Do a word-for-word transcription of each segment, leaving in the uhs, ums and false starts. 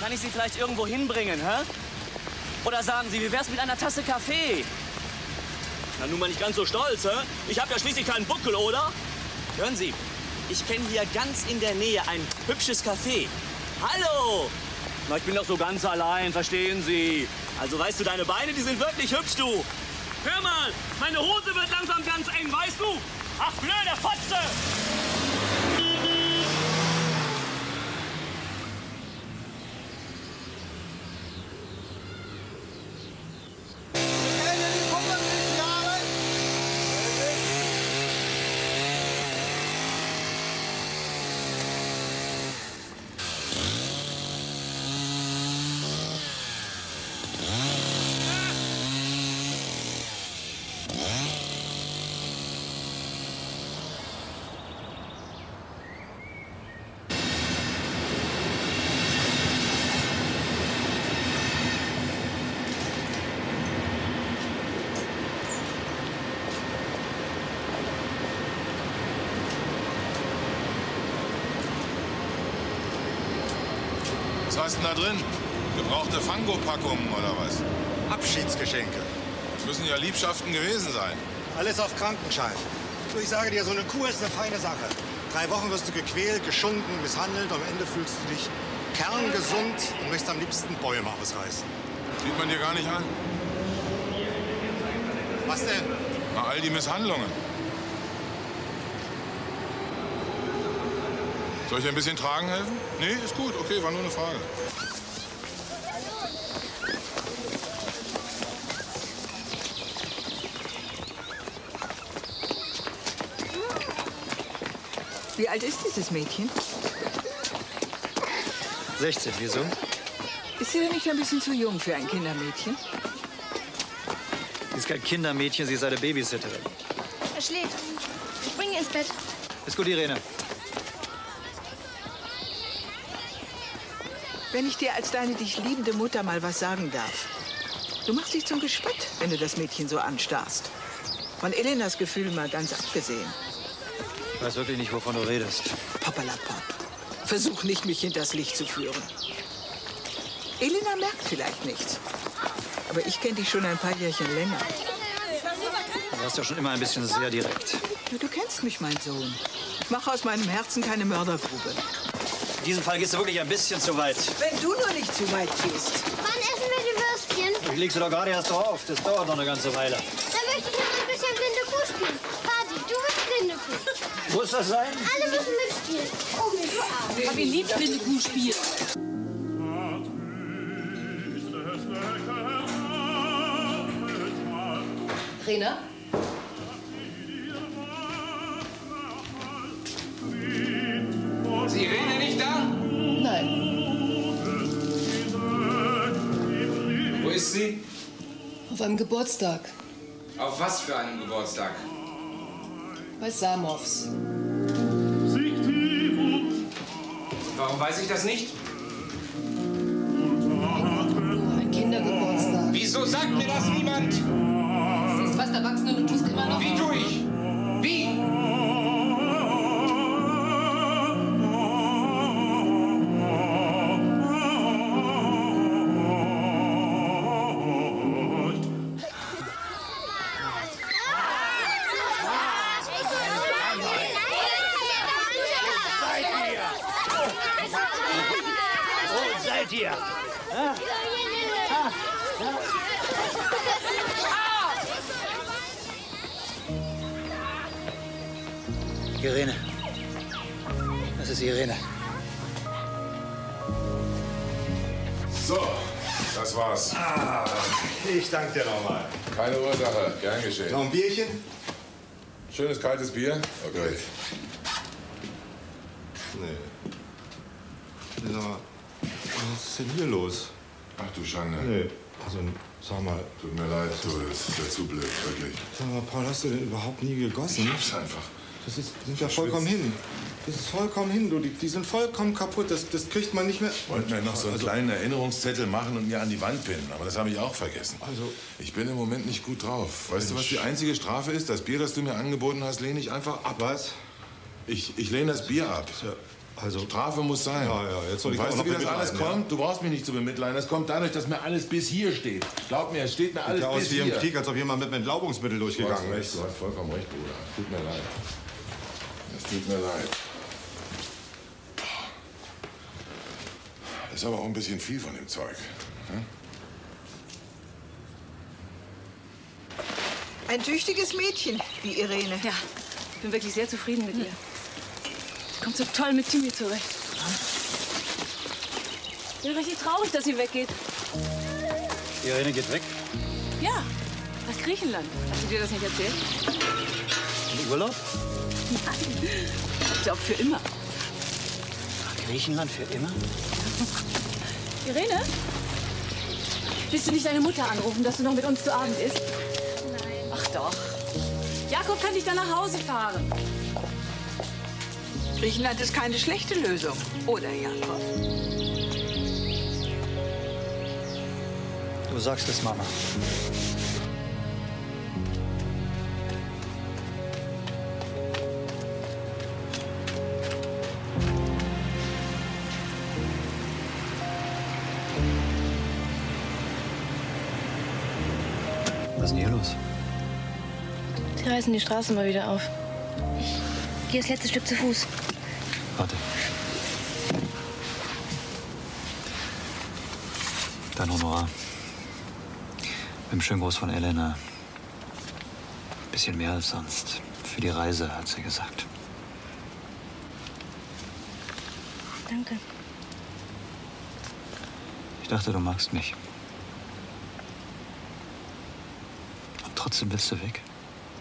Kann ich Sie vielleicht irgendwo hinbringen, hä? Oder sagen Sie, wie wär's mit einer Tasse Kaffee? Na, nun mal nicht ganz so stolz, hä? Ich habe ja schließlich keinen Buckel, oder? Hören Sie, ich kenne hier ganz in der Nähe ein hübsches Café. Hallo! Na, ich bin doch so ganz allein, verstehen Sie? Also, weißt du, deine Beine, die sind wirklich hübsch, du. Hör mal, meine Hose wird langsam ganz eng, weißt du? Ach, blöde Fotze! Was ist denn da drin? Gebrauchte Fango-Packungen oder was? Abschiedsgeschenke. Das müssen ja Liebschaften gewesen sein. Alles auf Krankenschein. So, ich sage dir, so eine Kuh ist eine feine Sache. Drei Wochen wirst du gequält, geschunden, misshandelt. Am Ende fühlst du dich kerngesund und möchtest am liebsten Bäume ausreißen. Sieht man dir gar nicht an. Was denn? Na, all die Misshandlungen. Soll ich dir ein bisschen tragen helfen? Nee, ist gut. Okay, war nur eine Frage. Wie alt ist dieses Mädchen? sechzehn, wieso? Ist sie denn nicht ein bisschen zu jung für ein Kindermädchen? Sie ist kein Kindermädchen, sie ist eine Babysitterin. Er schläft. Ich bringe ihn ins Bett. Ist gut, Irene. Wenn ich dir als deine dich liebende Mutter mal was sagen darf. Du machst dich zum Gespött, wenn du das Mädchen so anstarrst. Von Elenas Gefühl mal ganz abgesehen. Ich weiß wirklich nicht, wovon du redest. Papperlapapp. Versuch nicht, mich hinters Licht zu führen. Elena merkt vielleicht nichts. Aber ich kenne dich schon ein paar Jährchen länger. Du warst ja schon immer ein bisschen sehr direkt. Ja, du kennst mich, mein Sohn. Ich mache aus meinem Herzen keine Mördergrube. In diesem Fall gehst du wirklich ein bisschen zu weit. Wenn du nur nicht zu weit gehst. Wann essen wir die Würstchen? Ich leg sie doch gerade erst drauf. Das dauert noch eine ganze Weile. Dann möchte ich noch ein bisschen blinde Kuh spielen. Vati, du bist blinde Kuh. Muss das sein? Alle müssen mitspielen. Oh, mir so arm. Aber ihr liebt blinde Kuh spielen. Rena? Ist Irene nicht da? Nein. Wo ist sie? Auf einem Geburtstag. Auf was für einem Geburtstag? Bei Samovs. Warum weiß ich das nicht? Ein Kindergeburtstag. Wieso sagt mir das niemand? Du siehst fast erwachsen und du tust immer noch... Wie tue ich? Wie? Wo seid ihr? Ah? Ah? Ja. Irene. Das ist Irene. So, das war's. Ah, ich danke dir nochmal. Keine Ursache, gern geschehen. Noch ein Bierchen? Schönes kaltes Bier? Okay. Nee. Nee, sag mal, was ist denn hier los? Ach du Schande. Nee, also sag mal. Tut mir leid, du, das ist ja zu blöd, wirklich. Sag mal, Paul, hast du denn überhaupt nie gegossen? Ich schaff's einfach. Das ist, sind ja vollkommen hin. Das ist vollkommen hin, du. Die, die sind vollkommen kaputt. Das, das kriegt man nicht mehr. Wollten mir noch so einen also, kleinen Erinnerungszettel machen und mir an die Wand pinnen. Aber das habe ich auch vergessen. Also, ich bin im Moment nicht gut drauf. Weißt du, was die einzige Strafe ist? Das Bier, das du mir angeboten hast, lehne ich einfach ab. Was? Ich, ich lehne das Bier ab. Ja, Also, Strafe muss sein. Ja, ja, jetzt soll ich Und auch weißt noch du, wie das alles bemitleiden, ja? kommt? Du brauchst mich nicht zu bemitleiden. Das kommt dadurch, dass mir alles bis hier steht. Glaub mir, es steht mir alles Sieht ja aus bis wie hier. im Krieg, als ob jemand mit einem Entlaubungsmittel Du hast durchgegangen recht, ist. du hast vollkommen recht, Bruder. Tut mir leid. Es tut mir leid. Ist aber auch ein bisschen viel von dem Zeug. Hm? Ein tüchtiges Mädchen, wie Irene. Ja, ich bin wirklich sehr zufrieden mit ihr. Kommt so toll mit Timmy zurecht. Ich bin richtig traurig, dass sie weggeht. Irene geht weg? Ja, nach Griechenland. Hast du dir das nicht erzählt? In Urlaub? Nein, ich glaube für immer. Nach Griechenland für immer? Irene? Willst du nicht deine Mutter anrufen, dass du noch mit uns zu Abend isst? Nein. Ach doch. Jakob kann dich dann nach Hause fahren. Griechenland ist keine schlechte Lösung, oder, Jakob? Du sagst es, Mama. Was ist denn hier los? Sie reißen die Straße mal wieder auf. Ich gehe das letzte Stück zu Fuß. Warte. Dein Honorar. Mit dem Schöngruß von Elena. Bisschen mehr als sonst. Für die Reise, hat sie gesagt. Danke. Ich dachte, du magst mich. Und trotzdem willst du weg.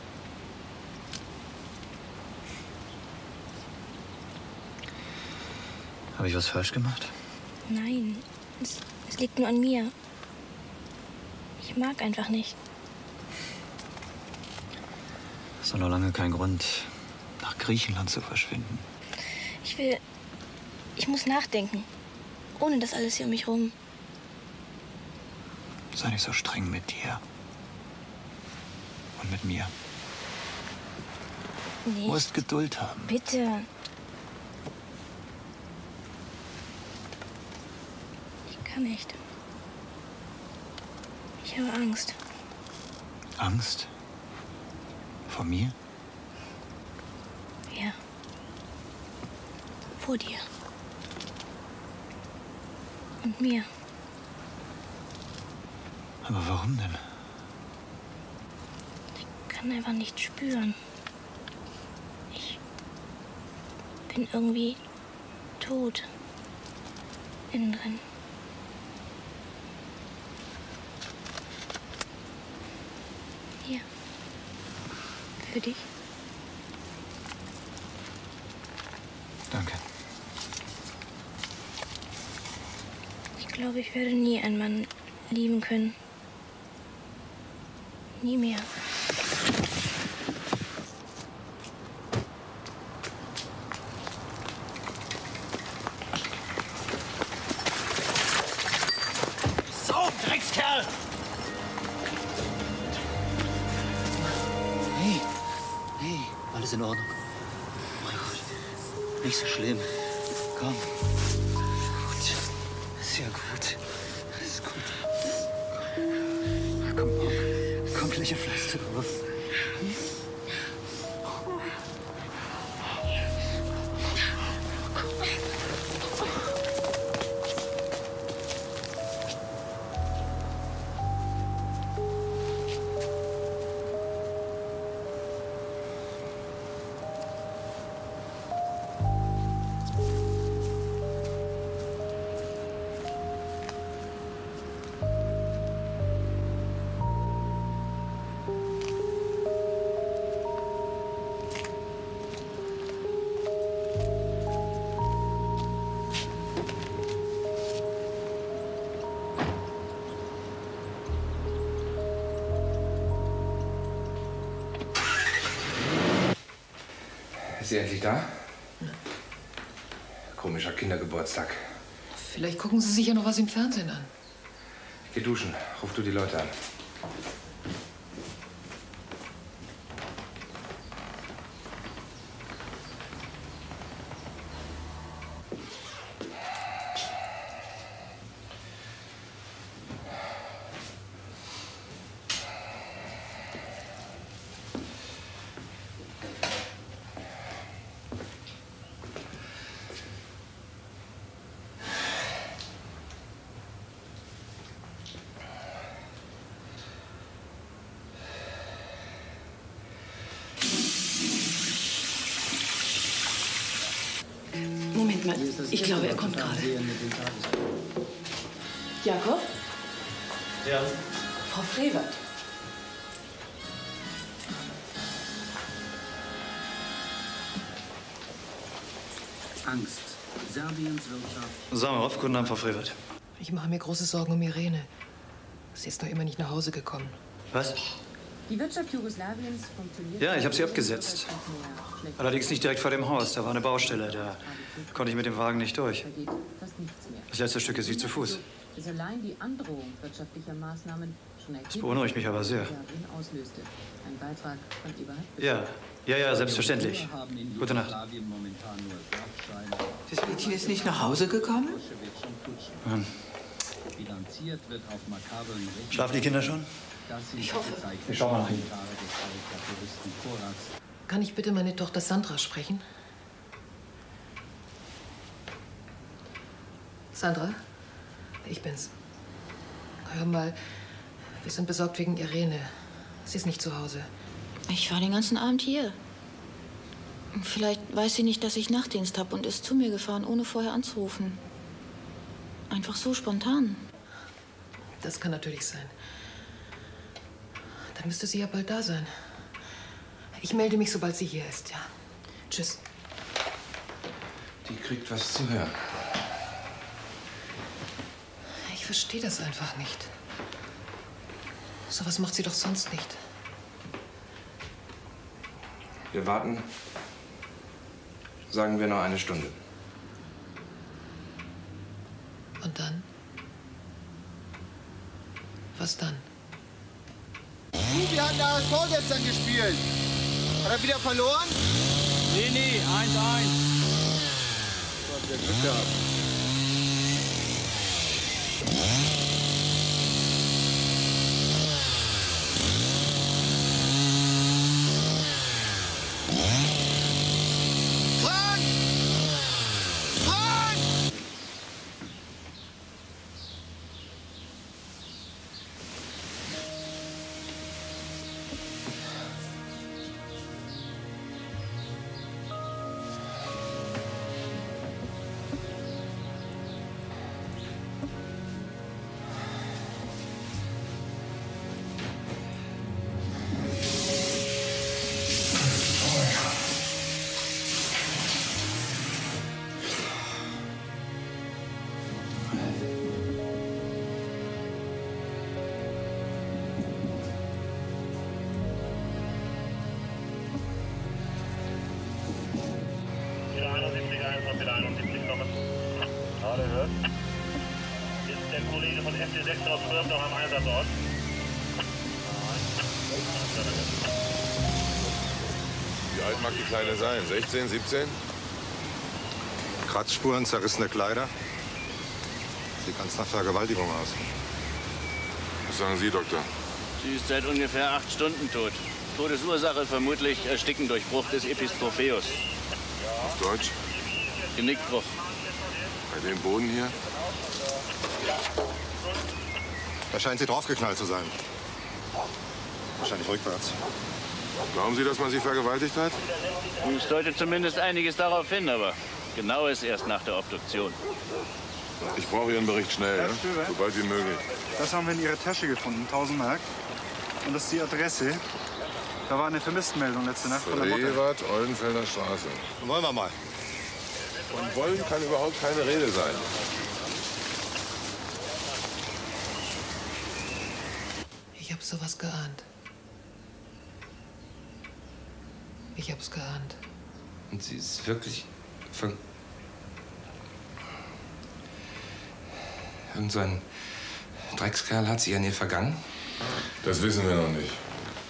Habe ich was falsch gemacht? Nein, es, es liegt nur an mir. Ich mag einfach nicht. Ist doch noch lange kein Grund, nach Griechenland zu verschwinden. Ich will... Ich muss nachdenken. Ohne das alles hier um mich rum. Sei nicht so streng mit dir. Und mit mir. Nee. Du musst Geduld haben. Bitte. Ich kann nicht. Ich habe Angst. Angst? Vor mir? Ja. Vor dir. Und mir. Aber warum denn? Ich kann einfach nicht spüren. Ich bin irgendwie tot. Innen drin. Hier. Für dich. Danke. Ich glaube, ich werde nie einen Mann lieben können. Nie mehr. So, Dreckskerl! Hey, hey, alles in Ordnung. Mein Gott, nicht so schlimm. Komm. Gut, sehr gut. Ist gut. Komm, komm, komm, gleich ein Pflaster drauf. Ist sie endlich da? Komischer Kindergeburtstag. Vielleicht gucken Sie sich ja noch was im Fernsehen an. Ich geh duschen. Ruf du die Leute an. mal, ich glaube, er kommt gerade. Jakob? Ja? Frau Frevert. Angst. Serbiens Wirtschaft. Samarov, guten Abend, Frau Frevert. Ich mache mir große Sorgen um Irene. Sie ist noch immer nicht nach Hause gekommen. Was? Die Wirtschaft Jugoslawiens funktioniert. Ja, ich habe sie abgesetzt. Allerdings nicht direkt vor dem Haus. Da war eine Baustelle. Da konnte ich mit dem Wagen nicht durch. Das letzte Stück ist sie zu Fuß. Bis allein die Androhung wirtschaftlicher Maßnahmen schon Das beunruhigt mich aber sehr. auslöste. Ein Beitrag von Eberhard? Ja, ja, ja, selbstverständlich. Gute Nacht. Das Mädchen ist nicht nach Hause gekommen? Hm. Schlafen die Kinder schon? Ich hoffe. Ich schau mal nach ihnen. Kann ich bitte meine Tochter Sandra sprechen? Sandra? Ich bin's. Hör mal, wir sind besorgt wegen Irene. Sie ist nicht zu Hause. Ich war den ganzen Abend hier. Vielleicht weiß sie nicht, dass ich Nachtdienst habe und ist zu mir gefahren, ohne vorher anzurufen. Einfach so spontan. Das kann natürlich sein. Dann müsste sie ja bald da sein. Ich melde mich, sobald sie hier ist, ja. Tschüss. Die kriegt was zu hören. Ich verstehe das einfach nicht. So was macht sie doch sonst nicht. Wir warten, sagen wir, noch eine Stunde. Und dann? Was dann? Wir hatten da vorgestern gespielt. Hat er wieder verloren? Nee, nee, eins, eins. Hat wieder Glück gehabt. Frank! Frank! Ist der Kollege von F D sechs aus Fürth noch am Einsatzort? Wie alt mag die Kleine sein? sechzehn, siebzehn? Kratzspuren, zerrissene Kleider. Sieht ganz nach Vergewaltigung aus. Was sagen Sie, Doktor? Sie ist seit ungefähr acht Stunden tot. Todesursache vermutlich Ersticken durch Bruch des Epistropheus. Auf Deutsch? Genickbruch. Bei dem Boden hier? Da scheint sie draufgeknallt zu sein. Wahrscheinlich rückwärts. Glauben Sie, dass man sie vergewaltigt hat? Es deutet zumindest einiges darauf hin, aber genau ist erst nach der Obduktion. Ich brauche Ihren Bericht schnell, ja? Sobald wie möglich. Das haben wir in Ihrer Tasche gefunden, tausend Mark. Und das ist die Adresse. Da war eine Vermisstenmeldung letzte Nacht von der Mutter. Frevert, Oldenfelder Straße. Wollen wir mal. Von wollen kann überhaupt keine Rede sein. Ich habe sowas geahnt. Ich hab's geahnt. Und sie ist wirklich von... Irgend so ein Dreckskerl hat sie an ihr vergangen? Das wissen wir noch nicht.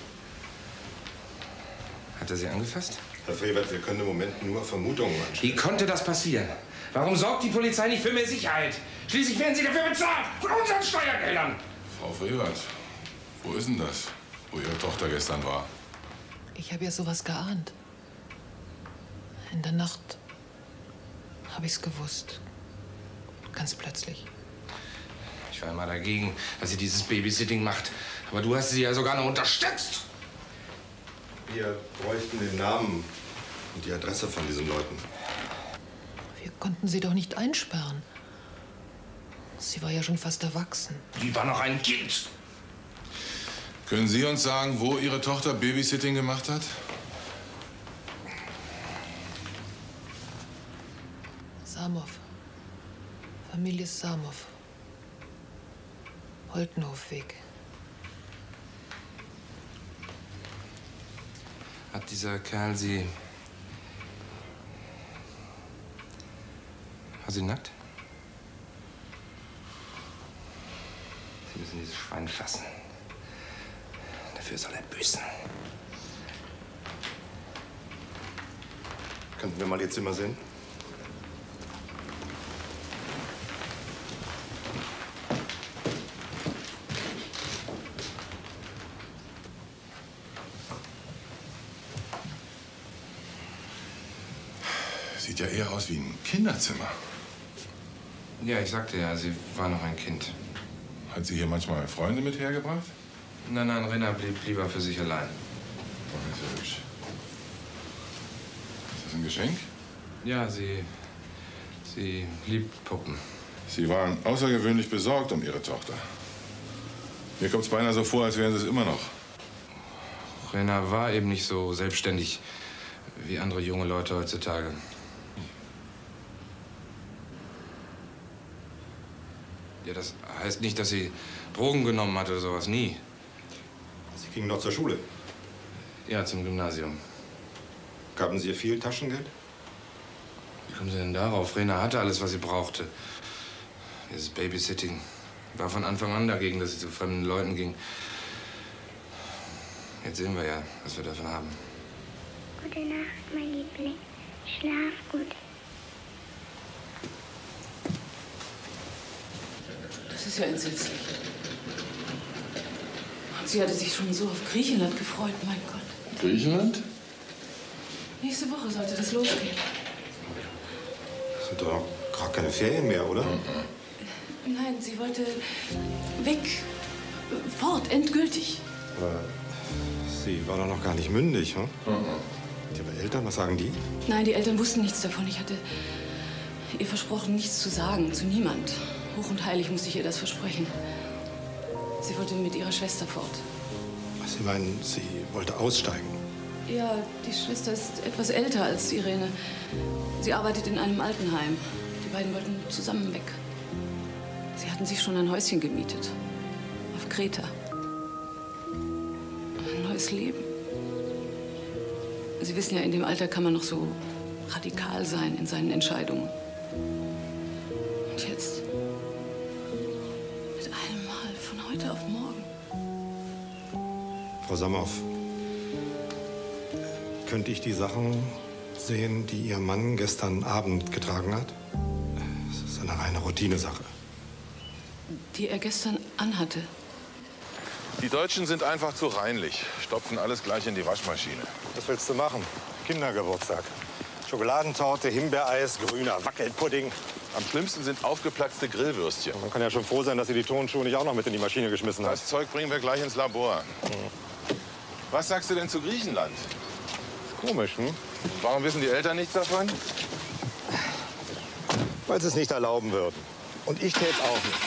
Hat er sie angefasst? Herr Frevert, wir können im Moment nur Vermutungen anstellen. Wie konnte das passieren? Warum sorgt die Polizei nicht für mehr Sicherheit? Schließlich werden sie dafür bezahlt, von unseren Steuergeldern. Frau Frevert, wo ist denn das, wo Ihre Tochter gestern war? Ich habe ja sowas geahnt. In der Nacht habe ich's gewusst. Ganz plötzlich. Ich war immer dagegen, dass sie dieses Babysitting macht. Aber du hast sie ja sogar noch unterstützt. Wir bräuchten den Namen und die Adresse von diesen Leuten. Wir konnten Sie doch nicht einsperren. Sie war ja schon fast erwachsen. Die war noch ein Kind. Können Sie uns sagen, wo Ihre Tochter Babysitting gemacht hat? Samow. Familie Samow. Holtenhofweg. Hat dieser Kerl Sie... War sie nackt? Sie müssen dieses Schwein fassen. Dafür soll er büßen. Könnten wir mal Ihr Zimmer sehen? Sieht ja eher aus wie ein Kinderzimmer. Ja, ich sagte ja, sie war noch ein Kind. Hat sie hier manchmal Freunde mit hergebracht? Nein, nein, Rena blieb lieber für sich allein. Oh, ist ja hübsch. Ist das ein Geschenk? Ja, sie... sie liebt Puppen. Sie waren außergewöhnlich besorgt um Ihre Tochter. Mir kommt es beinahe so vor, als wären Sie es immer noch. Rena war eben nicht so selbstständig wie andere junge Leute heutzutage. Ja, das heißt nicht, dass sie Drogen genommen hat oder sowas. Nie. Sie ging noch zur Schule? Ja, zum Gymnasium. Gaben Sie ihr viel Taschengeld? Wie kommen Sie denn darauf? Rena hatte alles, was sie brauchte. Dieses Babysitting war von Anfang an dagegen, dass sie zu fremden Leuten ging. Jetzt sehen wir ja, was wir davon haben. Gute Nacht, mein Liebling. Schlaf gut. Das ist ja entsetzlich. Und sie hatte sich schon so auf Griechenland gefreut, mein Gott. Griechenland? Nächste Woche sollte das losgehen. Das sind doch gar keine Ferien mehr, oder? Nein, sie wollte weg. Fort, endgültig. Aber sie war doch noch gar nicht mündig, hm? Ihre Eltern, was sagen die? Nein, die Eltern wussten nichts davon. Ich hatte ihr versprochen, nichts zu sagen, zu niemand. Hoch und heilig musste ich ihr das versprechen. Sie wollte mit ihrer Schwester fort. Was Sie meinen, sie wollte aussteigen? Ja, die Schwester ist etwas älter als Irene. Sie arbeitet in einem Altenheim. Die beiden wollten zusammen weg. Sie hatten sich schon ein Häuschen gemietet. Auf Kreta. Ein neues Leben. Sie wissen ja, in dem Alter kann man noch so radikal sein in seinen Entscheidungen. Und jetzt? Mit einem Mal, von heute auf morgen. Frau Samow, könnte ich die Sachen sehen, die Ihr Mann gestern Abend getragen hat? Das ist eine reine Routinesache. Die er gestern anhatte. Die Deutschen sind einfach zu reinlich. Stopfen alles gleich in die Waschmaschine. Was willst du machen? Kindergeburtstag. Schokoladentorte, Himbeereis, grüner Wackelpudding. Am schlimmsten sind aufgeplatzte Grillwürstchen. Man kann ja schon froh sein, dass Sie die Tonschuhe nicht auch noch mit in die Maschine geschmissen haben. Das Zeug bringen wir gleich ins Labor. Was sagst du denn zu Griechenland? Komisch, hm? Warum wissen die Eltern nichts davon? Weil sie es nicht erlauben würden. Und ich täte auch nicht.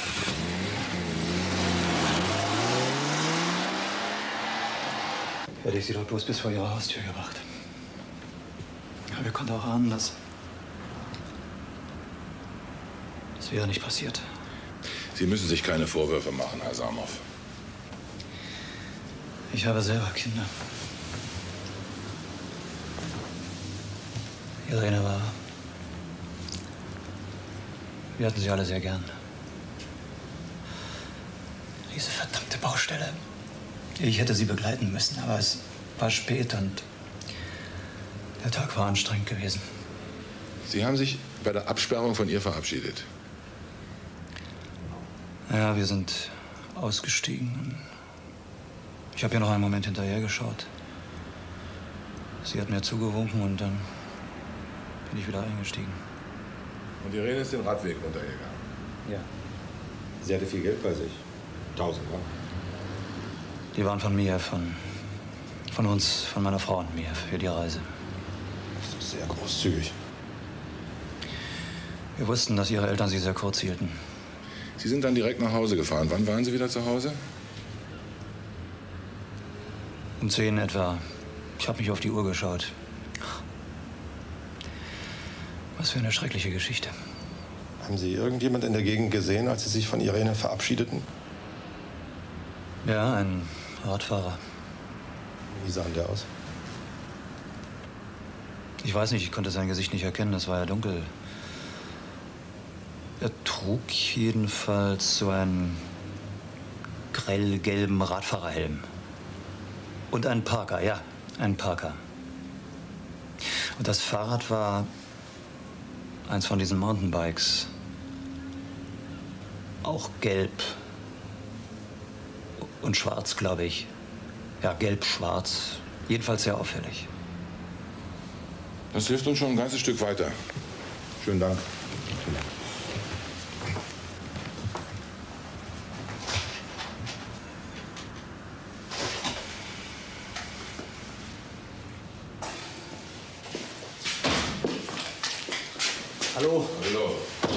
Hätte ich sie doch bloß bis vor ihre Haustür gebracht. Aber wir konnten auch ahnen, dass das wäre nicht passiert. Sie müssen sich keine Vorwürfe machen, Herr Samow. Ich habe selber Kinder. Irene war... Wir hatten sie alle sehr gern. Diese verdammte Baustelle. Ich hätte sie begleiten müssen, aber es war spät und der Tag war anstrengend gewesen. Sie haben sich bei der Absperrung von ihr verabschiedet. Ja, wir sind ausgestiegen. Ich habe ihr noch einen Moment hinterhergeschaut. Sie hat mir zugewunken und dann bin ich wieder eingestiegen. Und Irene ist den Radweg runtergegangen? Ja. Sie hatte viel Geld bei sich. Tausend, ja? Die waren von mir, von, von uns, von meiner Frau und mir für die Reise. Das ist sehr großzügig. Wir wussten, dass Ihre Eltern Sie sehr kurz hielten. Sie sind dann direkt nach Hause gefahren. Wann waren Sie wieder zu Hause? Um zehn etwa. Ich habe nicht auf die Uhr geschaut. Was für eine schreckliche Geschichte. Haben Sie irgendjemand in der Gegend gesehen, als Sie sich von Irene verabschiedeten? Ja, ein Radfahrer. Wie sah der aus? Ich weiß nicht, ich konnte sein Gesicht nicht erkennen, es war ja dunkel. Er trug jedenfalls so einen grellgelben Radfahrerhelm. Und einen Parker, ja, einen Parker. Und das Fahrrad war eins von diesen Mountainbikes. Auch gelb. Und schwarz, glaube ich. Ja, gelb-schwarz. Jedenfalls sehr auffällig. Das hilft uns schon ein ganzes Stück weiter. Schönen Dank. Hallo. Hallo.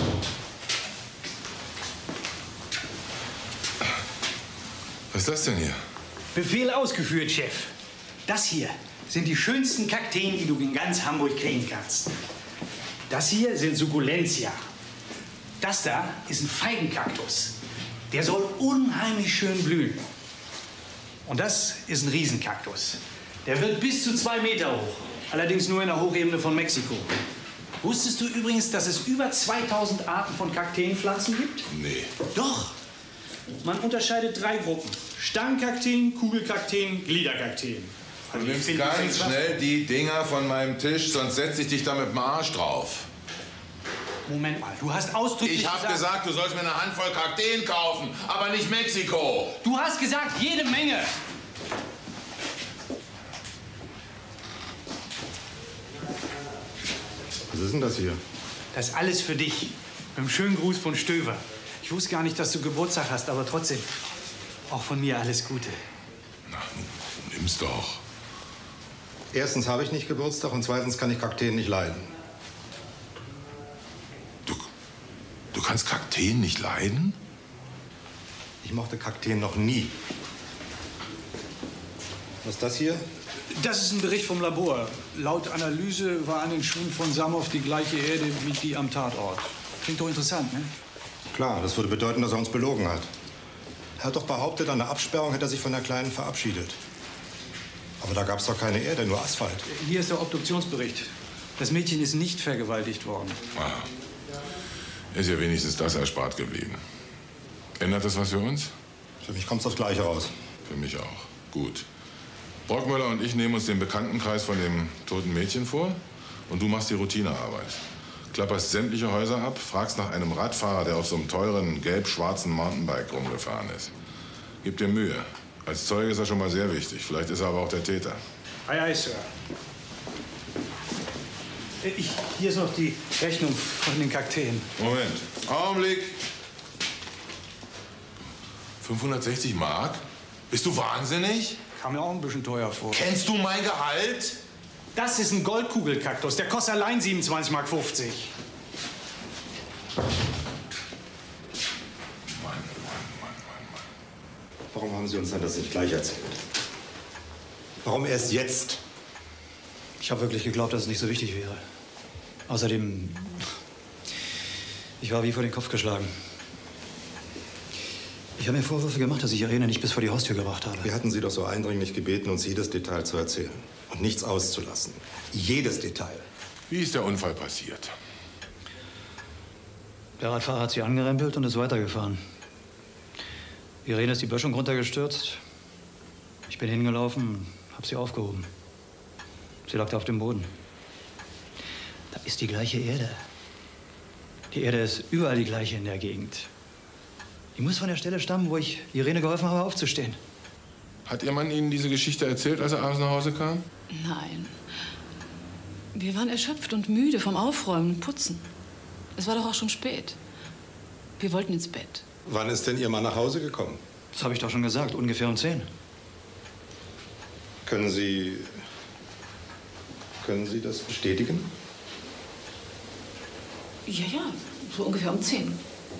Was ist das denn hier? Befehl ausgeführt, Chef. Das hier sind die schönsten Kakteen, die du in ganz Hamburg kriegen kannst. Das hier sind Sukkulentia. Das da ist ein Feigenkaktus. Der soll unheimlich schön blühen. Und das ist ein Riesenkaktus. Der wird bis zu zwei Meter hoch. Allerdings nur in der Hochebene von Mexiko. Wusstest du übrigens, dass es über zweitausend Arten von Kakteenpflanzen gibt? Nee. Doch. Man unterscheidet drei Gruppen. Stangenkakteen, Kugelkakteen, Gliederkakteen. Du nimmst ganz schnell die Dinger von meinem Tisch, sonst setze ich dich da mit dem Arsch drauf. Moment mal, du hast ausdrücklich Ich habe gesagt, du sollst mir eine Handvoll Kakteen kaufen, aber nicht Mexiko. Du hast gesagt, jede Menge. Was ist denn das hier? Das ist alles für dich. Mit einem schönen Gruß von Stöver. Ich wusste gar nicht, dass du Geburtstag hast, aber trotzdem, auch von mir alles Gute. Na, nimm's doch. Erstens habe ich nicht Geburtstag und zweitens kann ich Kakteen nicht leiden. Du, du kannst Kakteen nicht leiden? Ich mochte Kakteen noch nie. Was ist das hier? Das ist ein Bericht vom Labor. Laut Analyse war an den Schuhen von Samow die gleiche Erde wie die am Tatort. Klingt doch interessant, ne? Klar, das würde bedeuten, dass er uns belogen hat. Er hat doch behauptet, an der Absperrung hätte er sich von der Kleinen verabschiedet. Aber da gab es doch keine Erde, nur Asphalt. Hier ist der Obduktionsbericht. Das Mädchen ist nicht vergewaltigt worden. Ah, ist ja wenigstens das erspart geblieben. Ändert das was für uns? Für mich kommt es aufs Gleiche raus. Für mich auch. Gut. Brockmüller und ich nehmen uns den Bekanntenkreis von dem toten Mädchen vor und du machst die Routinearbeit. Klapperst sämtliche Häuser ab, fragst nach einem Radfahrer, der auf so einem teuren, gelb-schwarzen Mountainbike rumgefahren ist. Gib dir Mühe. Als Zeuge ist er schon mal sehr wichtig. Vielleicht ist er aber auch der Täter. Ei, ei, Sir. Ich, hier ist noch die Rechnung von den Kakteen. Moment. Augenblick. fünfhundertsechzig Mark? Bist du wahnsinnig? Kam mir auch ein bisschen teuer vor. Kennst du mein Gehalt? Das ist ein Goldkugelkaktus. Der kostet allein siebenundzwanzig Mark fünfzig. Warum haben Sie uns dann das nicht gleich erzählt? Warum erst jetzt? Ich habe wirklich geglaubt, dass es nicht so wichtig wäre. Außerdem, ich war wie vor den Kopf geschlagen. Ich habe mir Vorwürfe gemacht, dass ich Irene nicht bis vor die Haustür gebracht habe. Wir hatten Sie doch so eindringlich gebeten, uns jedes Detail zu erzählen. Und nichts auszulassen. Jedes Detail. Wie ist der Unfall passiert? Der Radfahrer hat sie angerempelt und ist weitergefahren. Irene ist die Böschung runtergestürzt. Ich bin hingelaufen, habe sie aufgehoben. Sie lag da auf dem Boden. Da ist die gleiche Erde. Die Erde ist überall die gleiche in der Gegend. Die muss von der Stelle stammen, wo ich Irene geholfen habe, aufzustehen. Hat Ihr Mann Ihnen diese Geschichte erzählt, als er abends nach Hause kam? Nein. Wir waren erschöpft und müde vom Aufräumen und Putzen. Es war doch auch schon spät. Wir wollten ins Bett. Wann ist denn Ihr Mann nach Hause gekommen? Das habe ich doch schon gesagt, ungefähr um zehn. Können Sie... Können Sie das bestätigen? Ja, ja, So ungefähr um zehn.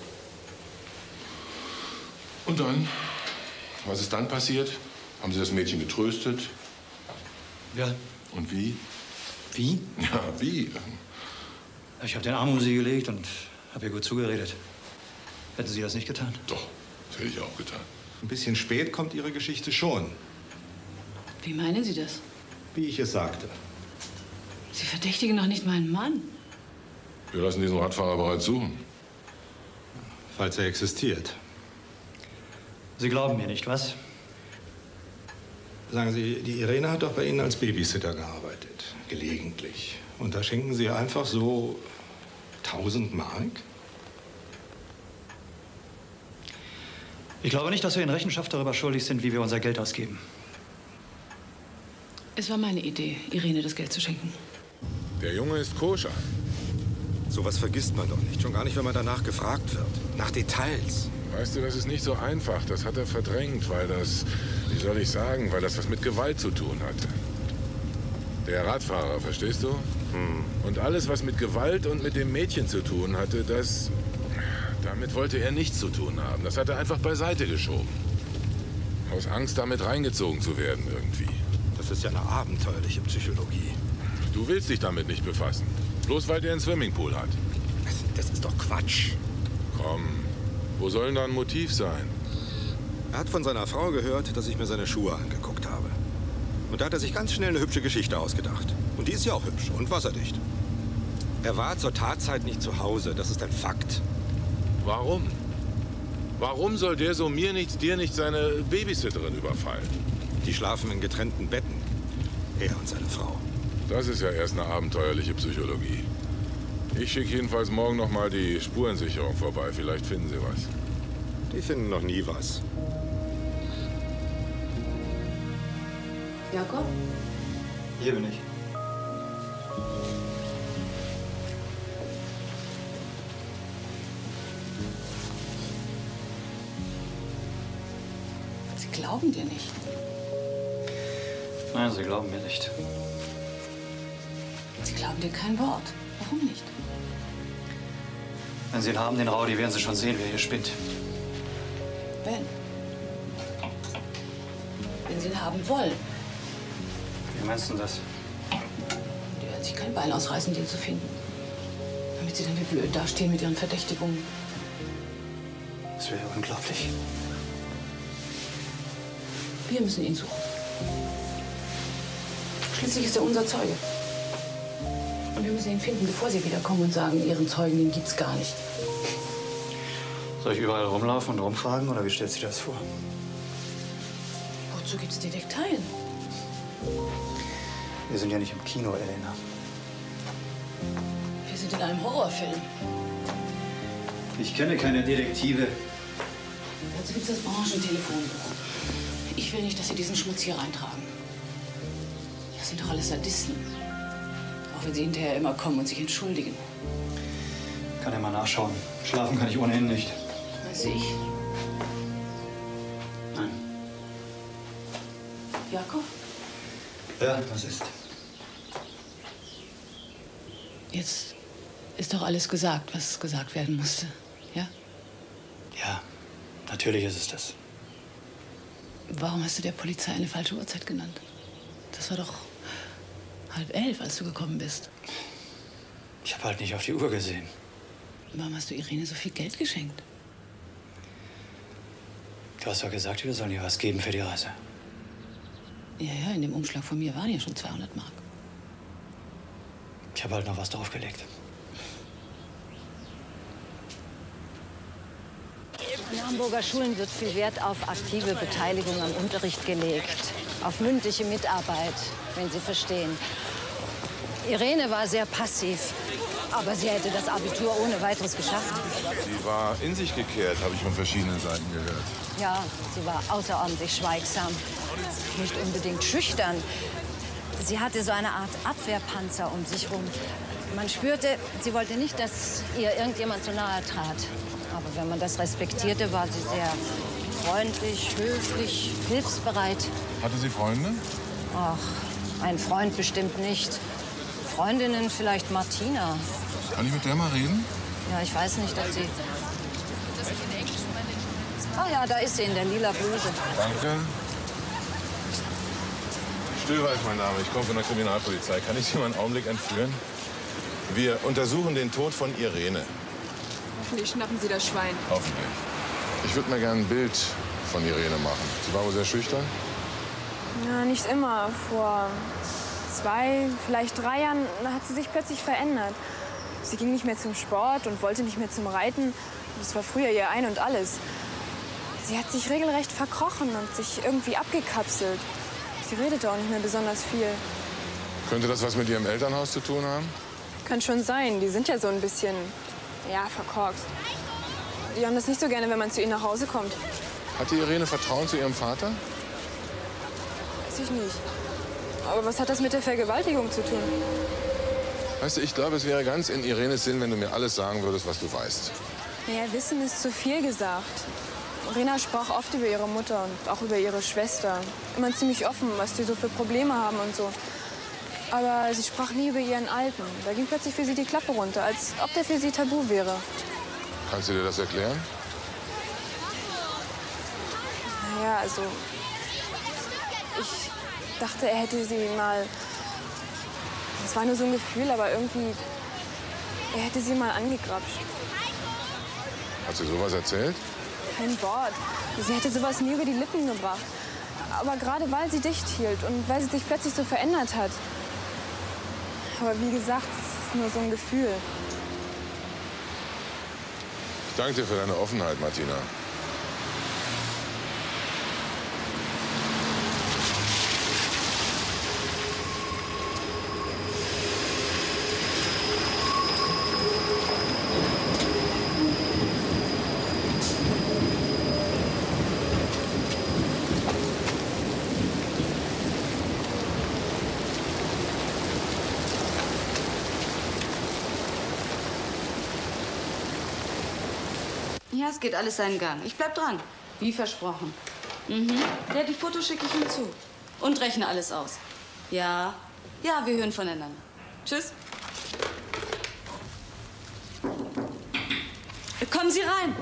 Und dann? Was ist dann passiert? Haben Sie das Mädchen getröstet? Ja. Und wie? Wie? Ja, wie? Ich habe den Arm um sie gelegt und habe ihr gut zugeredet. Hätten Sie das nicht getan? Doch, das hätte ich auch getan. Ein bisschen spät kommt Ihre Geschichte schon. Wie meinen Sie das? Wie ich es sagte. Sie verdächtigen doch nicht meinen Mann. Wir lassen diesen Radfahrer bereits suchen. Falls er existiert. Sie glauben mir nicht, was? Sagen Sie, die Irene hat doch bei Ihnen als Babysitter gearbeitet. Gelegentlich. Und da schenken Sie einfach so tausend Mark? Ich glaube nicht, dass wir Ihnen Rechenschaft darüber schuldig sind, wie wir unser Geld ausgeben. Es war meine Idee, Irene das Geld zu schenken. Der Junge ist koscher. Sowas vergisst man doch nicht. Schon gar nicht, wenn man danach gefragt wird. Nach Details. Weißt du, das ist nicht so einfach. Das hat er verdrängt, weil das, wie soll ich sagen, weil das was mit Gewalt zu tun hatte. Der Radfahrer, verstehst du? Hm. Und alles, was mit Gewalt und mit dem Mädchen zu tun hatte, das... Damit wollte er nichts zu tun haben. Das hat er einfach beiseite geschoben. Aus Angst, damit reingezogen zu werden irgendwie. Das ist ja eine abenteuerliche Psychologie. Du willst dich damit nicht befassen. Bloß weil der einen Swimmingpool hat. Das ist doch Quatsch. Komm, wo soll denn da ein Motiv sein? Er hat von seiner Frau gehört, dass ich mir seine Schuhe angeguckt habe. Und da hat er sich ganz schnell eine hübsche Geschichte ausgedacht. Und die ist ja auch hübsch und wasserdicht. Er war zur Tatzeit nicht zu Hause, das ist ein Fakt. Warum? Warum soll der so mir nichts, dir nicht seine Babysitterin überfallen? Die schlafen in getrennten Betten. Er und seine Frau. Das ist ja erst eine abenteuerliche Psychologie. Ich schicke jedenfalls morgen noch mal die Spurensicherung vorbei. Vielleicht finden sie was. Die finden noch nie was. Jakob? Hier bin ich. Sie glauben dir nicht. Nein, Sie glauben mir nicht. Sie glauben dir kein Wort. Warum nicht? Wenn Sie ihn haben, den Rowdy, werden Sie schon sehen, wer hier spinnt. Wenn? Wenn Sie ihn haben wollen. Wie meinst du das? Die werden sich kein Bein ausreißen, den zu finden. Damit Sie dann wie blöd dastehen mit Ihren Verdächtigungen. Das wäre unglaublich. Wir müssen ihn suchen. Schließlich ist er unser Zeuge. Und wir müssen ihn finden, bevor Sie wiederkommen und sagen, Ihren Zeugen, den gibt's gar nicht. Soll ich überall rumlaufen und rumfragen, oder wie stellt sich das vor? Wozu gibt's Detekteien? Wir sind ja nicht im Kino, Elena. Wir sind in einem Horrorfilm. Ich kenne keine Detektive. Dazu gibt's das Branchentelefonbuch. Ich will nicht, dass Sie diesen Schmutz hier reintragen. Das sind doch alles Sadisten. Auch wenn Sie hinterher immer kommen und sich entschuldigen. Kann ja mal nachschauen. Schlafen kann ich ohnehin nicht. Weiß ich. Nein. Jakob? Ja, was ist? Jetzt ist doch alles gesagt, was gesagt werden musste. Ja? Ja, natürlich ist es das. Warum hast du der Polizei eine falsche Uhrzeit genannt? Das war doch halb elf, als du gekommen bist. Ich habe halt nicht auf die Uhr gesehen. Warum hast du Irene so viel Geld geschenkt? Du hast doch gesagt, wir sollen ihr was geben für die Reise. Ja, ja, in dem Umschlag von mir waren ja schon zweihundert Mark. Ich habe halt noch was draufgelegt. An Hamburger Schulen wird viel Wert auf aktive Beteiligung am Unterricht gelegt. Auf mündliche Mitarbeit, wenn Sie verstehen. Irene war sehr passiv, aber sie hätte das Abitur ohne weiteres geschafft. Sie war in sich gekehrt, habe ich von verschiedenen Seiten gehört. Ja, sie war außerordentlich schweigsam. Nicht unbedingt schüchtern. Sie hatte so eine Art Abwehrpanzer um sich rum. Man spürte, sie wollte nicht, dass ihr irgendjemand so nahe trat. Aber wenn man das respektierte, war sie sehr freundlich, höflich, hilfsbereit. Hatte sie Freunde? Ach, ein Freund bestimmt nicht. Freundinnen vielleicht Martina. Kann ich mit der mal reden? Ja, ich weiß nicht, dass sie... Oh ja, da ist sie in der lila Bluse. Danke. Stöber ist mein Name. Ich komme von der Kriminalpolizei. Kann ich Sie mal einen Augenblick entführen? Wir untersuchen den Tod von Irene. Hoffentlich schnappen Sie das Schwein. Hoffentlich. Ich würde mir gerne ein Bild von Irene machen. Sie war wohl sehr schüchtern? Ja, nicht immer. Vor zwei, vielleicht drei Jahren hat sie sich plötzlich verändert. Sie ging nicht mehr zum Sport und wollte nicht mehr zum Reiten. Das war früher ihr Ein und Alles. Sie hat sich regelrecht verkrochen und sich irgendwie abgekapselt. Sie redete auch nicht mehr besonders viel. Könnte das was mit Ihrem Elternhaus zu tun haben? Kann schon sein. Die sind ja so ein bisschen, ja, verkorkst. Die haben das nicht so gerne, wenn man zu ihnen nach Hause kommt. Hatte Irene Vertrauen zu ihrem Vater? Weiß ich nicht. Aber was hat das mit der Vergewaltigung zu tun? Weißt du, ich glaube, es wäre ganz in Irenes Sinn, wenn du mir alles sagen würdest, was du weißt. Naja, Wissen ist zu viel gesagt. Rena sprach oft über ihre Mutter und auch über ihre Schwester. Immer ziemlich offen, was die so für Probleme haben und so. Aber sie sprach nie über ihren Alten. Da ging plötzlich für sie die Klappe runter, als ob der für sie tabu wäre. Kannst du dir das erklären? Naja, also... Ich dachte, er hätte sie mal... Das war nur so ein Gefühl, aber irgendwie... Er hätte sie mal angegrapscht. Hat sie sowas erzählt? Kein Wort. Sie hätte sowas nie über die Lippen gebracht. Aber gerade weil sie dicht hielt und weil sie sich plötzlich so verändert hat. Aber wie gesagt, es ist nur so ein Gefühl. Ich danke dir für deine Offenheit, Martina. Ja, es geht alles seinen Gang. Ich bleib dran. Wie versprochen. Mhm. Ja, die Fotos schicke ich ihm zu. Und rechne alles aus. Ja, ja, wir hören voneinander. Tschüss. Kommen Sie rein.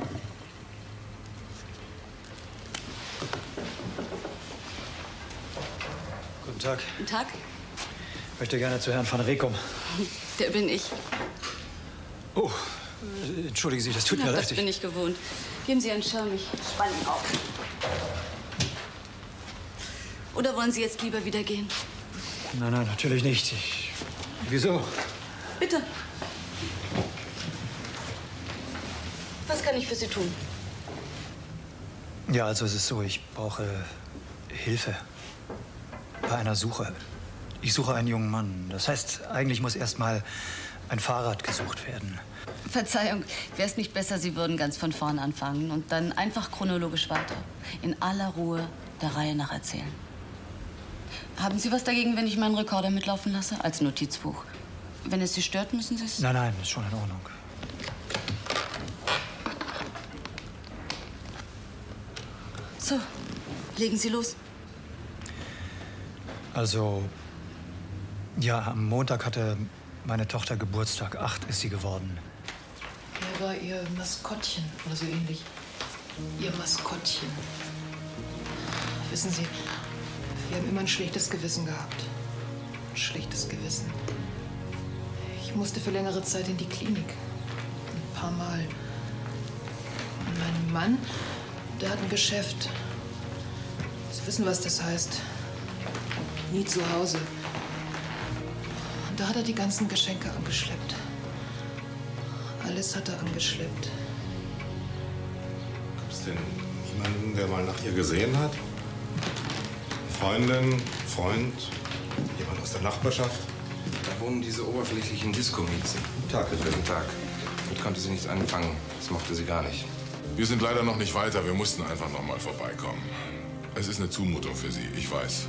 Guten Tag. Guten Tag. Ich möchte gerne zu Herrn van Reekom. Der bin ich. Oh, entschuldigen Sie, das tut mir Ja, leid. das bin ich gewohnt. Geben Sie einen Schirm, ich spann ihn auf. Oder wollen Sie jetzt lieber wieder gehen? Nein, nein, natürlich nicht. Ich... Wieso? Bitte. Was kann ich für Sie tun? Ja, also es ist so, ich brauche Hilfe bei einer Suche. Ich suche einen jungen Mann. Das heißt, eigentlich muss erst mal ein Fahrrad gesucht werden. Verzeihung, wäre es nicht besser, Sie würden ganz von vorn anfangen und dann einfach chronologisch weiter. In aller Ruhe der Reihe nach erzählen. Haben Sie was dagegen, wenn ich meinen Rekorder mitlaufen lasse? Als Notizbuch. Wenn es Sie stört, müssen Sie es... Nein, nein, ist schon in Ordnung. So, legen Sie los. Also, ja, am Montag hatte meine Tochter Geburtstag. Acht ist sie geworden. Er war ihr Maskottchen oder so ähnlich. Ihr Maskottchen. Wissen Sie, wir haben immer ein schlechtes Gewissen gehabt. Ein schlechtes Gewissen. Ich musste für längere Zeit in die Klinik. Ein paar Mal. Und mein Mann, der hat ein Geschäft. Sie wissen, was das heißt. Nie zu Hause. Und da hat er die ganzen Geschenke angeschleppt. Alles hat er angeschleppt. Gibt es denn jemanden, der mal nach ihr gesehen hat? Freundin, Freund, jemand aus der Nachbarschaft? Da wohnen diese oberflächlichen Disco-Miezen. Tag, guten Tag. Damit konnte sie nichts anfangen. Das mochte sie gar nicht. Wir sind leider noch nicht weiter. Wir mussten einfach noch mal vorbeikommen. Es ist eine Zumutung für Sie, ich weiß.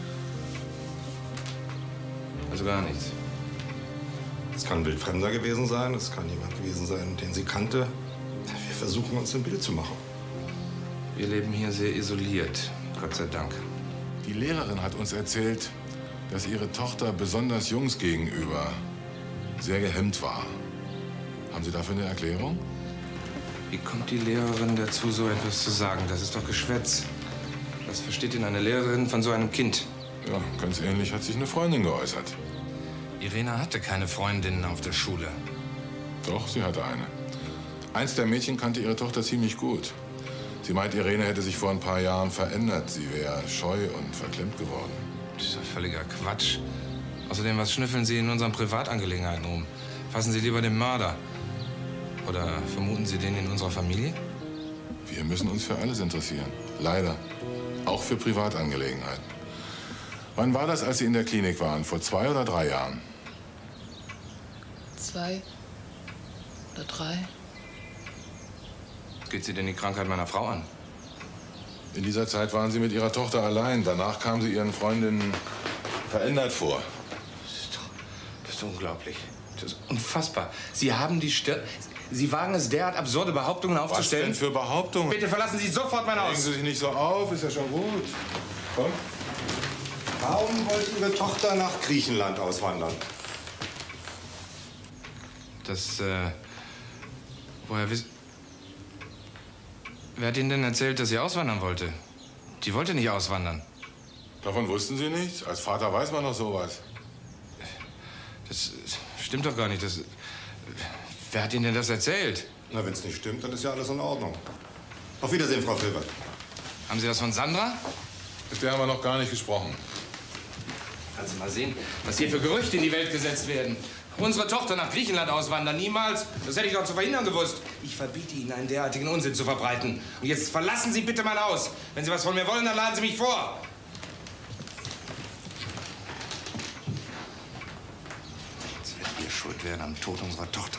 Also gar nichts. Es kann ein Wildfremder gewesen sein, es kann jemand gewesen sein, den sie kannte. Wir versuchen uns ein Bild zu machen. Wir leben hier sehr isoliert, Gott sei Dank. Die Lehrerin hat uns erzählt, dass ihre Tochter besonders Jungs gegenüber sehr gehemmt war. Haben Sie dafür eine Erklärung? Wie kommt die Lehrerin dazu, so etwas zu sagen? Das ist doch Geschwätz. Was versteht denn eine Lehrerin von so einem Kind? Ja, ganz ähnlich hat sich eine Freundin geäußert. Irene hatte keine Freundinnen auf der Schule. Doch, sie hatte eine. Eins der Mädchen kannte ihre Tochter ziemlich gut. Sie meint, Irene hätte sich vor ein paar Jahren verändert. Sie wäre scheu und verklemmt geworden. Das ist doch völliger Quatsch. Außerdem, was schnüffeln Sie in unseren Privatangelegenheiten rum? Fassen Sie lieber den Mörder. Oder vermuten Sie den in unserer Familie? Wir müssen uns für alles interessieren. Leider. Auch für Privatangelegenheiten. Wann war das, als Sie in der Klinik waren? Vor zwei oder drei Jahren? Zwei oder drei. Geht Sie denn die Krankheit meiner Frau an? In dieser Zeit waren Sie mit Ihrer Tochter allein. Danach kam sie Ihren Freundinnen verändert vor. Das ist doch, das ist unglaublich. Das ist unfassbar. Sie haben die Stirn... Sie wagen es, derart absurde Behauptungen aufzustellen? Was denn für Behauptungen? Bitte verlassen Sie sofort mein Haus. Regen Sie sich nicht so auf, ist ja schon gut. Komm. Warum wollte Ihre Tochter nach Griechenland auswandern? Das, äh... Woher wissen... Wer hat Ihnen denn erzählt, dass sie auswandern wollte? Die wollte nicht auswandern. Davon wussten Sie nichts? Als Vater weiß man doch sowas. Das stimmt doch gar nicht. Das... Wer hat Ihnen denn das erzählt? Na, wenn es nicht stimmt, dann ist ja alles in Ordnung. Auf Wiedersehen, Frau Filbert. Haben Sie das von Sandra? Mit der haben wir noch gar nicht gesprochen. Kannst du mal sehen, was hier für Gerüchte in die Welt gesetzt werden. Unsere Tochter nach Griechenland auswandern, niemals. Das hätte ich doch zu verhindern gewusst. Ich verbiete Ihnen, einen derartigen Unsinn zu verbreiten. Und jetzt verlassen Sie bitte mein Haus. Wenn Sie was von mir wollen, dann laden Sie mich vor. Jetzt wird ihr schuld werden am Tod unserer Tochter.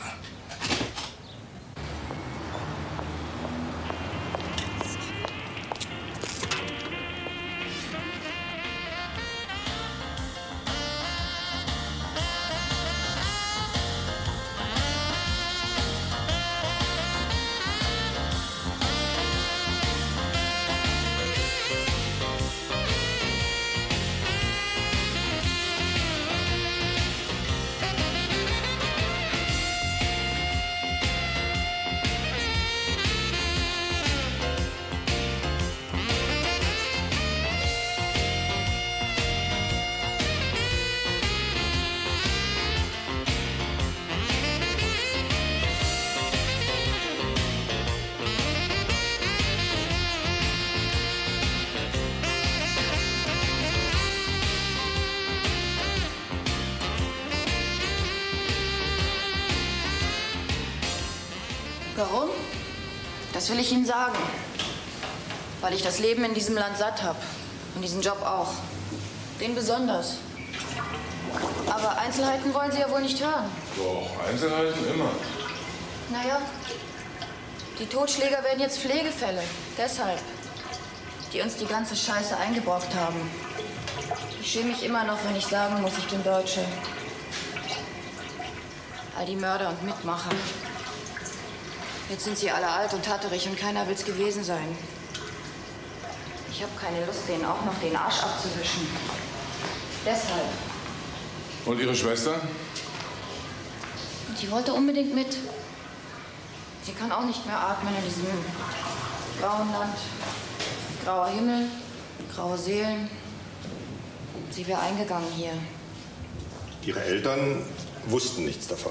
Warum? Das will ich Ihnen sagen. Weil ich das Leben in diesem Land satt habe. Und diesen Job auch. Den besonders. Aber Einzelheiten wollen Sie ja wohl nicht hören. Doch, Einzelheiten immer. Naja, die Totschläger werden jetzt Pflegefälle. Deshalb. Die uns die ganze Scheiße eingebrockt haben. Ich schäme mich immer noch, wenn ich sagen muss, ich bin Deutsche. All die Mörder und Mitmacher. Jetzt sind sie alle alt und tatterig und keiner will's gewesen sein. Ich habe keine Lust, denen auch noch den Arsch abzuwischen. Deshalb. Und Ihre Schwester? Die wollte unbedingt mit. Sie kann auch nicht mehr atmen in diesem grauen Land. Grauer Himmel, graue Seelen. Sie wäre eingegangen hier. Ihre Eltern wussten nichts davon.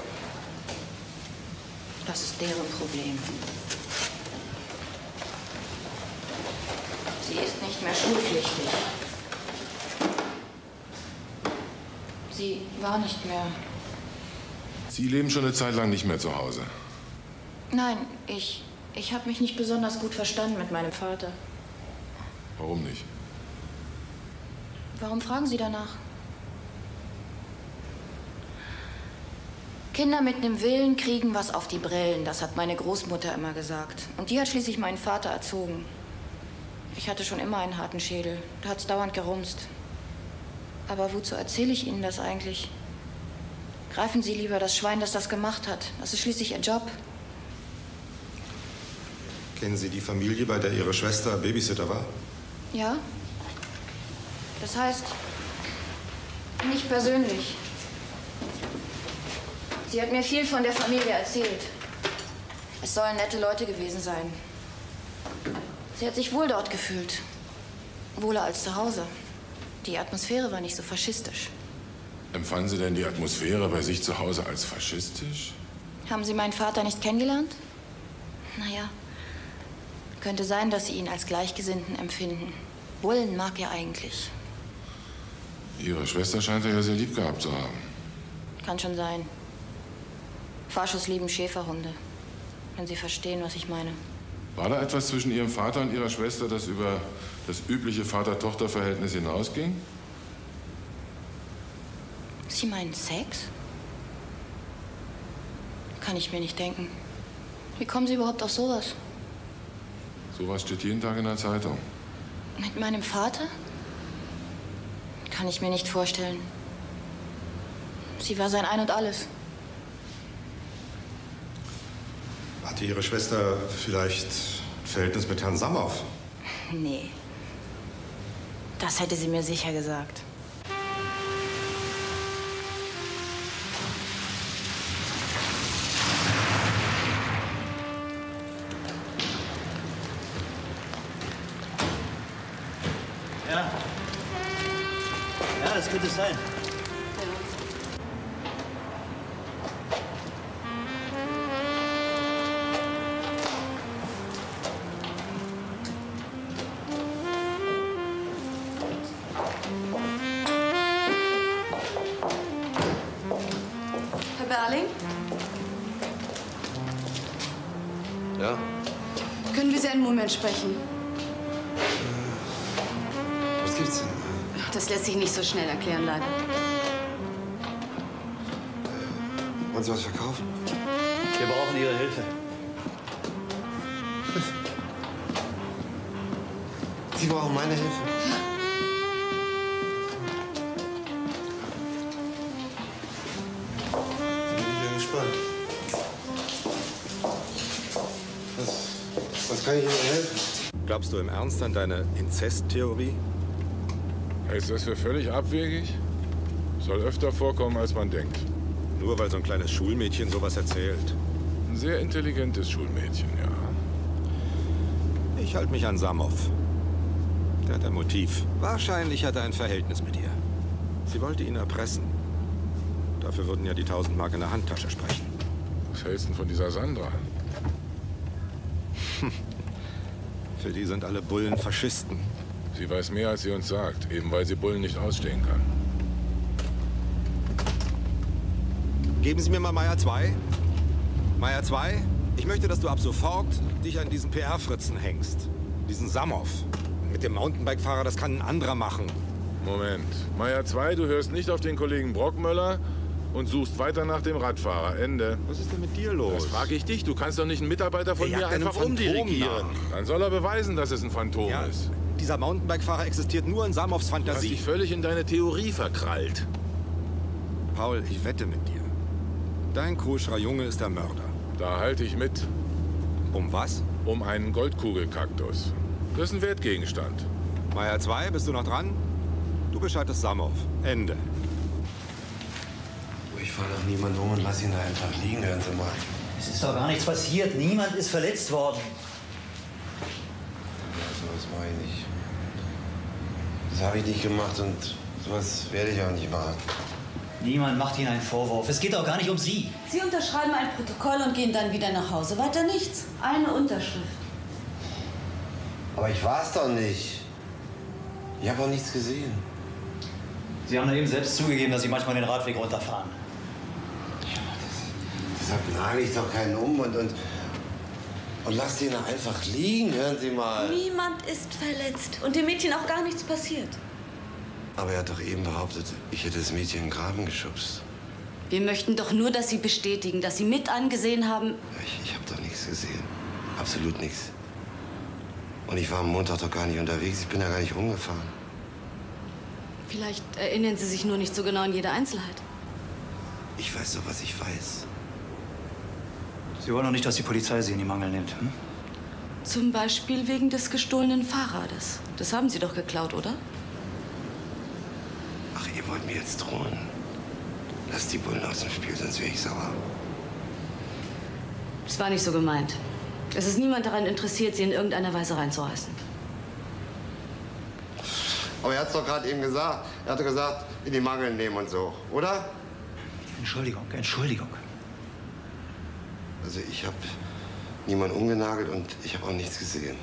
Das ist deren Problem. Sie ist nicht mehr schulpflichtig. Sie war nicht mehr. Sie leben schon eine Zeit lang nicht mehr zu Hause. Nein, ich, ich habe mich nicht besonders gut verstanden mit meinem Vater. Warum nicht? Warum fragen Sie danach? Kinder mit einem Willen kriegen was auf die Brillen, das hat meine Großmutter immer gesagt. Und die hat schließlich meinen Vater erzogen. Ich hatte schon immer einen harten Schädel, da hat's dauernd gerumst. Aber wozu erzähle ich Ihnen das eigentlich? Greifen Sie lieber das Schwein, das das gemacht hat. Das ist schließlich Ihr Job. Kennen Sie die Familie, bei der Ihre Schwester Babysitter war? Ja? Das heißt, nicht persönlich. Sie hat mir viel von der Familie erzählt. Es sollen nette Leute gewesen sein. Sie hat sich wohl dort gefühlt. Wohler als zu Hause. Die Atmosphäre war nicht so faschistisch. Empfanden Sie denn die Atmosphäre bei sich zu Hause als faschistisch? Haben Sie meinen Vater nicht kennengelernt? Naja, könnte sein, dass Sie ihn als Gleichgesinnten empfinden. Bullen mag er eigentlich. Ihre Schwester scheint er ja sehr lieb gehabt zu haben. Kann schon sein. Faschos lieben Schäferhunde. Wenn Sie verstehen, was ich meine. War da etwas zwischen Ihrem Vater und Ihrer Schwester, das über das übliche Vater-Tochter-Verhältnis hinausging? Sie meinen Sex? Kann ich mir nicht denken. Wie kommen Sie überhaupt auf sowas? Sowas steht jeden Tag in der Zeitung. Mit meinem Vater? Kann ich mir nicht vorstellen. Sie war sein Ein und Alles. Hatte Ihre Schwester vielleicht ein Verhältnis mit Herrn Samhoff? Nee. Das hätte sie mir sicher gesagt. Ja. Ja, das könnte es sein. Herr Berling? Ja? Können wir Sie einen Moment sprechen? Was gibt's denn? Das lässt sich nicht so schnell erklären, leider. Wollen Sie was verkaufen? Wir brauchen Ihre Hilfe. Sie brauchen meine Hilfe? Ich bin gespannt. Was, was kann ich Ihnen helfen? Glaubst du im Ernst an deine Inzesttheorie? Hältst du das für völlig abwegig? Soll öfter vorkommen, als man denkt. Nur weil so ein kleines Schulmädchen sowas erzählt. Ein sehr intelligentes Schulmädchen, ja. Ich halte mich an Samhoff. Der hat ein Motiv. Wahrscheinlich hat er ein Verhältnis mit ihr. Sie wollte ihn erpressen. Dafür würden ja die tausend Mark in der Handtasche sprechen. Was hältst du denn von dieser Sandra? Für die sind alle Bullen Faschisten. Sie weiß mehr, als sie uns sagt, eben weil sie Bullen nicht ausstehen kann. Geben Sie mir mal Meier zwei. Meier zwei, ich möchte, dass du ab sofort dich an diesen P R-Fritzen hängst. Diesen Samhoff. Mit dem Mountainbike-Fahrer, das kann ein anderer machen. Moment. Meier zwei, du hörst nicht auf den Kollegen Brockmöller und suchst weiter nach dem Radfahrer. Ende. Was ist denn mit dir los? Das frage ich dich. Du kannst doch nicht einen Mitarbeiter von Der mir jagt einem einfach Phantom umdirigieren. nach. Dann soll er beweisen, dass es ein Phantom Ja, ist. dieser Mountainbike-Fahrer existiert nur in Samhoffs Du hast Fantasie. dich völlig in deine Theorie verkrallt. Paul, ich wette mit dir. Dein koscherer Junge ist der Mörder. Da halte ich mit. Um was? Um einen Goldkugelkaktus. Das ist ein Wertgegenstand. Meier zwei, bist du noch dran? Du bescheidest Samhoff. Ende. Ich fahre doch niemanden um und lass ihn da einfach liegen, hören Sie mal. Es ist doch gar nichts passiert. Niemand ist verletzt worden. Ja, sowas mache ich nicht. Das habe ich nicht gemacht und sowas werde ich auch nicht machen. Niemand macht Ihnen einen Vorwurf. Es geht auch gar nicht um Sie. Sie unterschreiben ein Protokoll und gehen dann wieder nach Hause. Weiter nichts. Eine Unterschrift. Aber ich war es doch nicht. Ich habe auch nichts gesehen. Sie haben ja eben selbst zugegeben, dass Sie manchmal den Radweg runterfahren. Ja, das, deshalb nagel ich doch keinen um und, und, und lass den einfach liegen, hören Sie mal. Niemand ist verletzt und dem Mädchen auch gar nichts passiert. Aber er hat doch eben behauptet, ich hätte das Mädchen in den Graben geschubst. Wir möchten doch nur, dass Sie bestätigen, dass Sie mit angesehen haben. Ich, ich habe doch nichts gesehen. Absolut nichts. Und ich war am Montag doch gar nicht unterwegs. Ich bin ja gar nicht rumgefahren. Vielleicht erinnern Sie sich nur nicht so genau an jede Einzelheit. Ich weiß doch, was ich weiß. Sie wollen doch nicht, dass die Polizei Sie in die Mangel nimmt, hm? Zum Beispiel wegen des gestohlenen Fahrrades. Das haben Sie doch geklaut, oder? Ach, ihr wollt mir jetzt drohen. Lass die Bullen aus dem Spiel, sonst wäre ich sauer. Es war nicht so gemeint. Es ist niemand daran interessiert, sie in irgendeiner Weise reinzureißen. Aber er hat's doch gerade eben gesagt. Er hatte gesagt, in die Mangel nehmen und so, oder? Entschuldigung, Entschuldigung. Also ich habe niemanden umgenagelt und ich habe auch nichts gesehen.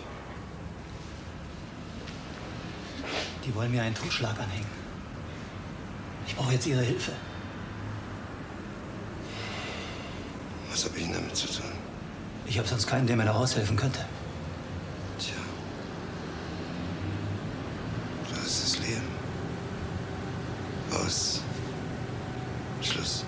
Die wollen mir einen Totschlag anhängen. Ich brauche jetzt Ihre Hilfe. Was habe ich denn damit zu tun? Ich habe sonst keinen, der mir da raushelfen könnte. Tja. Das ist das Leben. Aus. Schluss.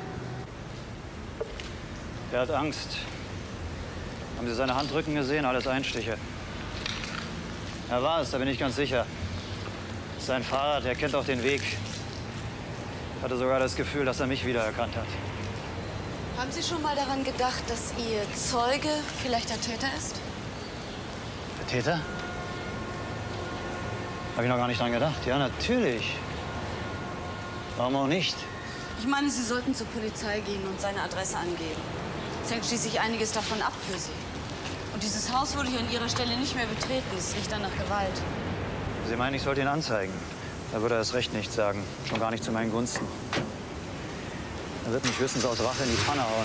Er hat Angst. Haben Sie seine Handrücken gesehen? Alles Einstiche. Er war es, da bin ich ganz sicher. Sein Fahrrad, er kennt auch den Weg. Ich hatte sogar das Gefühl, dass er mich wiedererkannt hat. Haben Sie schon mal daran gedacht, dass Ihr Zeuge vielleicht der Täter ist? Der Täter? Habe ich noch gar nicht dran gedacht. Ja, natürlich. Warum auch nicht? Ich meine, Sie sollten zur Polizei gehen und seine Adresse angeben. Es hängt schließlich einiges davon ab für Sie. Und dieses Haus würde ich an Ihrer Stelle nicht mehr betreten. Es riecht dann nach Gewalt. Sie meinen, ich sollte ihn anzeigen? Da würde er das Recht nicht sagen. Schon gar nicht zu meinen Gunsten. Er wird mich höchstens aus Rache in die Pfanne hauen.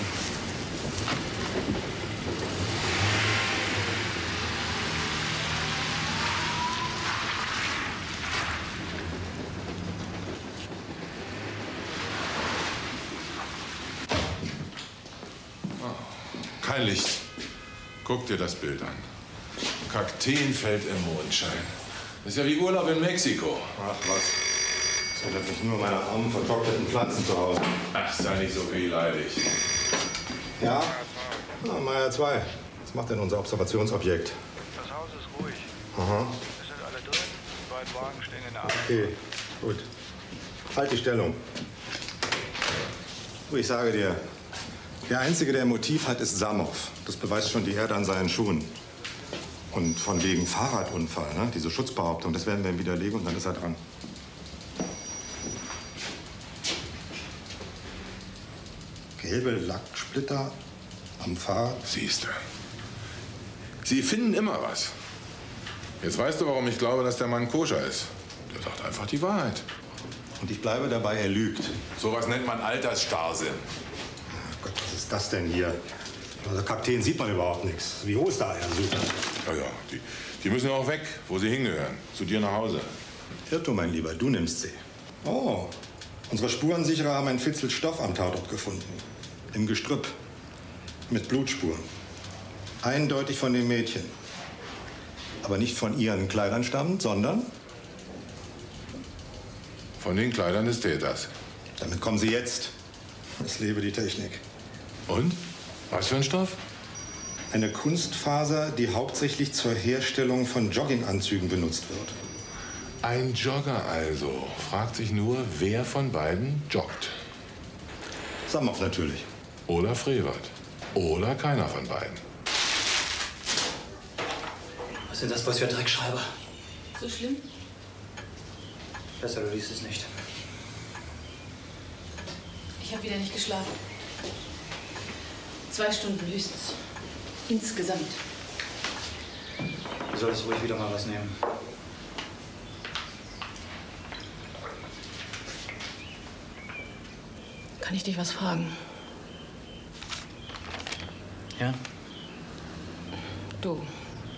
Kein Licht. Guck dir das Bild an. Kakteenfeld im Mondschein. Das ist ja wie Urlaub in Mexiko. Ach was. Das sind doch nicht nur meine armen, vertrockneten Pflanzen zu Hause. Ach, sei nicht so wehleidig. Ja? Na, Meier zwei. Was macht denn unser Observationsobjekt? Das Haus ist ruhig. Aha. Es sind alle drin. Die beiden Wagen stehen in der Arbeit. Okay, gut. Halt die Stellung. Du, ich sage dir, der Einzige, der ein Motiv hat, ist Samov. Das beweist schon die Erde an seinen Schuhen. Und von wegen Fahrradunfall, ne? Diese Schutzbehauptung, das werden wir ihm widerlegen und dann ist er dran. Gelbe Lacksplitter am Fahrrad. Siehst du. Sie finden immer was. Jetzt weißt du, warum ich glaube, dass der Mann koscher ist. Der sagt einfach die Wahrheit. Und ich bleibe dabei, er lügt. Sowas nennt man Altersstarrsinn. Ach Gott, was ist das denn hier? Also Kapitän sieht man überhaupt nichts. Wie hoch ist da er? Ja, ja, die, die müssen ja auch weg, wo sie hingehören. Zu dir nach Hause. Irrtum, mein Lieber, du nimmst sie. Oh, unsere Spurensicherer haben ein Fitzel Stoff am Tatort gefunden. Im Gestrüpp. Mit Blutspuren. Eindeutig von dem Mädchen. Aber nicht von ihren Kleidern stammend, sondern... Von den Kleidern des Täters. Damit kommen Sie jetzt. Es lebe die Technik. Und? Was für ein Stoff? Eine Kunstfaser, die hauptsächlich zur Herstellung von Jogginganzügen benutzt wird. Ein Jogger also. Fragt sich nur, wer von beiden joggt. Samov natürlich. Oder Frevert. Oder keiner von beiden. Was sind das bloß für Dreckschreiber? So schlimm? Besser, du liest es nicht. Ich habe wieder nicht geschlafen. Zwei Stunden höchstens. Insgesamt. Du solltest ruhig wieder mal was nehmen. Kann ich dich was fragen? Ja? Du.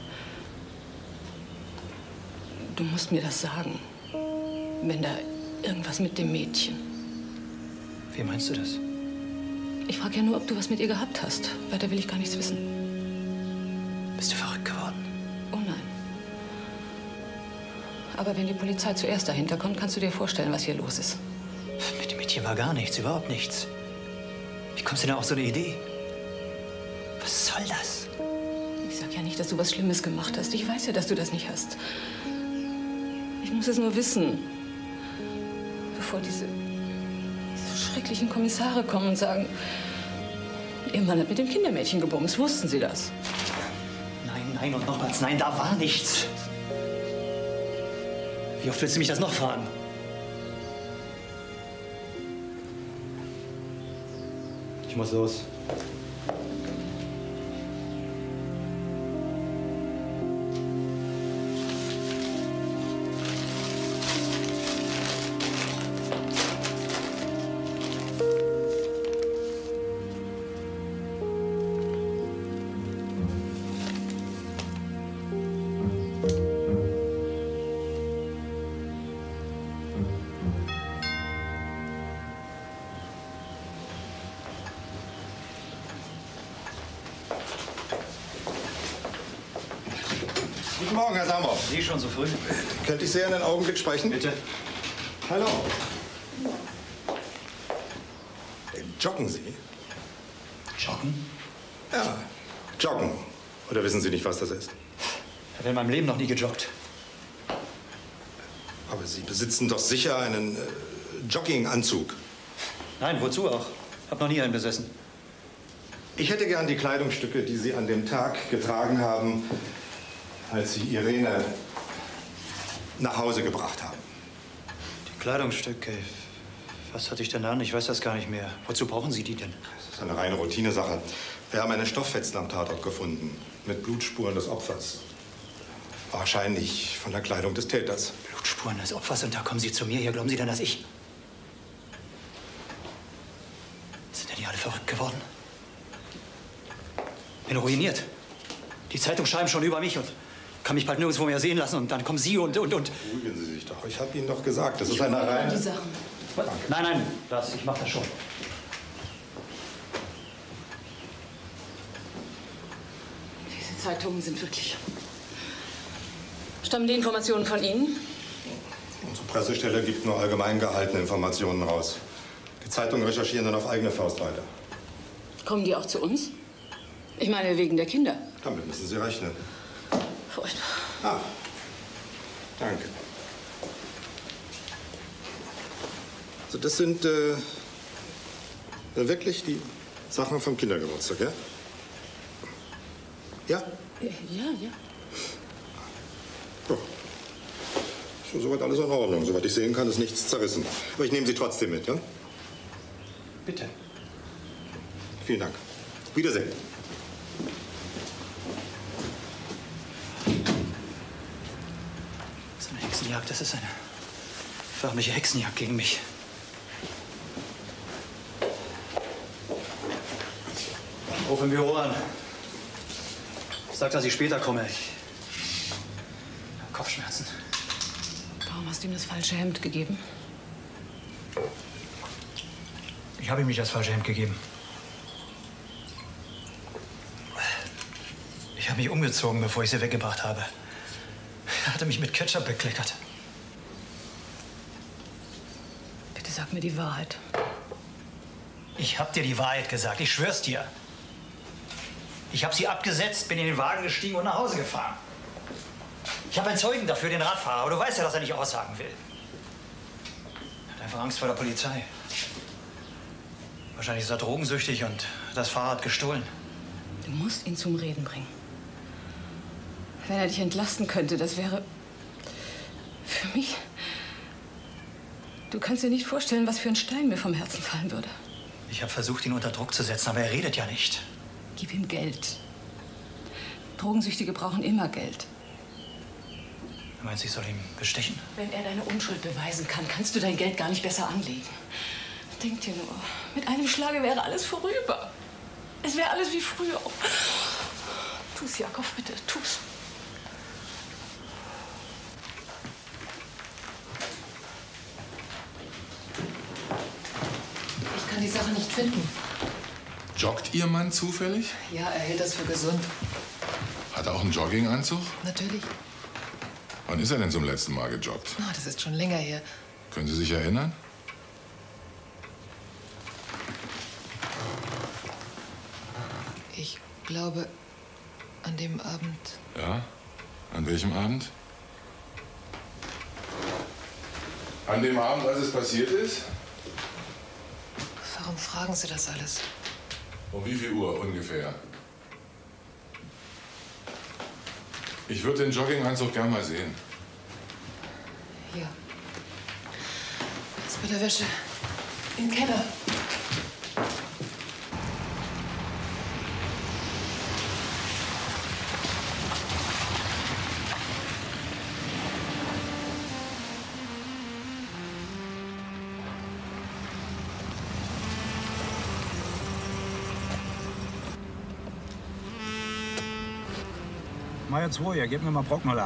Du musst mir das sagen. Wenn da irgendwas mit dem Mädchen. Wie meinst du das? Ich frage ja nur, ob du was mit ihr gehabt hast. Weiter will ich gar nichts wissen. Bist du verrückt geworden? Oh nein. Aber wenn die Polizei zuerst dahinter kommt, kannst du dir vorstellen, was hier los ist. Mit dem Mädchen war gar nichts, überhaupt nichts. Wie kommst du denn auf so eine Idee? Was soll das? Ich sag ja nicht, dass du was Schlimmes gemacht hast. Ich weiß ja, dass du das nicht hast. Ich muss es nur wissen. Bevor diese, diese schrecklichen Kommissare kommen und sagen, ihr Mann hat mit dem Kindermädchen gebumst. Wussten Sie das? Nein, nein und nochmals nein, da war nichts. Wie oft willst du mich das noch fragen? Ich muss los. Guten Morgen, Herr Samov. Sie schon so früh? Könnte ich Sie einen Augenblick sprechen? Bitte. Hallo. Äh, Joggen Sie? Joggen? Ja, joggen. Oder wissen Sie nicht, was das ist? Ich habe in meinem Leben noch nie gejoggt. Aber Sie besitzen doch sicher einen äh, Jogginganzug. Nein, wozu auch? Hab noch nie einen besessen. Ich hätte gern die Kleidungsstücke, die Sie an dem Tag getragen haben, als Sie Irene nach Hause gebracht haben. Die Kleidungsstücke. Was hatte ich denn an? Ich weiß das gar nicht mehr. Wozu brauchen Sie die denn? Das ist eine reine Routinesache. Wir haben eine Stofffetzen am Tatort gefunden. Mit Blutspuren des Opfers. Wahrscheinlich von der Kleidung des Täters. Blutspuren des Opfers und da kommen Sie zu mir. Hier glauben Sie denn, dass ich... Sind denn die alle verrückt geworden? Bin ruiniert. Die Zeitungen schreiben schon über mich und kann mich bald nirgendwo mehr sehen lassen. Und dann kommen Sie und... und, und. Beruhigen Sie sich doch. Ich habe Ihnen doch gesagt, das ist Ich eine hole mal reine... die Sachen. Nein, nein, das, ich mach das schon. Diese Zeitungen sind wirklich... Stammen die Informationen von Ihnen? Unsere Pressestelle gibt nur allgemein gehaltene Informationen raus. Die Zeitungen recherchieren dann auf eigene Faust weiter. Kommen die auch zu uns? Ich meine, wegen der Kinder. Damit müssen Sie rechnen. Furchtbar. Ah, danke. Also das sind äh, wirklich die Sachen vom Kindergeburtstag, ja? Ja? Ja, ja. Doch. Ist soweit alles in Ordnung. Soweit ich sehen kann, ist nichts zerrissen. Aber ich nehme Sie trotzdem mit, ja? Bitte. Vielen Dank. Wiedersehen. Das ist eine Hexenjagd. Das ist eine förmliche Hexenjagd gegen mich. Ruf im Büro an. Sag, dass ich später komme. Ich hab Kopfschmerzen. Warum hast du ihm das falsche Hemd gegeben? Ich habe ihm nicht das falsche Hemd gegeben. Ich habe mich umgezogen, bevor ich sie weggebracht habe. Er hatte mich mit Ketchup bekleckert. Bitte sag mir die Wahrheit. Ich hab dir die Wahrheit gesagt, ich schwör's dir. Ich habe sie abgesetzt, bin in den Wagen gestiegen und nach Hause gefahren. Ich habe einen Zeugen dafür, den Radfahrer, aber du weißt ja, dass er nicht aussagen will. Er hat einfach Angst vor der Polizei. Wahrscheinlich ist er drogensüchtig und das Fahrrad gestohlen. Du musst ihn zum Reden bringen. Wenn er dich entlasten könnte, das wäre für mich... Du kannst dir nicht vorstellen, was für ein Stein mir vom Herzen fallen würde. Ich habe versucht, ihn unter Druck zu setzen, aber er redet ja nicht. Gib ihm Geld. Drogensüchtige brauchen immer Geld. Du meinst, ich soll ihn bestechen? Wenn er deine Unschuld beweisen kann, kannst du dein Geld gar nicht besser anlegen. Denk dir nur, mit einem Schlage wäre alles vorüber. Es wäre alles wie früher. Tu's, Jakob, bitte, tu's. Ich kann die Sache nicht finden. Joggt Ihr Mann zufällig? Ja, er hält das für gesund. Hat er auch einen Jogginganzug? Natürlich. Wann ist er denn zum letzten Mal gejoggt? Ah, das ist schon länger her. Können Sie sich erinnern? Ich glaube, an dem Abend. Ja? An welchem Abend? An dem Abend, als es passiert ist? Warum fragen Sie das alles? Um wie viel Uhr ungefähr? Ich würde den Jogginganzug gern mal sehen. Hier. Ist bei der Wäsche. Im Keller. Meier zwei, ja, gib mir mal Brockmüller.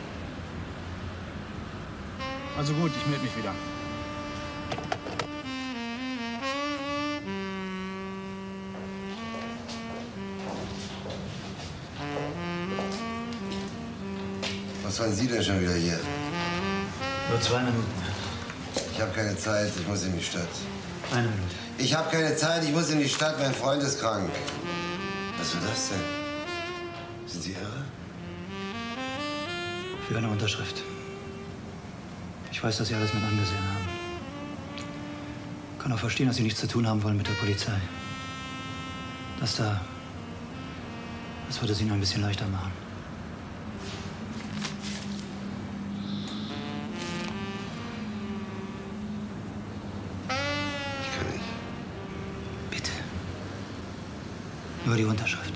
Also gut, ich melde mich wieder. Was wollen Sie denn schon wieder hier? Nur zwei Minuten. Ich habe keine Zeit, ich muss in die Stadt. Eine Minute. Ich habe keine Zeit, ich muss in die Stadt, mein Freund ist krank. Was ist das denn? Sind Sie irre? Für eine Unterschrift. Ich weiß, dass Sie alles mit angesehen haben. Kann auch verstehen, dass Sie nichts zu tun haben wollen mit der Polizei. Das da, das würde es Ihnen ein bisschen leichter machen. Ich kann nicht. Bitte. Nur die Unterschrift.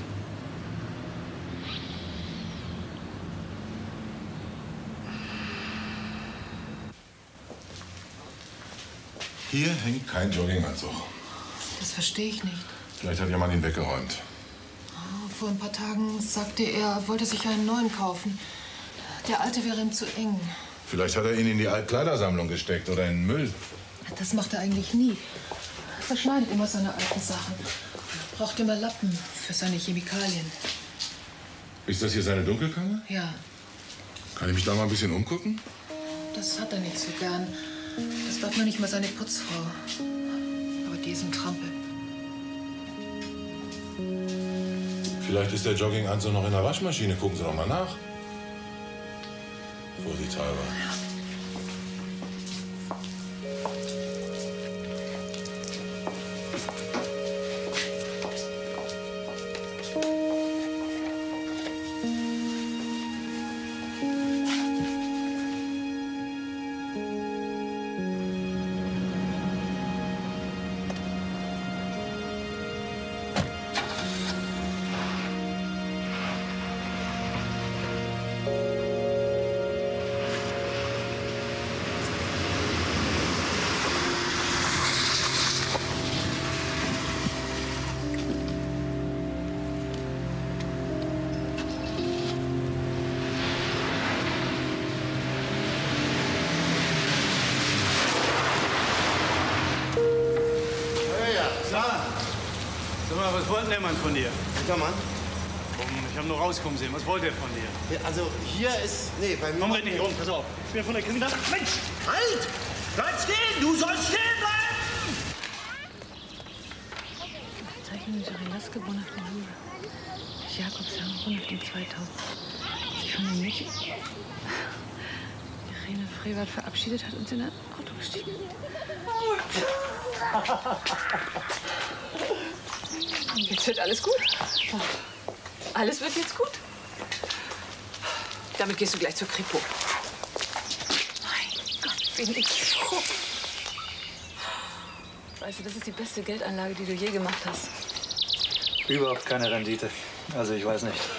Hier hängt kein Jogginganzug. Das verstehe ich nicht. Vielleicht hat jemand ihn weggeräumt. Oh, vor ein paar Tagen sagte er, er wollte sich einen neuen kaufen. Der alte wäre ihm zu eng. Vielleicht hat er ihn in die Altkleidersammlung gesteckt oder in den Müll. Das macht er eigentlich nie. Er verschneidet immer seine alten Sachen. Er braucht immer Lappen für seine Chemikalien. Ist das hier seine Dunkelkammer? Ja, Kann ich mich da mal ein bisschen umgucken? das hat er nicht so gern. Das darf nur nicht mal seine Putzfrau. Aber die ist ein Trampel. Vielleicht ist der Jogginganzug noch in der Waschmaschine. Gucken Sie doch mal nach. Vorsichtshalber. Was wollte der Mann von dir? Guter Mann. Ich habe nur rauskommen sehen. Was wollte er von dir? Ja, also hier ist... Nee, bei mir... Komm, red nicht rum, pass auf. Ich bin von der Kriminal... Mensch! Halt! Bleib stehen! Du sollst stehen bleiben! Zeichnung Jerry Laske, geboren auf den Hamburg. Jakobshagen, geboren auf den zweitausend. Sich von dem Mädchen Irene Frevert verabschiedet hat und sie in ein Auto gestiegen. Jetzt wird alles gut. Alles wird jetzt gut. Damit gehst du gleich zur Kripo. Mein Gott, bin ich froh. Weißt du, das ist die beste Geldanlage, die du je gemacht hast. Überhaupt keine Rendite. Also ich weiß nicht.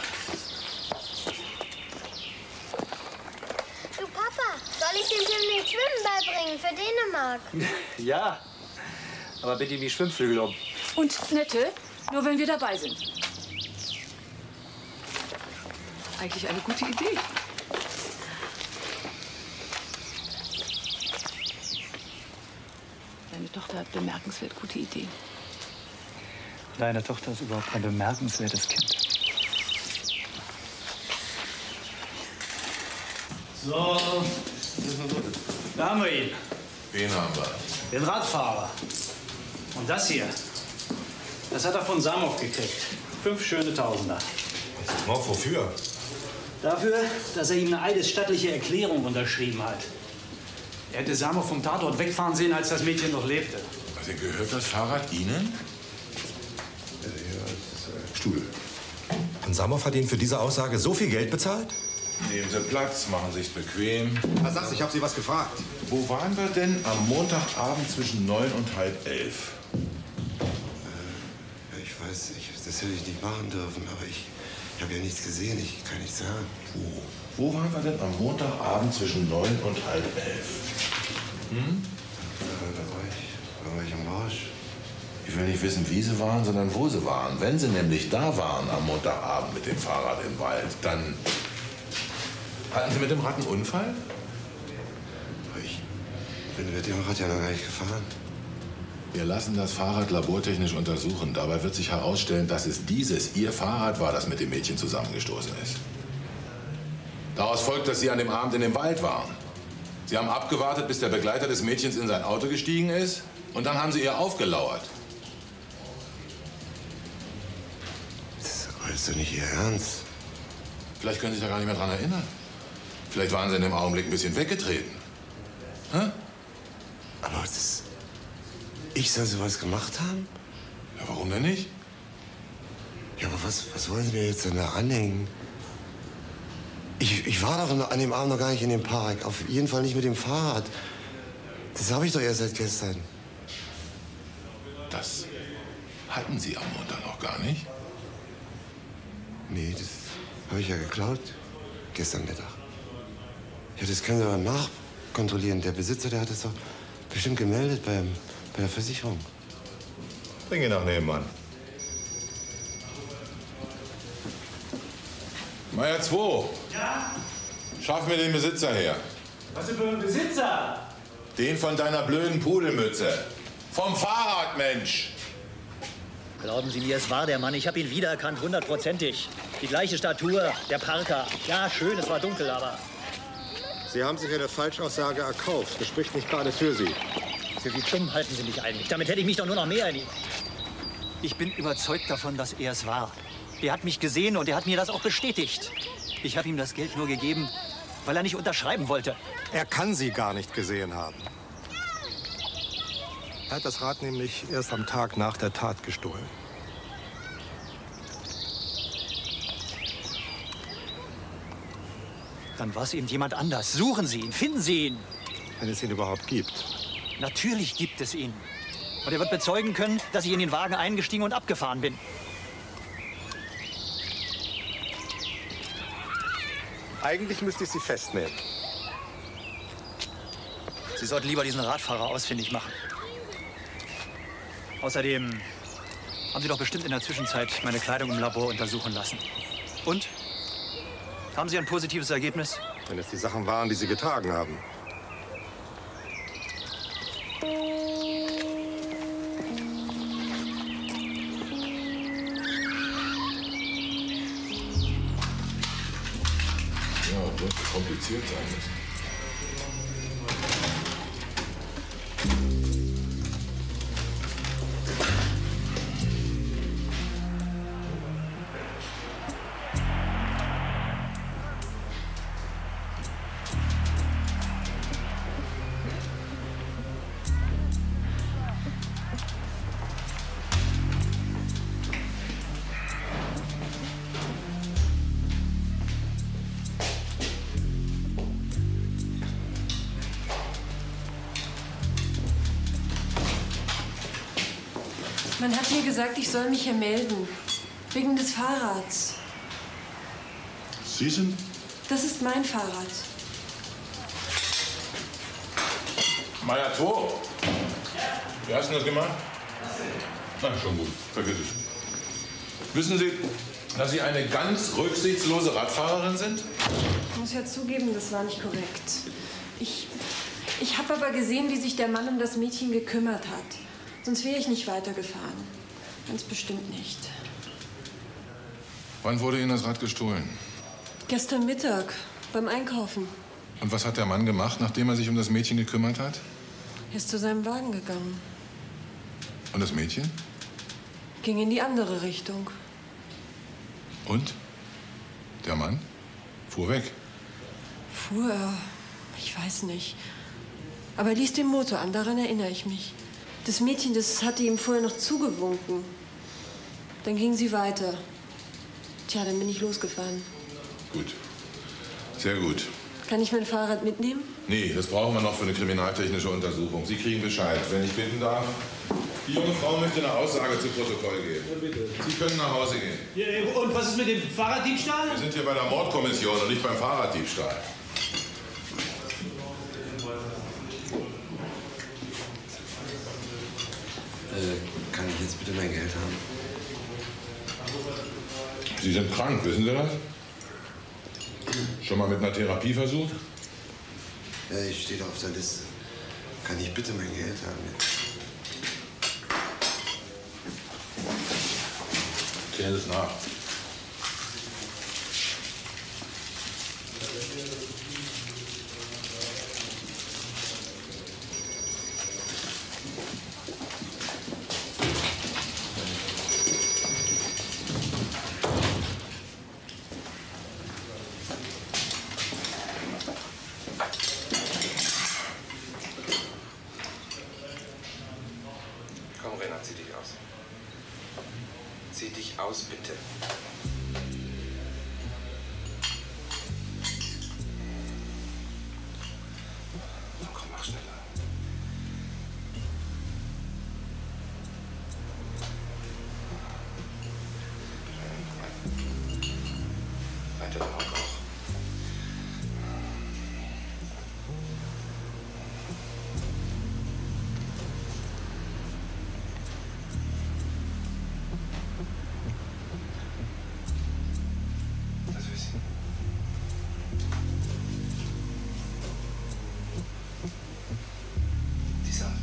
Du Papa, soll ich dem Tim den Schwimmen beibringen für Dänemark? Ja, aber bitte die Schwimmflügel um. Und Nette, nur wenn wir dabei sind. Eigentlich eine gute Idee. Deine Tochter hat bemerkenswert gute Ideen. Deine Tochter ist überhaupt ein bemerkenswertes Kind. So, da haben wir ihn. Wen haben wir? Den Radfahrer. Und das hier, das hat er von Samov gekriegt. Fünf schöne Tausender. Noch wofür? Dafür, dass er ihm eine eidesstattliche Erklärung unterschrieben hat. Er hätte Samov vom Tatort wegfahren sehen, als das Mädchen noch lebte. Also gehört das Fahrrad Ihnen? Stuhl. Und Samov hat Ihnen für diese Aussage so viel Geld bezahlt? Nehmen Sie Platz, machen Sie es bequem. Was sagst du? Ich habe Sie was gefragt. Wo waren wir denn am Montagabend zwischen neun und halb elf? Äh, ich weiß, ich, das hätte ich nicht machen dürfen, aber ich, ich habe ja nichts gesehen, ich kann nichts sagen. Wo? Wo waren wir denn am Montagabend zwischen neun und halb elf? Hm? Da, da, war ich, da war ich am Rausch. Ich will nicht wissen, wie sie waren, sondern wo sie waren. Wenn sie nämlich da waren am Montagabend mit dem Fahrrad im Wald, dann hatten sie mit dem Rad einen Unfall? Ich bin mit dem Rad ja noch gar nicht gefahren. Wir lassen das Fahrrad labortechnisch untersuchen. Dabei wird sich herausstellen, dass es dieses, Ihr Fahrrad war, das mit dem Mädchen zusammengestoßen ist. Daraus folgt, dass Sie an dem Abend in dem Wald waren. Sie haben abgewartet, bis der Begleiter des Mädchens in sein Auto gestiegen ist, und dann haben Sie ihr aufgelauert. Das ist doch nicht Ihr Ernst. Vielleicht können Sie sich da gar nicht mehr dran erinnern. Vielleicht waren Sie in dem Augenblick ein bisschen weggetreten. Hä? Aber das... Ich soll sowas gemacht haben? Ja, warum denn nicht? Ja, aber was, was wollen Sie mir jetzt denn da anhängen? Ich, ich war doch an dem Abend noch gar nicht in dem Park. Auf jeden Fall nicht mit dem Fahrrad. Das habe ich doch erst seit gestern. Das hatten Sie am Montag noch gar nicht? Nee, das habe ich ja geklaut. Gestern Mittag. Ja, das können Sie aber nachkontrollieren. Der Besitzer, der hat das doch bestimmt gemeldet beim, bei der Versicherung. Bring ihn nach nebenan. Meier zwei. Ja? Schaff mir den Besitzer her. Was denn für ein Besitzer? Den von deiner blöden Pudelmütze. Vom Fahrrad, Mensch. Glauben Sie mir, es war der Mann. Ich habe ihn wiedererkannt, hundertprozentig. Die gleiche Statur, der Parker. Ja, schön, es war dunkel, aber... Sie haben sich eine Falschaussage erkauft. Das spricht nicht gerade für Sie. Für wie dumm halten Sie mich eigentlich? Damit hätte ich mich doch nur noch mehr in ihn. Ich bin überzeugt davon, dass er es war. Er hat mich gesehen und er hat mir das auch bestätigt. Ich habe ihm das Geld nur gegeben, weil er nicht unterschreiben wollte. Er kann Sie gar nicht gesehen haben. Er hat das Rad nämlich erst am Tag nach der Tat gestohlen. Dann war es eben jemand anders. Suchen Sie ihn, finden Sie ihn. Wenn es ihn überhaupt gibt. Natürlich gibt es ihn. Und er wird bezeugen können, dass ich in den Wagen eingestiegen und abgefahren bin. Eigentlich müsste ich Sie festnehmen. Sie sollten lieber diesen Radfahrer ausfindig machen. Außerdem haben Sie doch bestimmt in der Zwischenzeit meine Kleidung im Labor untersuchen lassen. Und? Haben Sie ein positives Ergebnis? Wenn es die Sachen waren, die Sie getragen haben. Ja, wird kompliziert sein müssen. Man hat mir gesagt, ich soll mich hier melden. Wegen des Fahrrads. Sie sind? Das ist mein Fahrrad. Meier zwei. Wie hast du das gemacht? Na, schon gut. Vergiss es. Wissen Sie, dass Sie eine ganz rücksichtslose Radfahrerin sind? Ich muss ja zugeben, das war nicht korrekt. Ich, ich habe aber gesehen, wie sich der Mann um das Mädchen gekümmert hat. Sonst wäre ich nicht weitergefahren. Ganz bestimmt nicht. Wann wurde Ihnen das Rad gestohlen? Gestern Mittag, beim Einkaufen. Und was hat der Mann gemacht, nachdem er sich um das Mädchen gekümmert hat? Er ist zu seinem Wagen gegangen. Und das Mädchen? Ging in die andere Richtung. Und? Der Mann? Fuhr weg. Fuhr er? Ich weiß nicht. Aber er ließ den Motor an, daran erinnere ich mich. Das Mädchen, das hatte ihm vorher noch zugewunken. Dann ging sie weiter. Tja, dann bin ich losgefahren. Gut. Sehr gut. Kann ich mein Fahrrad mitnehmen? Nee, das brauchen wir noch für eine kriminaltechnische Untersuchung. Sie kriegen Bescheid, wenn ich bitten darf. Die junge Frau möchte eine Aussage zu Protokoll geben. Ja, bitte. Sie können nach Hause gehen. Ja, und was ist mit dem Fahrraddiebstahl? Wir sind hier bei der Mordkommission und nicht beim Fahrraddiebstahl. Äh, kann ich jetzt Sie sind krank, wissen Sie das? Schon mal mit einer Therapie versucht? Ja, ich stehe da auf der Liste. Kann ich bitte mein Geld haben jetzt? Zählen Sie es nach. Komm, Renat, zieh dich aus. Zieh dich aus, bitte. Komm, mach schneller. Weiter drauf auch. Das will ich. Dieser.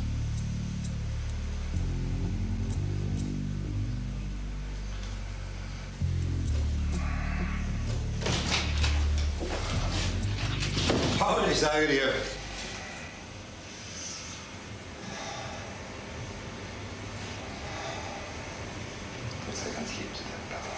Paul, ich sage dir. Du bist ja ganz lieb zu deinem Papa.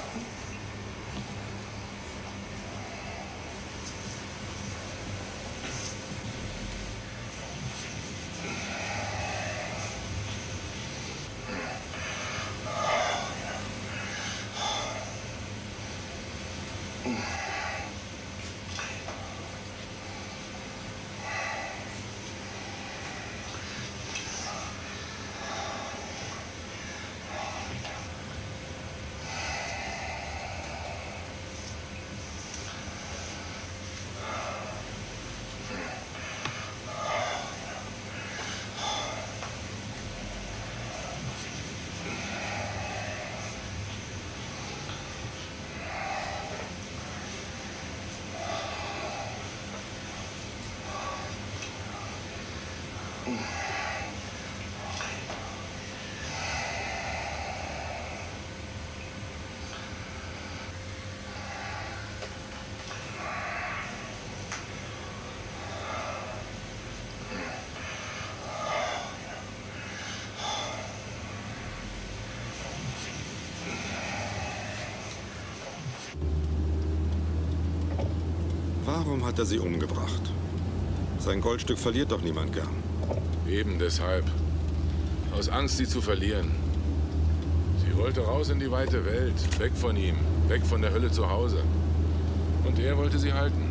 Warum hat er sie umgebracht? Sein Goldstück verliert doch niemand gern. Eben deshalb. Aus Angst, sie zu verlieren. Sie wollte raus in die weite Welt, weg von ihm, weg von der Hölle zu Hause. Und er wollte sie halten.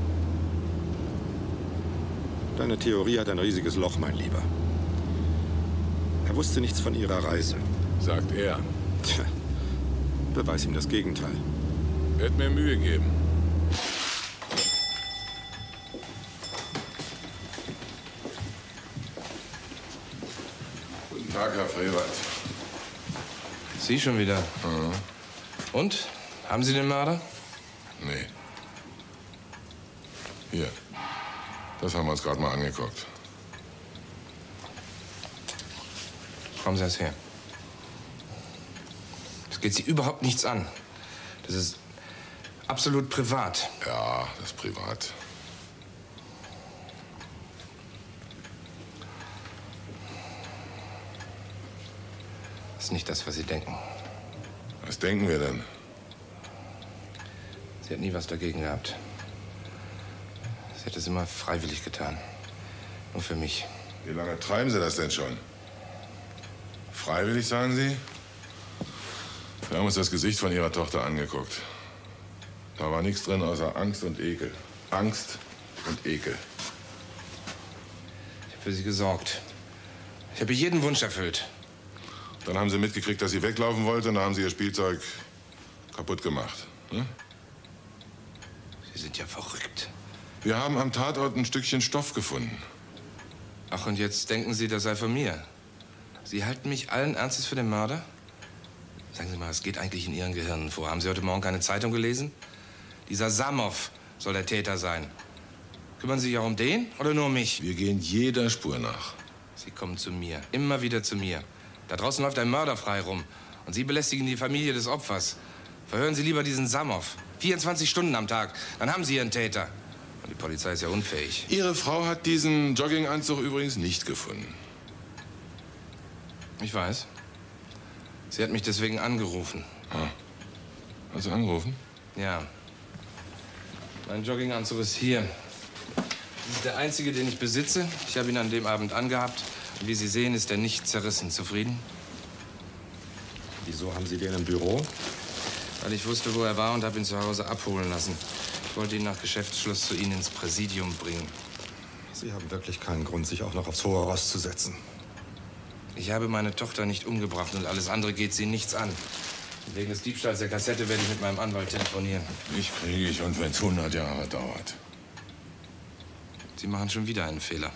Deine Theorie hat ein riesiges Loch, mein Lieber. Er wusste nichts von ihrer Reise. Sagt er. Tja, beweis ihm das Gegenteil. Wird mir Mühe geben. Guten Tag, Herr Frevert. Sie schon wieder? Mhm. Und? Haben Sie den Mörder? Nee. Hier. Das haben wir uns gerade mal angeguckt. Kommen Sie erst her. Das geht Sie überhaupt nichts an. Das ist absolut privat. Ja, das ist privat. Das ist nicht das, was Sie denken. Was denken wir denn? Sie hat nie was dagegen gehabt. Sie hat es immer freiwillig getan. Nur für mich. Wie lange treiben Sie das denn schon? Freiwillig, sagen Sie? Wir haben uns das Gesicht von Ihrer Tochter angeguckt. Da war nichts drin außer Angst und Ekel. Angst und Ekel. Ich habe für Sie gesorgt. Ich habe ihr jeden Wunsch erfüllt. Dann haben Sie mitgekriegt, dass sie weglaufen wollte, und da haben Sie ihr Spielzeug kaputt gemacht. Hm? Sie sind ja verrückt. Wir haben am Tatort ein Stückchen Stoff gefunden. Ach, und jetzt denken Sie, das sei von mir. Sie halten mich allen Ernstes für den Mörder? Sagen Sie mal, was geht eigentlich in Ihren Gehirnen vor? Haben Sie heute Morgen keine Zeitung gelesen? Dieser Samow soll der Täter sein. Kümmern Sie sich auch um den oder nur um mich? Wir gehen jeder Spur nach. Sie kommen zu mir, immer wieder zu mir. Da draußen läuft ein Mörder frei rum. Und Sie belästigen die Familie des Opfers. Verhören Sie lieber diesen Samow. vierundzwanzig Stunden am Tag. Dann haben Sie Ihren Täter. Und die Polizei ist ja unfähig. Ihre Frau hat diesen Jogginganzug übrigens nicht gefunden. Ich weiß. Sie hat mich deswegen angerufen. Ah. Hast du angerufen? Ja. Mein Jogginganzug ist hier. Das ist der einzige, den ich besitze. Ich habe ihn an dem Abend angehabt. Und wie Sie sehen, ist er nicht zerrissen. Zufrieden? Wieso haben Sie den im Büro? Weil ich wusste, wo er war und habe ihn zu Hause abholen lassen. Ich wollte ihn nach Geschäftsschluss zu Ihnen ins Präsidium bringen. Sie haben wirklich keinen Grund, sich auch noch aufs hohe Ross zu setzen. Ich habe meine Tochter nicht umgebracht und alles andere geht sie nichts an. Wegen des Diebstahls der Kassette werde ich mit meinem Anwalt telefonieren. Ich kriege ich, und wenn es hundert Jahre dauert. Sie machen schon wieder einen Fehler.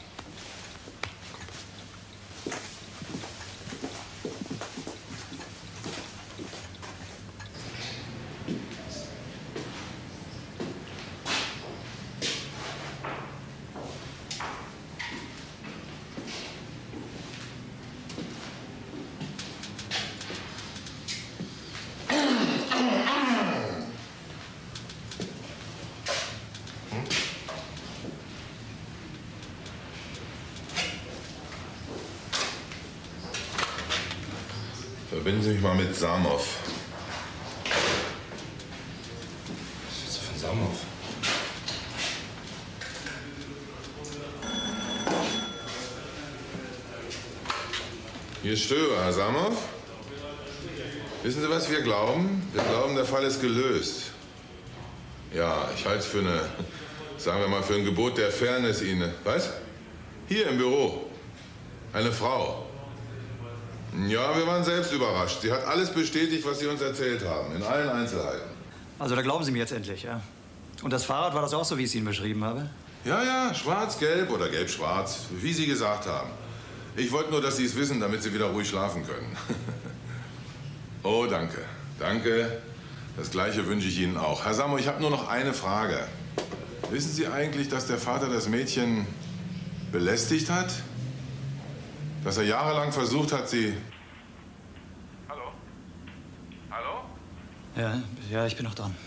Verbinden Sie mich mal mit Samow. Was ist das für ein Samow? Hier ist Stöber, Herr Samow. Wissen Sie, was wir glauben? Wir glauben, der Fall ist gelöst. Ja, ich halte es für eine, sagen wir mal, für ein Gebot der Fairness Ihnen. Was? Hier im Büro. Eine Frau. Ja, wir waren selbst überrascht. Sie hat alles bestätigt, was Sie uns erzählt haben, in allen Einzelheiten. Also da glauben Sie mir jetzt endlich, ja? Und das Fahrrad, war das auch so, wie ich es Ihnen beschrieben habe? Ja, ja, schwarz-gelb oder gelb-schwarz, wie Sie gesagt haben. Ich wollte nur, dass Sie es wissen, damit Sie wieder ruhig schlafen können. Oh, danke. Danke. Das Gleiche wünsche ich Ihnen auch. Herr Samow, ich habe nur noch eine Frage. Wissen Sie eigentlich, dass der Vater das Mädchen belästigt hat? Dass er jahrelang versucht hat, sie... Hallo? Hallo? Ja, ja, ich bin noch dran.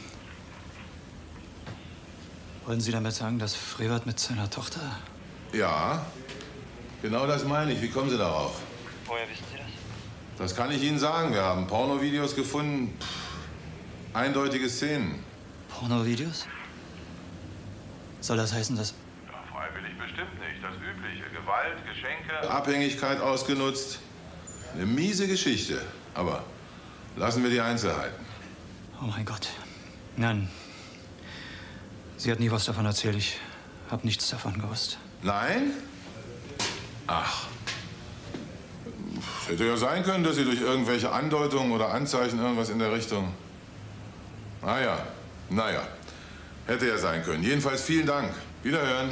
Wollen Sie damit sagen, dass Frevert mit seiner Tochter... Ja, genau das meine ich. Wie kommen Sie darauf? Woher wissen Sie das? Das kann ich Ihnen sagen. Wir haben Pornovideos gefunden. Pff, eindeutige Szenen. Pornovideos? Soll das heißen, dass... Ja, freiwillig bestimmt nicht. Das Übliche. Gewalt, Geschenke... Abhängigkeit ausgenutzt. Eine miese Geschichte. Aber lassen wir die Einzelheiten. Oh mein Gott. Nein. Sie hat nie was davon erzählt. Ich habe nichts davon gewusst. Nein? Ach. Es hätte ja sein können, dass Sie durch irgendwelche Andeutungen oder Anzeichen irgendwas in der Richtung... Ah ja, naja. Hätte ja sein können. Jedenfalls vielen Dank. Wiederhören.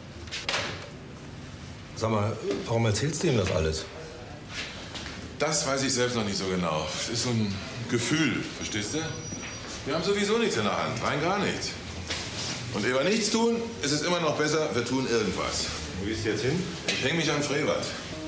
Sag mal, warum erzählst du ihm das alles? Das weiß ich selbst noch nicht so genau. Es ist so ein Gefühl, verstehst du? Wir haben sowieso nichts in der Hand, rein gar nichts. Und ehe wir nichts tun, ist es immer noch besser, wir tun irgendwas. Wo gehst du jetzt hin? Ich hänge mich an Frevert.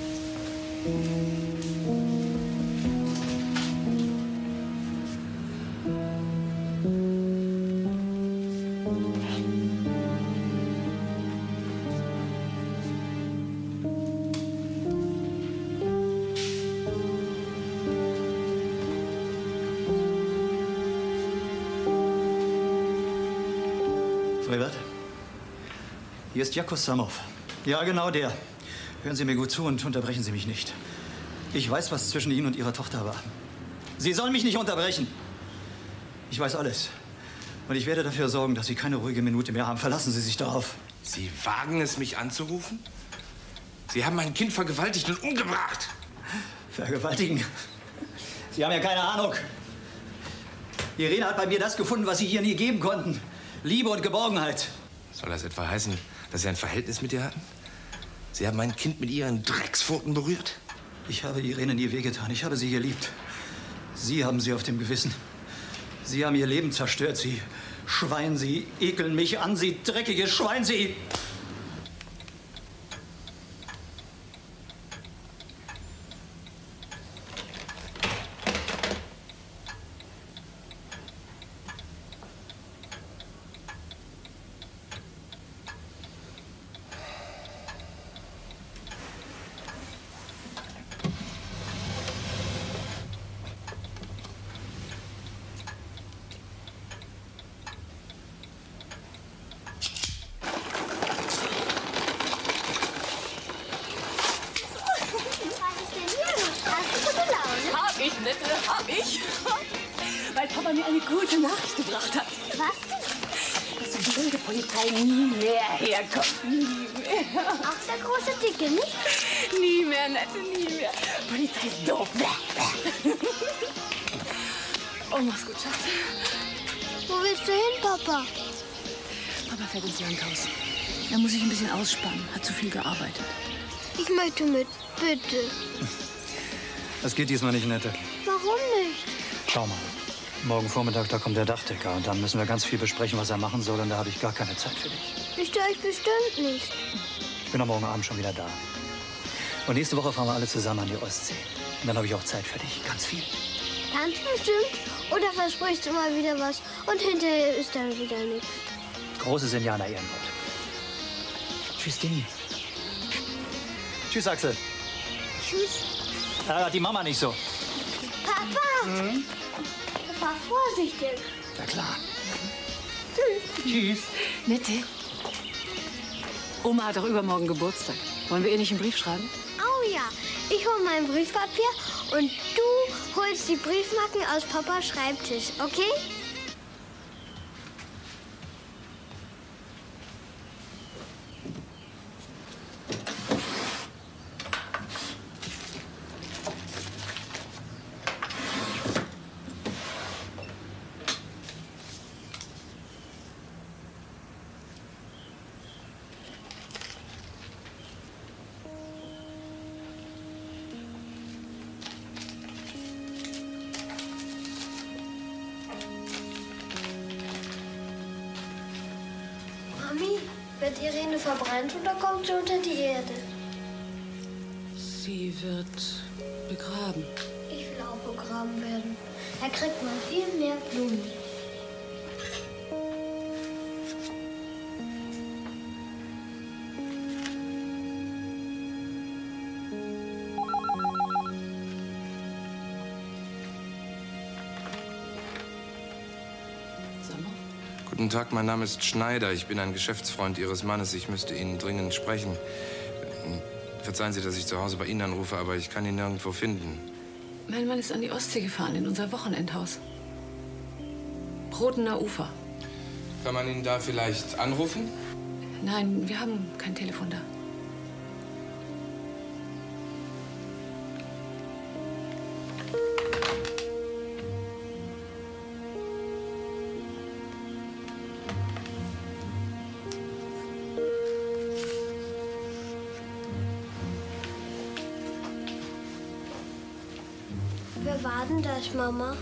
Frevert? Hier ist Jakub Samow. Ja, genau der. Hören Sie mir gut zu und unterbrechen Sie mich nicht. Ich weiß, was zwischen Ihnen und Ihrer Tochter war. Sie sollen mich nicht unterbrechen. Ich weiß alles. Und ich werde dafür sorgen, dass Sie keine ruhige Minute mehr haben. Verlassen Sie sich darauf. Sie wagen es, mich anzurufen? Sie haben mein Kind vergewaltigt und umgebracht. Vergewaltigen? Sie haben ja keine Ahnung. Irene hat bei mir das gefunden, was Sie ihr nie geben konnten. Liebe und Geborgenheit. Soll das etwa heißen, dass Sie ein Verhältnis mit ihr hatten? Sie haben mein Kind mit Ihren Dreckspfoten berührt? Ich habe Irene nie wehgetan. Ich habe sie geliebt. Sie haben sie auf dem Gewissen. Sie haben ihr Leben zerstört. Sie Schwein, Sie ekeln mich an, Sie dreckiges Schwein, Sie... Weil Papa mir eine gute Nachricht gebracht hat. Was? Dass die wilde Polizei nie mehr herkommt. Nie mehr. Auch der große Dicke, nicht? Nie mehr, Nette, nie mehr. Polizei ist doof. Oh, mach's gut, Schatz. Wo willst du hin, Papa? Papa fährt ins Landhaus. Er muss sich ein bisschen ausspannen. Hat zu viel gearbeitet. Ich möchte mit, bitte. Das geht diesmal nicht, Nette. Warum nicht? Schau mal. Morgen Vormittag, da kommt der Dachdecker. Und dann müssen wir ganz viel besprechen, was er machen soll. Und da habe ich gar keine Zeit für dich. Ich störe euch bestimmt nicht. Ich bin am morgen Abend schon wieder da. Und nächste Woche fahren wir alle zusammen an die Ostsee. Und dann habe ich auch Zeit für dich. Ganz viel. Ganz bestimmt? Oder versprichst du mal wieder was und hinterher ist dann wieder nichts? Großes Indianer-Ehrenwort. Tschüss, Dini. Tschüss, Axel. Tschüss. Ärgert die Mama nicht so. Papa! Mhm. Fahr vorsichtig. Ja, klar. Tschüss. Tschüss. Nette. Oma hat doch übermorgen Geburtstag. Wollen wir ihr nicht einen Brief schreiben? Oh ja, ich hole mein Briefpapier und du holst die Briefmarken aus Papas Schreibtisch, okay? Mami, wird Irene verbrannt oder kommt sie unter die Erde? Sie wird begraben. Ich will auch begraben werden. Da kriegt man viel mehr Blumen. Guten Tag, mein Name ist Schneider. Ich bin ein Geschäftsfreund Ihres Mannes. Ich müsste Ihnen dringend sprechen. Verzeihen Sie, dass ich zu Hause bei Ihnen anrufe, aber ich kann ihn nirgendwo finden. Mein Mann ist an die Ostsee gefahren, in unser Wochenendhaus. Rotener Ufer. Kann man ihn da vielleicht anrufen? Nein, wir haben kein Telefon da. Wer war denn das, Mama?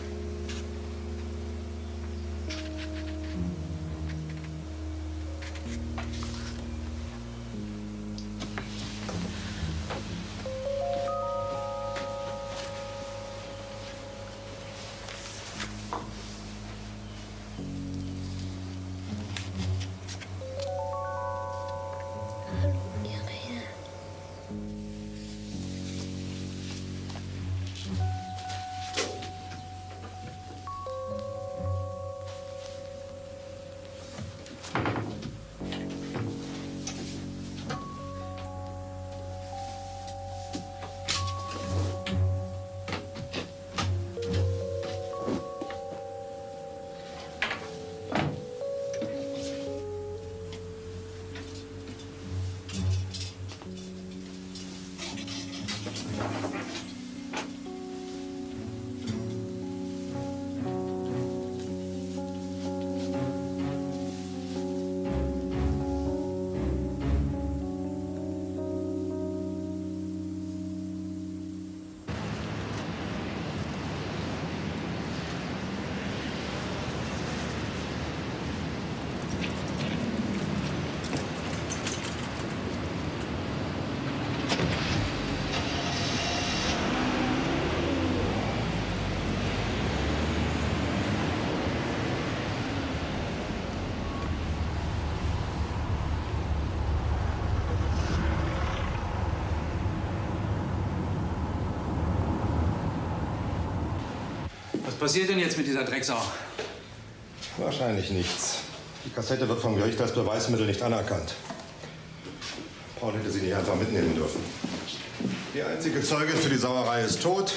passiert denn jetzt mit dieser Drecksau? Wahrscheinlich nichts. Die Kassette wird vom Gericht als Beweismittel nicht anerkannt. Paul hätte sie nicht einfach mitnehmen dürfen. Die einzige Zeugin für die Sauerei ist tot.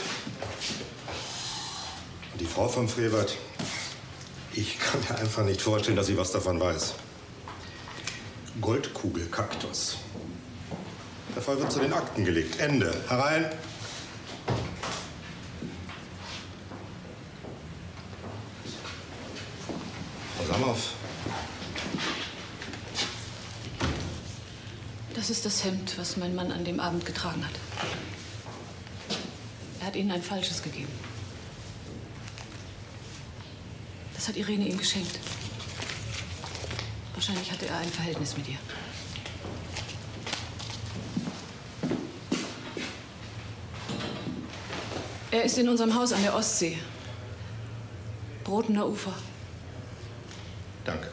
Und die Frau von Frevert, ich kann mir einfach nicht vorstellen, dass sie was davon weiß. Goldkugelkaktus. Der Fall wird zu den Akten gelegt. Ende. Herein. Frau Samow. Das ist das Hemd, was mein Mann an dem Abend getragen hat. Er hat Ihnen ein falsches gegeben. Das hat Irene ihm geschenkt. Wahrscheinlich hatte er ein Verhältnis mit ihr. Er ist in unserem Haus an der Ostsee. Brotener Ufer. Danke.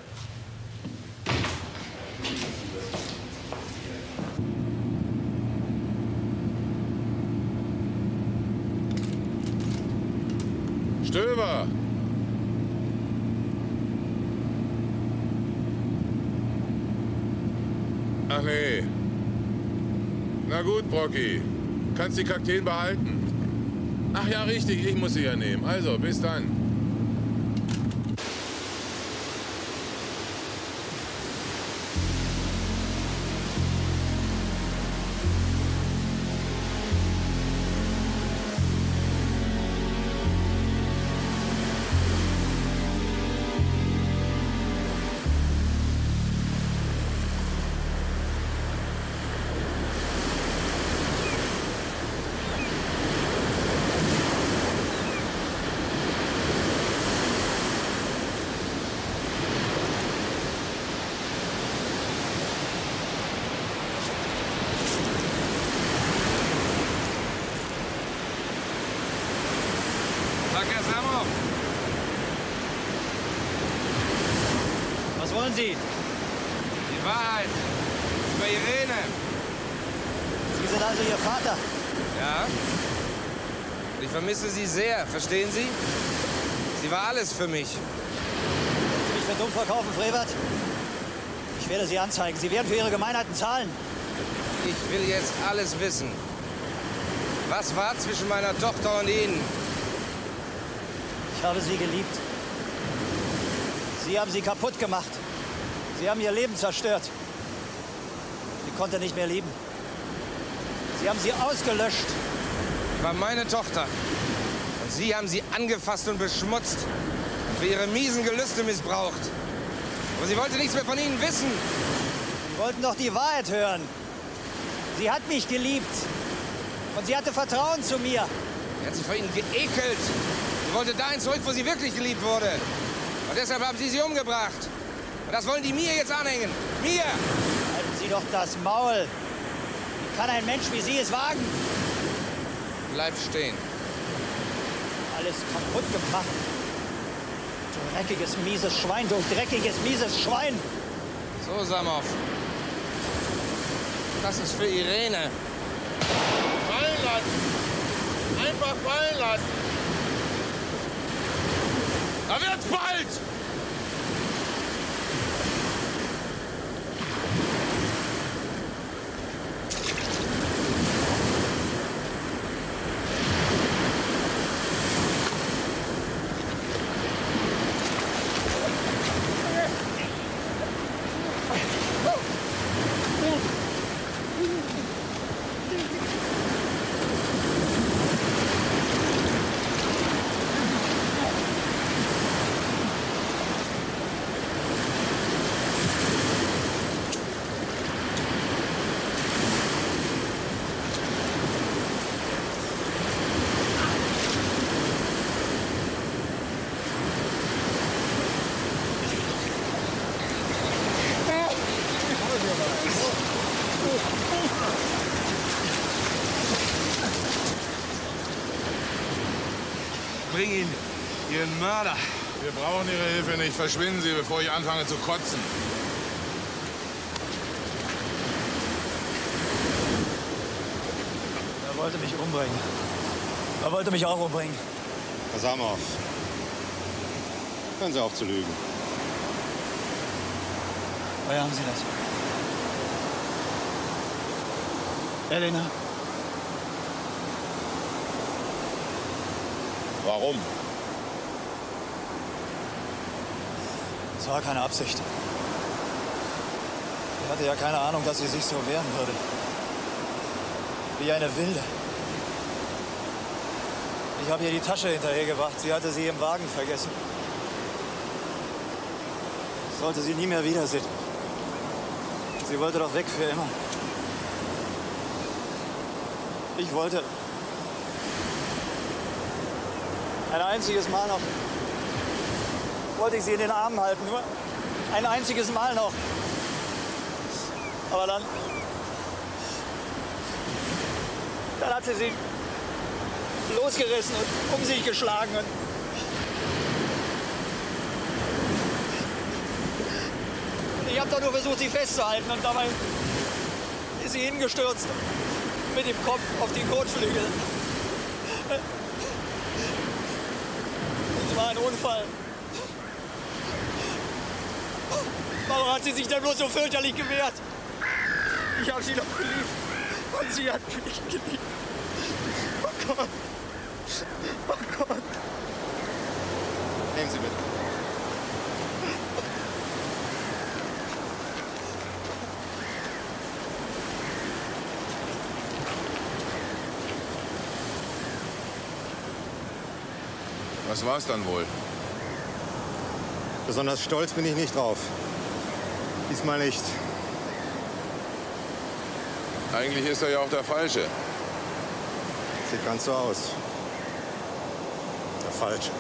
Stöber! Ach nee. Na gut, Brocki. Kannst die Kakteen behalten. Ach ja, richtig, ich muss sie ja nehmen. Also, bis dann. Was wollen Sie? Die Wahrheit über Irene. Sie sind also Ihr Vater? Ja. Ich vermisse sie sehr, verstehen Sie? Sie war alles für mich. Wollen Sie mich für dumm verkaufen, Frevert? Ich werde Sie anzeigen. Sie werden für Ihre Gemeinheiten zahlen. Ich will jetzt alles wissen. Was war zwischen meiner Tochter und Ihnen? Ich habe sie geliebt. Sie haben sie kaputt gemacht. Sie haben ihr Leben zerstört. Sie konnte nicht mehr lieben. Sie haben sie ausgelöscht. War meine Tochter. Und Sie haben sie angefasst und beschmutzt. Und für Ihre miesen Gelüste missbraucht. Aber sie wollte nichts mehr von Ihnen wissen. Sie wollten doch die Wahrheit hören. Sie hat mich geliebt. Und sie hatte Vertrauen zu mir. Er hat sich vor Ihnen geekelt. Sie wollte dahin zurück, wo sie wirklich geliebt wurde. Und deshalb haben Sie sie umgebracht. Und das wollen die mir jetzt anhängen. Mir! Halten Sie doch das Maul. Wie kann ein Mensch wie Sie es wagen? Bleib stehen. Alles kaputt gemacht. Du dreckiges, mieses Schwein, du dreckiges, mieses Schwein. So, Samow. Das ist für Irene. Fallen lassen! Einfach fallen lassen! Da wird's bald! Bring ihn, Ihren Mörder. Wir brauchen Ihre Hilfe nicht. Verschwinden Sie, bevor ich anfange zu kotzen. Er wollte mich umbringen. Er wollte mich auch umbringen. Herr Samow, Hören Sie auf zu lügen. Woher haben Sie das? Elena? Warum? Es war keine Absicht. Ich hatte ja keine Ahnung, dass sie sich so wehren würde. Wie eine Wilde. Ich habe ihr die Tasche hinterhergebracht. Sie hatte sie im Wagen vergessen. Ich sollte sie nie mehr wiedersehen. Sie wollte doch weg für immer. Ich wollte ein einziges Mal noch, wollte ich sie in den Armen halten, nur ein einziges Mal noch. Aber dann, dann hat sie sie losgerissen und um sich geschlagen. Und ich habe doch nur versucht, sie festzuhalten und dabei ist sie hingestürzt mit dem Kopf auf die Kotflügel. Es war ein Unfall. Warum hat sie sich denn bloß so fürchterlich gewehrt? Ich habe sie doch geliebt und sie hat mich geliebt. Oh Gott. Oh Gott. Nehmen Sie mit. Was war's dann wohl? Besonders stolz bin ich nicht drauf. Diesmal nicht. Eigentlich ist er ja auch der Falsche. Sieht ganz so aus. Der Falsche.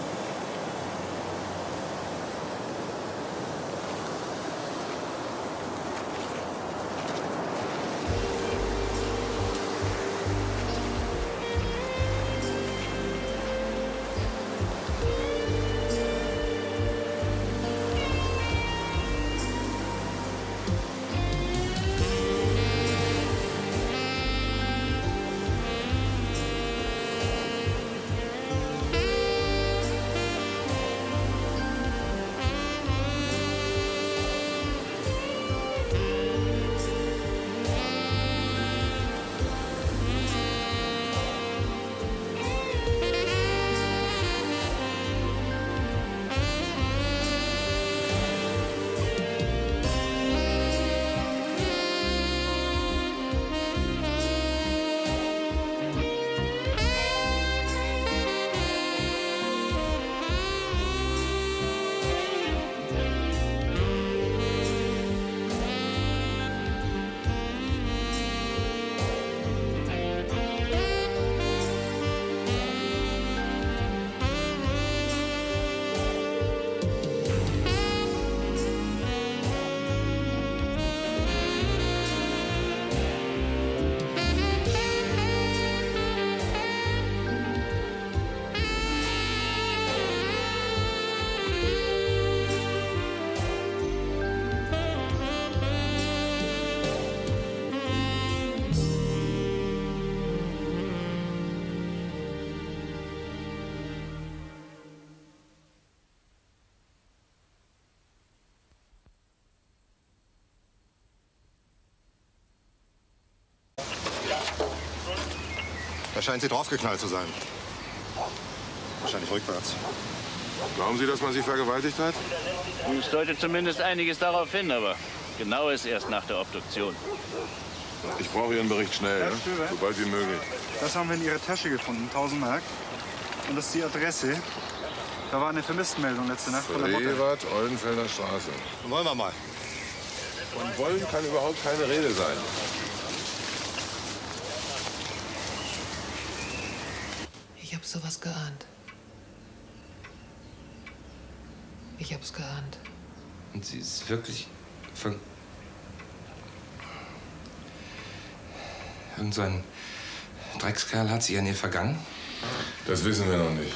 Da scheint sie draufgeknallt zu sein. Wahrscheinlich rückwärts. Glauben Sie, dass man sie vergewaltigt hat? Es deutet zumindest einiges darauf hin, aber genau ist erst nach der Obduktion. Ich brauche Ihren Bericht schnell, Herr ja? Stöber? So bald wie möglich. Das haben wir in Ihrer Tasche gefunden, tausend Mark. Und das ist die Adresse. Da war eine Vermisstenmeldung letzte Nacht von der Mutter. Freirad, Oldenfelder Straße. Wollen wir mal. Von wollen kann überhaupt keine Rede sein. Ich habe sowas geahnt. Ich hab's geahnt. Und sie ist wirklich von... Irgend so ein Dreckskerl hat sie an ihr vergangen? Das wissen wir noch nicht.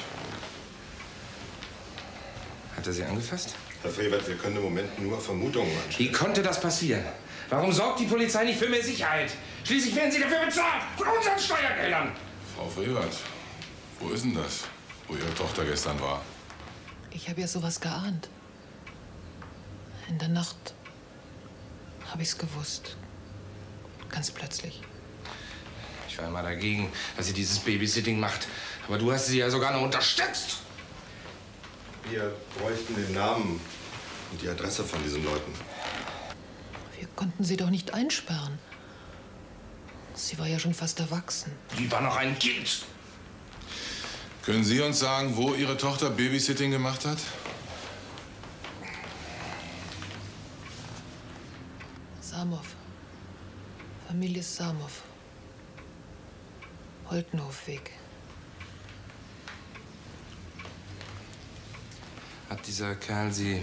Hat er sie angefasst? Herr Frevert, wir können im Moment nur Vermutungen anstellen. Wie konnte das passieren? Warum sorgt die Polizei nicht für mehr Sicherheit? Schließlich werden sie dafür bezahlt, von unseren Steuergeldern. Frau Frevert, wo ist denn das, wo Ihre Tochter gestern war? Ich habe ja sowas geahnt. In der Nacht habe ich's gewusst. Ganz plötzlich. Ich war immer dagegen, dass sie dieses Babysitting macht. Aber du hast sie ja sogar noch unterstützt. Wir bräuchten den Namen und die Adresse von diesen Leuten. Wir konnten sie doch nicht einsperren. Sie war ja schon fast erwachsen. Die war noch ein Kind. Können Sie uns sagen, wo Ihre Tochter Babysitting gemacht hat? Samow. Familie Samow. Holtenhofweg. Hat dieser Kerl sie...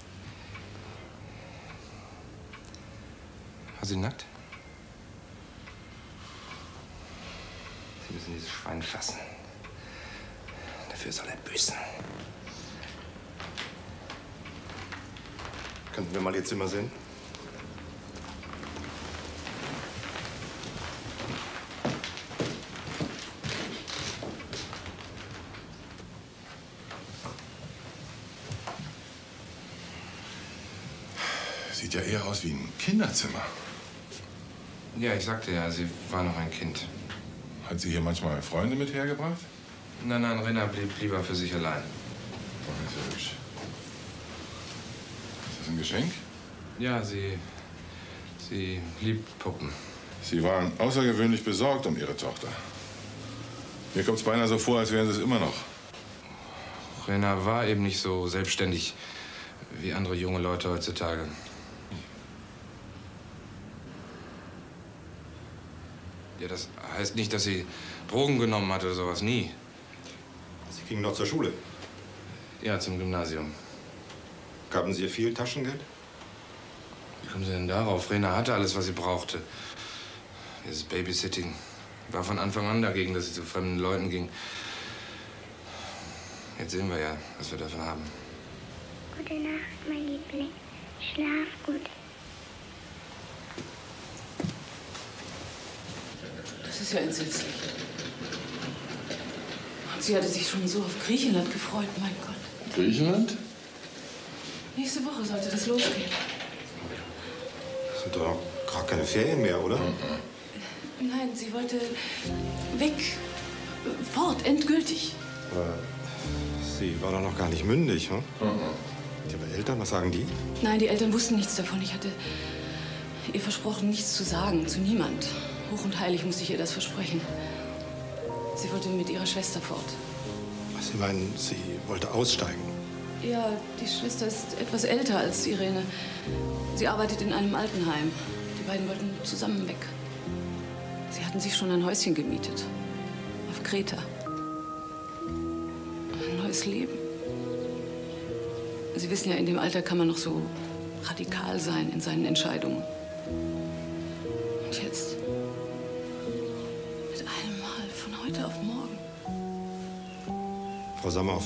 War sie nackt? Sie müssen dieses Schwein fassen. Dafür soll er büßen. Könnten wir mal ihr Zimmer sehen? Sieht ja eher aus wie ein Kinderzimmer. Ja, ich sagte ja, sie war noch ein Kind. Hat sie hier manchmal Freunde mit hergebracht? Nein, nein, Rena blieb lieber für sich allein. Oh, das ist ja hübsch. Ist das ein Geschenk? Ja, sie... sie liebt Puppen. Sie waren außergewöhnlich besorgt um Ihre Tochter. Mir kommt es beinahe so vor, als wären Sie es immer noch. Rena war eben nicht so selbstständig wie andere junge Leute heutzutage. Ja, das heißt nicht, dass sie Drogen genommen hat oder sowas. Nie. Sie ging noch zur Schule? Ja, zum Gymnasium. Gaben Sie ihr viel Taschengeld? Wie kommen Sie denn darauf? Rena hatte alles, was sie brauchte. Dieses Babysitting. War von Anfang an dagegen, dass sie zu fremden Leuten ging. Jetzt sehen wir ja, was wir davon haben. Gute Nacht, mein Liebling. Schlaf gut. Das ist ja entsetzlich. Und sie hatte sich schon so auf Griechenland gefreut, mein Gott. Griechenland? Nächste Woche sollte das losgehen. Das sind doch gar keine Ferien mehr, oder? Nein, sie wollte weg. Fort, endgültig. Aber sie war doch noch gar nicht mündig, hm? Ihre Eltern, was sagen die? Nein, die Eltern wussten nichts davon. Ich hatte ihr versprochen, nichts zu sagen, zu niemand. Hoch und heilig musste ich ihr das versprechen. Sie wollte mit ihrer Schwester fort. Was Sie meinen, sie wollte aussteigen? Ja, die Schwester ist etwas älter als Irene. Sie arbeitet in einem Altenheim. Die beiden wollten zusammen weg. Sie hatten sich schon ein Häuschen gemietet. Auf Kreta. Ein neues Leben. Sie wissen ja, in dem Alter kann man noch so radikal sein in seinen Entscheidungen. Und jetzt, mit einem Mal, von heute auf morgen. Frau Samow,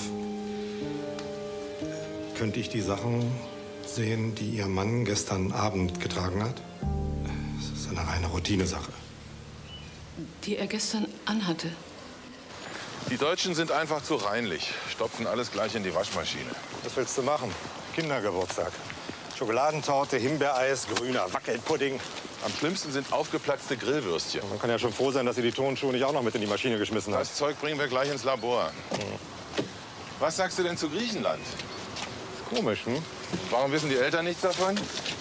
könnte ich die Sachen sehen, die Ihr Mann gestern Abend getragen hat? Das ist eine reine Routinesache. Die er gestern anhatte. Die Deutschen sind einfach zu reinlich. Stopfen alles gleich in die Waschmaschine. Was willst du machen? Kindergeburtstag. Schokoladentorte, Himbeereis, grüner Wackelpudding. Am schlimmsten sind aufgeplatzte Grillwürstchen. Man kann ja schon froh sein, dass Sie die Tonschuhe nicht auch noch mit in die Maschine geschmissen haben. Das Zeug bringen wir gleich ins Labor. Was sagst du denn zu Griechenland? Komisch, hm? Warum wissen die Eltern nichts davon?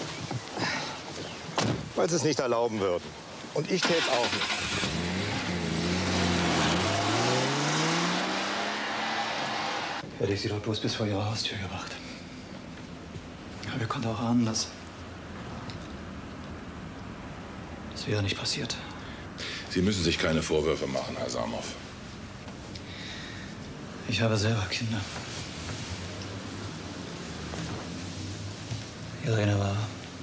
Weil sie es nicht erlauben würden. Und ich täte es auch nicht. Hätte ich sie doch bloß bis vor ihre Haustür gebracht. Aber wir konnten auch ahnen, dass... Das wäre nicht passiert. Sie müssen sich keine Vorwürfe machen, Herr Samow. Ich habe selber Kinder. Irene war...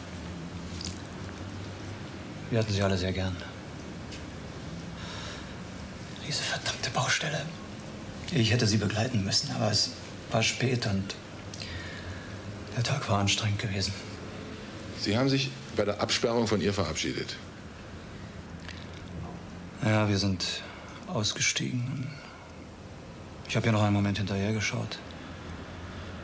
Wir hatten sie alle sehr gern. Diese verdammte Baustelle. Ich hätte sie begleiten müssen, aber es war spät und der Tag war anstrengend gewesen. Sie haben sich bei der Absperrung von ihr verabschiedet. Ja, wir sind ausgestiegen. Ich habe ihr noch einen Moment hinterher geschaut.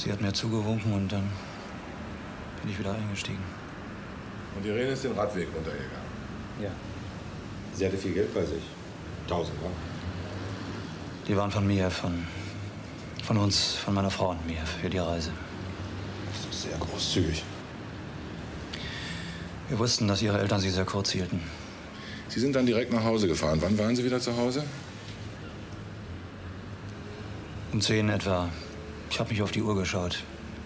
Sie hat mir zugewunken und dann bin ich wieder eingestiegen. Und Irene ist den Radweg runtergegangen? Ja. Sie hatte viel Geld bei sich. Tausend, ja? Die waren von mir, von, von uns, von meiner Frau und mir für die Reise. Das ist sehr großzügig. Wir wussten, dass Ihre Eltern Sie sehr kurz hielten. Sie sind dann direkt nach Hause gefahren. Wann waren Sie wieder zu Hause? Um zehn etwa. Ich habe mich auf die Uhr geschaut.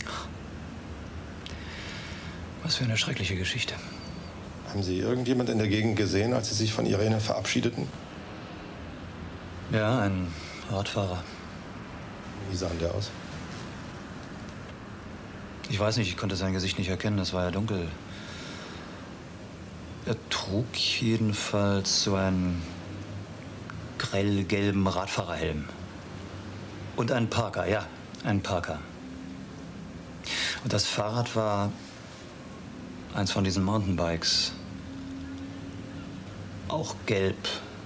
Was für eine schreckliche Geschichte. Haben Sie irgendjemand in der Gegend gesehen, als Sie sich von Irene verabschiedeten? Ja, ein Radfahrer. Wie sah denn der aus? Ich weiß nicht, ich konnte sein Gesicht nicht erkennen, es war ja dunkel. Er trug jedenfalls so einen grellgelben Radfahrerhelm. Und einen Parker, ja, einen Parker. Und das Fahrrad war eins von diesen Mountainbikes. Auch gelb.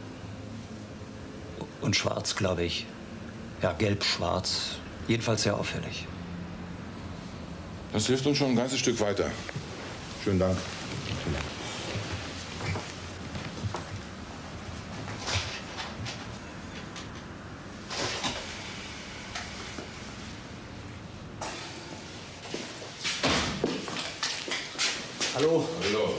Und schwarz, glaube ich. Ja, gelb-schwarz. Jedenfalls sehr auffällig. Das hilft uns schon ein ganzes Stück weiter. Schönen Dank. Hallo. Hallo.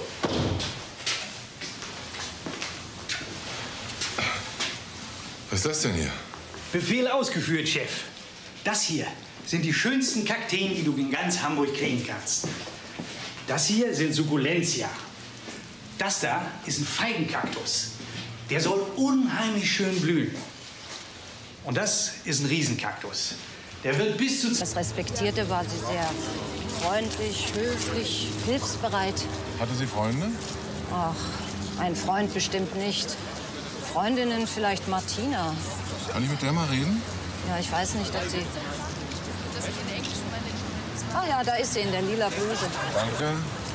Was ist das denn hier? Befehl ausgeführt, Chef. Das hier sind die schönsten Kakteen, die du in ganz Hamburg kriegen kannst. Das hier sind Sukkulentia. Das da ist ein Feigenkaktus. Der soll unheimlich schön blühen. Und das ist ein Riesenkaktus. Der wird bis zu... Das Respektierte war sie sehr freundlich, höflich, hilfsbereit. Hatte sie Freunde? Ach, ein Freund bestimmt nicht. Freundinnen vielleicht Martina. Kann ich mit der mal reden? Ja, ich weiß nicht, ob sie... Ah ja, da ist sie in der lila Bluse. Danke.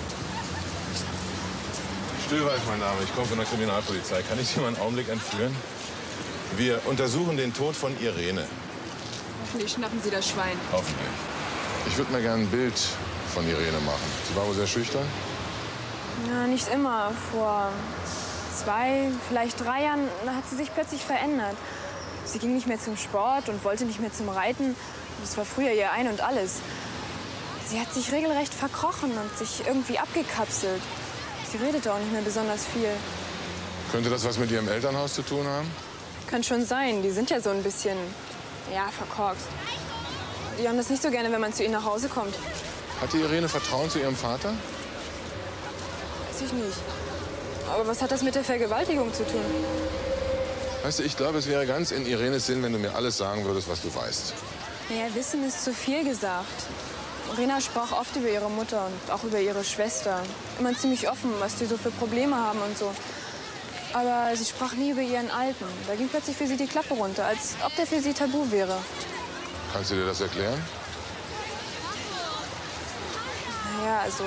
Stöber ist mein Name. Ich komme von der Kriminalpolizei. Kann ich Sie mal einen Augenblick entführen? Wir untersuchen den Tod von Irene. Hoffentlich schnappen Sie das Schwein. Hoffentlich. Ich würde mir gerne ein Bild von Irene machen. Sie war wohl sehr schüchtern? Ja, nicht immer. Vor zwei, vielleicht drei Jahren hat sie sich plötzlich verändert. Sie ging nicht mehr zum Sport und wollte nicht mehr zum Reiten. Das war früher ihr Ein und Alles. Sie hat sich regelrecht verkrochen und sich irgendwie abgekapselt. Sie redete auch nicht mehr besonders viel. Könnte das was mit Ihrem Elternhaus zu tun haben? Kann schon sein. Die sind ja so ein bisschen, ja, verkorkst. Die haben das nicht so gerne, wenn man zu ihnen nach Hause kommt. Hatte Irene Vertrauen zu ihrem Vater? Weiß ich nicht. Aber was hat das mit der Vergewaltigung zu tun? Weißt du, ich glaube, es wäre ganz in Irenes Sinn, wenn du mir alles sagen würdest, was du weißt. Naja, Wissen ist zu viel gesagt. Rena sprach oft über ihre Mutter und auch über ihre Schwester. Immer ziemlich offen, was die so für Probleme haben und so. Aber sie sprach nie über ihren Alten. Da ging plötzlich für sie die Klappe runter, als ob der für sie tabu wäre. Kannst du dir das erklären? Naja, also...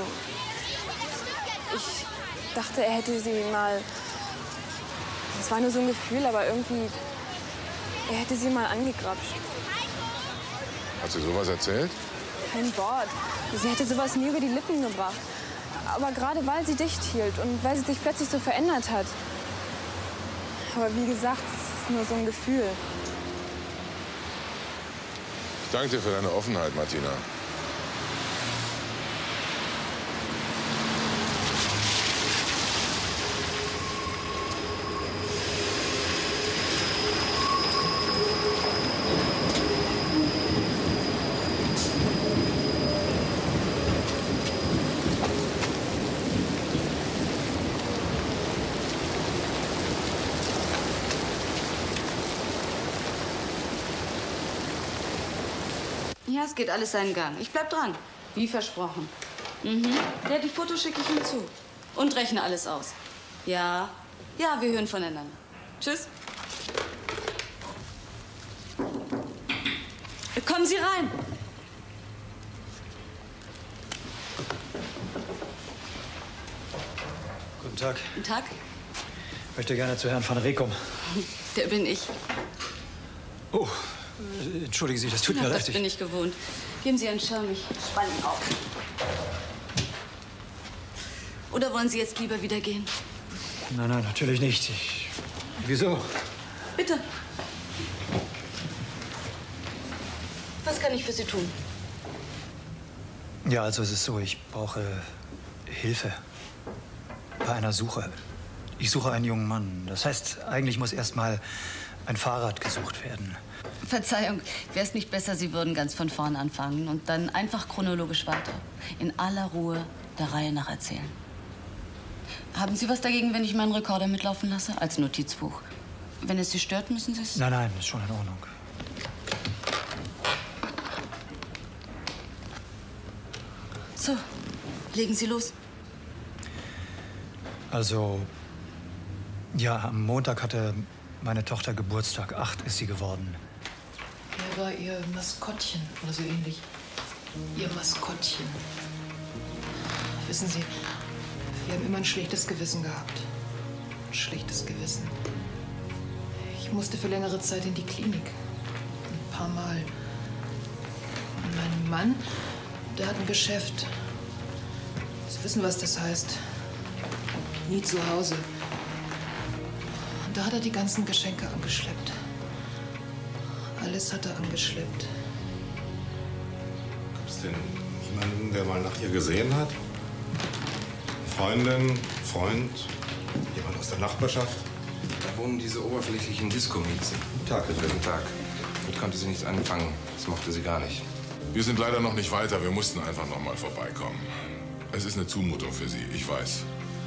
Ich dachte, er hätte sie mal... Das war nur so ein Gefühl, aber irgendwie... Er hätte sie mal angegrapscht. Hat sie sowas erzählt? Kein Wort. Sie hätte sowas nie über die Lippen gebracht. Aber gerade weil sie dicht hielt und weil sie sich plötzlich so verändert hat. Aber wie gesagt, es ist nur so ein Gefühl. Ich danke dir für deine Offenheit, Martina. Ja, es geht alles seinen Gang. Ich bleib dran. Wie versprochen. Mhm. Ja, die Fotos schicke ich ihm zu. Und rechne alles aus. Ja. Ja, wir hören voneinander. Tschüss. Kommen Sie rein. Guten Tag. Guten Tag. Ich möchte gerne zu Herrn van Reekom. Der bin ich. Oh, Entschuldigen Sie, das tut mir Ja, leid. das bin ich gewohnt. Geben Sie einen Schirm, ich spanne ihn auf. Oder wollen Sie jetzt lieber wieder gehen? Nein, nein, natürlich nicht. Ich... Wieso? Bitte. Was kann ich für Sie tun? Ja, also es ist so, ich brauche Hilfe bei einer Suche. Ich suche einen jungen Mann. Das heißt, eigentlich muss erst mal ein Fahrrad gesucht werden. Verzeihung, wäre es nicht besser, Sie würden ganz von vorn anfangen und dann einfach chronologisch weiter, in aller Ruhe der Reihe nach erzählen. Haben Sie was dagegen, wenn ich meinen Rekorder mitlaufen lasse, als Notizbuch? Wenn es Sie stört, müssen Sie es... Nein, nein, ist schon in Ordnung. So, legen Sie los. Also, ja, am Montag hatte meine Tochter Geburtstag. Acht ist sie geworden. Er war ihr Maskottchen oder so ähnlich. Ihr Maskottchen. Wissen Sie, wir haben immer ein schlechtes Gewissen gehabt. Ein schlechtes Gewissen. Ich musste für längere Zeit in die Klinik. Ein paar Mal. Und mein Mann, der hat ein Geschäft. Sie wissen, was das heißt. Nie zu Hause. Und da hat er die ganzen Geschenke angeschleppt. Alles hat er angeschleppt. Gibt es denn niemanden, der mal nach ihr gesehen hat? Freundin, Freund, jemand aus der Nachbarschaft? Da wohnen diese oberflächlichen Diskomiezen. Tag für den Tag. Damit konnte sie nichts anfangen. Das mochte sie gar nicht. Wir sind leider noch nicht weiter. Wir mussten einfach noch mal vorbeikommen. Es ist eine Zumutung für Sie, ich weiß.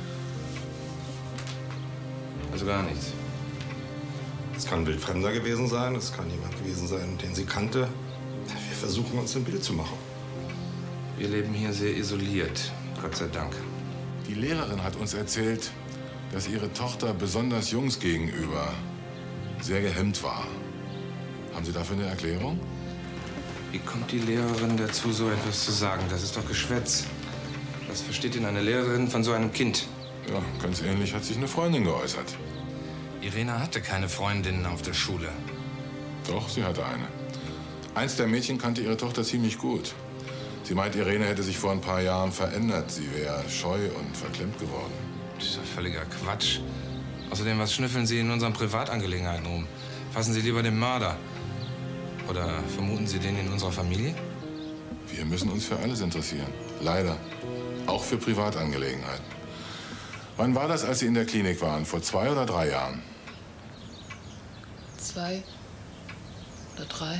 Also gar nichts. Es kann ein Wildfremder gewesen sein, es kann jemand gewesen sein, den sie kannte. Wir versuchen uns ein Bild zu machen. Wir leben hier sehr isoliert, Gott sei Dank. Die Lehrerin hat uns erzählt, dass ihre Tochter besonders Jungs gegenüber sehr gehemmt war. Haben Sie dafür eine Erklärung? Wie kommt die Lehrerin dazu, so etwas zu sagen? Das ist doch Geschwätz. Was versteht denn eine Lehrerin von so einem Kind? Ja, ganz ähnlich hat sich eine Freundin geäußert. Irena hatte keine Freundinnen auf der Schule. Doch, sie hatte eine. Eins der Mädchen kannte ihre Tochter ziemlich gut. Sie meint, Irene hätte sich vor ein paar Jahren verändert. Sie wäre scheu und verklemmt geworden. Das ist doch völliger Quatsch. Außerdem, was schnüffeln Sie in unseren Privatangelegenheiten rum? Fassen Sie lieber den Mörder. Oder vermuten Sie den in unserer Familie? Wir müssen uns für alles interessieren. Leider. Auch für Privatangelegenheiten. Wann war das, als Sie in der Klinik waren? Vor zwei oder drei Jahren? Zwei oder drei.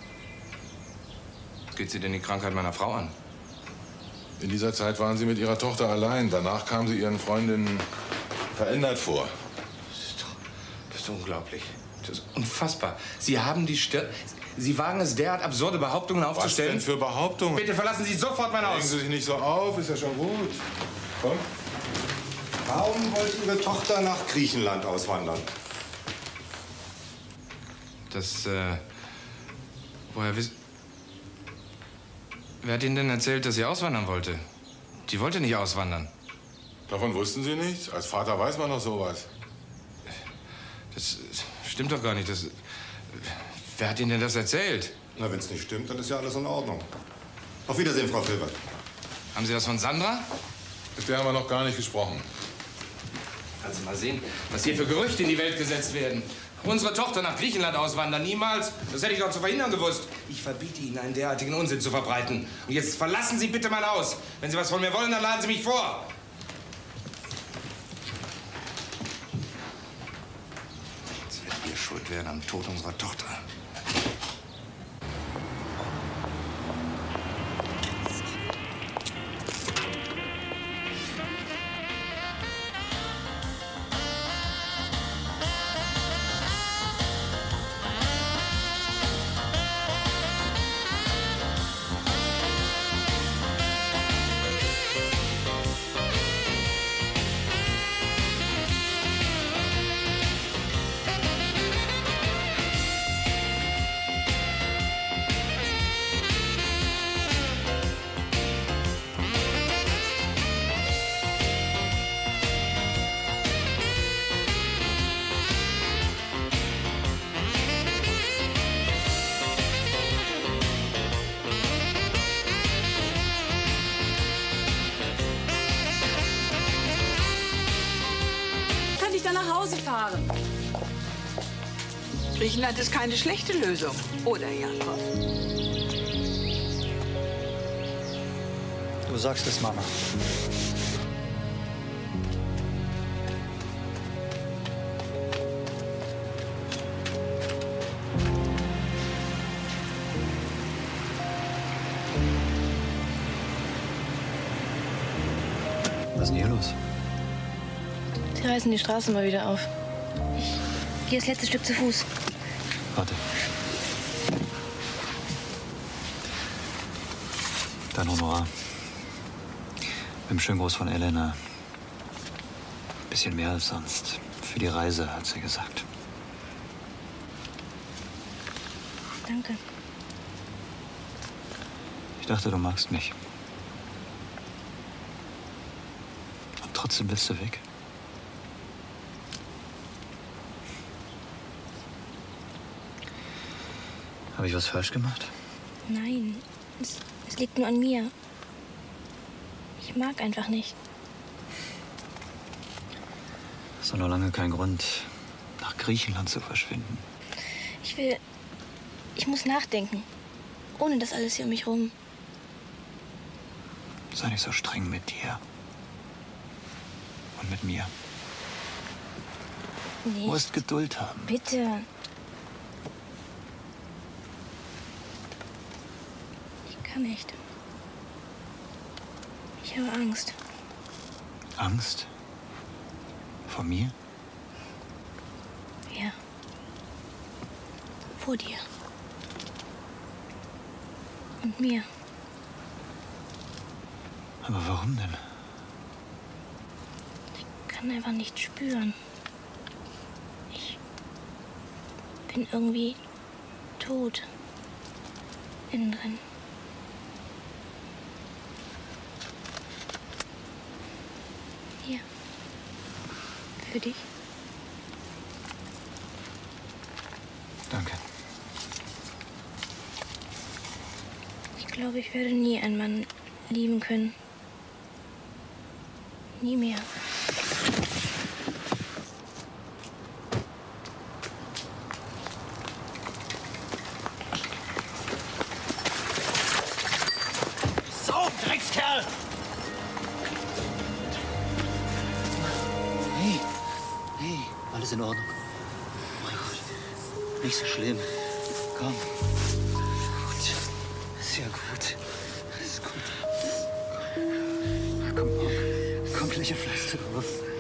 Geht Sie denn die Krankheit meiner Frau an? In dieser Zeit waren Sie mit Ihrer Tochter allein. Danach kamen Sie Ihren Freundinnen verändert vor. Das ist doch, das ist unglaublich. Das ist unfassbar. Sie haben die Stirn... Sie wagen es, derart absurde Behauptungen aufzustellen? Was denn für Behauptungen? Bitte verlassen Sie sofort mein Haus. Regen Sie sich nicht so auf, ist ja schon gut. Komm. Warum wollte Ihre Tochter nach Griechenland auswandern? Das, äh... Woher wissen... Wer hat Ihnen denn erzählt, dass sie auswandern wollte? Die wollte nicht auswandern. Davon wussten Sie nichts? Als Vater weiß man doch sowas. Das stimmt doch gar nicht. Das... Wer hat Ihnen denn das erzählt? Na, wenn es nicht stimmt, dann ist ja alles in Ordnung. Auf Wiedersehen, Frau Filbert. Haben Sie das von Sandra? Mit der haben wir noch gar nicht gesprochen. Kannst du mal sehen, was hier für Gerüchte in die Welt gesetzt werden. Unsere Tochter nach Griechenland auswandern, niemals. Das hätte ich doch zu verhindern gewusst. Ich verbiete Ihnen, einen derartigen Unsinn zu verbreiten. Und jetzt verlassen Sie bitte mein Haus. Wenn Sie was von mir wollen, dann laden Sie mich vor. Jetzt werden wir schuld werden am Tod unserer Tochter. machen. Griechenland ist keine schlechte Lösung, oder, Jakob? Du sagst es, Mama. Was ist denn hier los? Sie reißen die Straße mal wieder auf. Ich gehe das letzte Stück zu Fuß. Warte. Dein Honorar. Mit dem Schöngruß von Elena. Bisschen mehr als sonst. Für die Reise, hat sie gesagt. Danke. Ich dachte, du magst mich. Und trotzdem willst du weg. Habe ich was falsch gemacht? Nein, es, es liegt nur an mir. Ich mag einfach nicht. Ist doch noch lange kein Grund, nach Griechenland zu verschwinden. Ich will... Ich muss nachdenken. Ohne das alles hier um mich rum. Sei nicht so streng mit dir. Und mit mir. Nee. Du musst Geduld haben. Bitte. Ich kann nicht. Ich habe Angst. Angst? Vor mir? Ja. Vor dir. Und mir. Aber warum denn? Ich kann einfach nicht spüren. Ich bin irgendwie tot. Innen drin. Hier. Für dich. Danke. Ich glaube, ich werde nie einen Mann lieben können. Nie mehr. So, Dreckskerl! Hey, hey, alles in Ordnung. Oh mein Gott, nicht so schlimm. Komm. Gut, sehr gut. Alles gut. Komm, komm, komm gleich ein Pflaster drauf.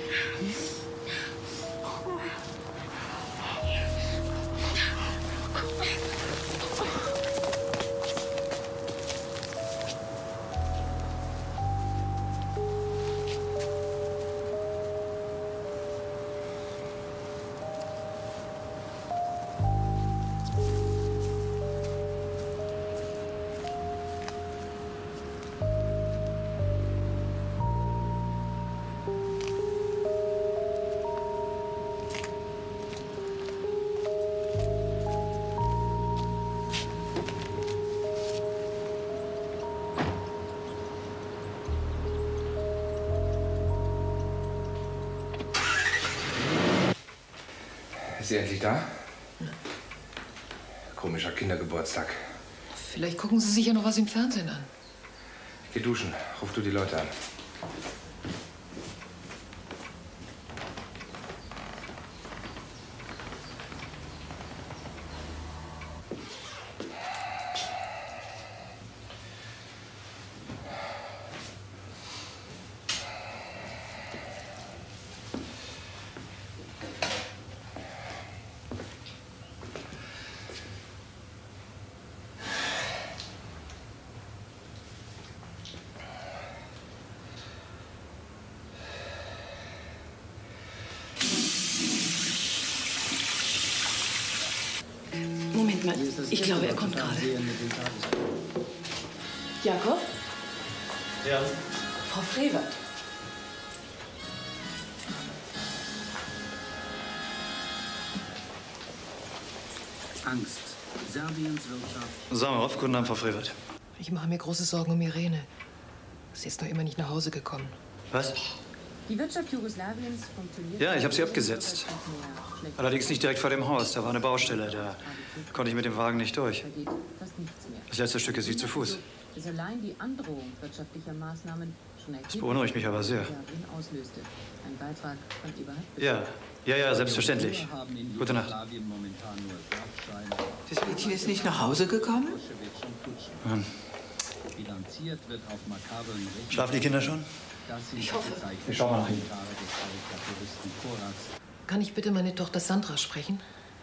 Ist sie endlich da? Komischer Kindergeburtstag. Vielleicht gucken Sie sich ja noch was im Fernsehen an. Geh duschen. Ruf du die Leute an. Moment mal, ich glaube, er kommt gerade. Jakob? Ja. Frau Frevert. Angst. Serbiens Wirtschaft. Sagen wir auf, guten Abend, Frau Frevert. Ich mache mir große Sorgen um Irene. Sie ist noch immer nicht nach Hause gekommen. Was? Die Wirtschaft Jugoslawiens funktioniert. Ja, ich habe sie abgesetzt. Allerdings nicht direkt vor dem Haus. Da war eine Baustelle. Da konnte ich mit dem Wagen nicht durch. Das letzte Stück ist sie zu Fuß. Dass allein die Androhung wirtschaftlicher Maßnahmen schon Das beunruhigt mich aber sehr. auslöste. Ein Beitrag von Eberhard. Ja, ja, ja, selbstverständlich. Gute Nacht. Das Mädchen ist nicht nach Hause gekommen? Mann. Schlafen die Kinder schon? Ich hoffe. Ich schau mal nach ihnen. Kann ich bitte meine Tochter Sandra sprechen?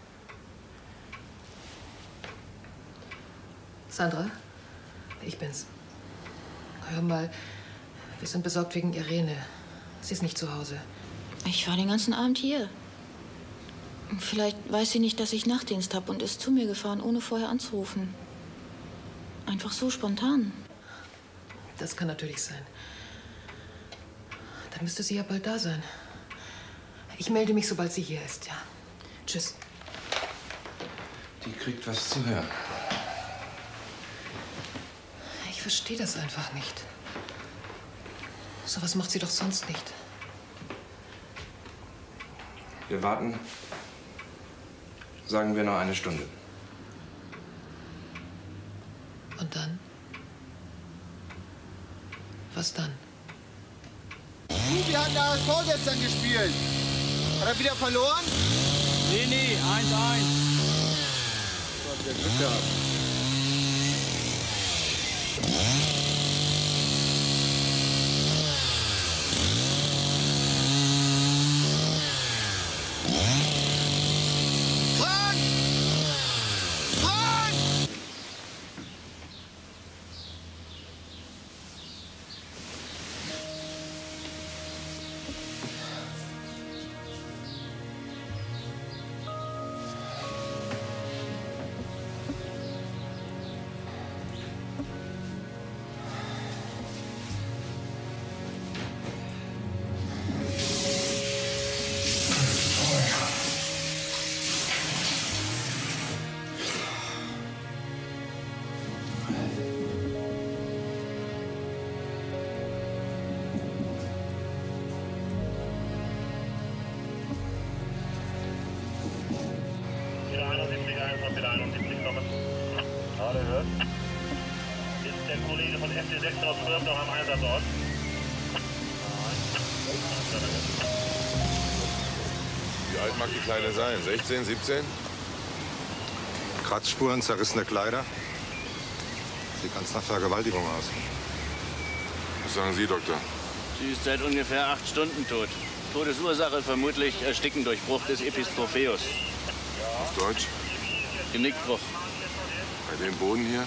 Sandra, ich bin's. Hör mal, wir sind besorgt wegen Irene. Sie ist nicht zu Hause. Ich war den ganzen Abend hier. Vielleicht weiß sie nicht, dass ich Nachtdienst habe und ist zu mir gefahren, ohne vorher anzurufen. Einfach so spontan. Das kann natürlich sein. Dann müsste sie ja bald da sein. Ich melde mich, sobald sie hier ist, ja. Tschüss. Die kriegt was zu hören. Ich verstehe das einfach nicht. So was macht sie doch sonst nicht. Wir warten, sagen wir, noch eine Stunde. Und dann? Was dann? Wir hatten da vorgestern gespielt. Hat er wieder verloren? Nee, nee, eins eins. Hat der Glück gehabt. Frank! Frank! Wie alt mag die Kleine sein? sechzehn, siebzehn? Kratzspuren, zerrissene Kleider. Sieht ganz nach Vergewaltigung aus. Was sagen Sie, Doktor? Sie ist seit ungefähr acht Stunden tot. Todesursache vermutlich Ersticken durch Bruch des Epistropheus. Auf Deutsch? Genickbruch. Bei dem Boden hier?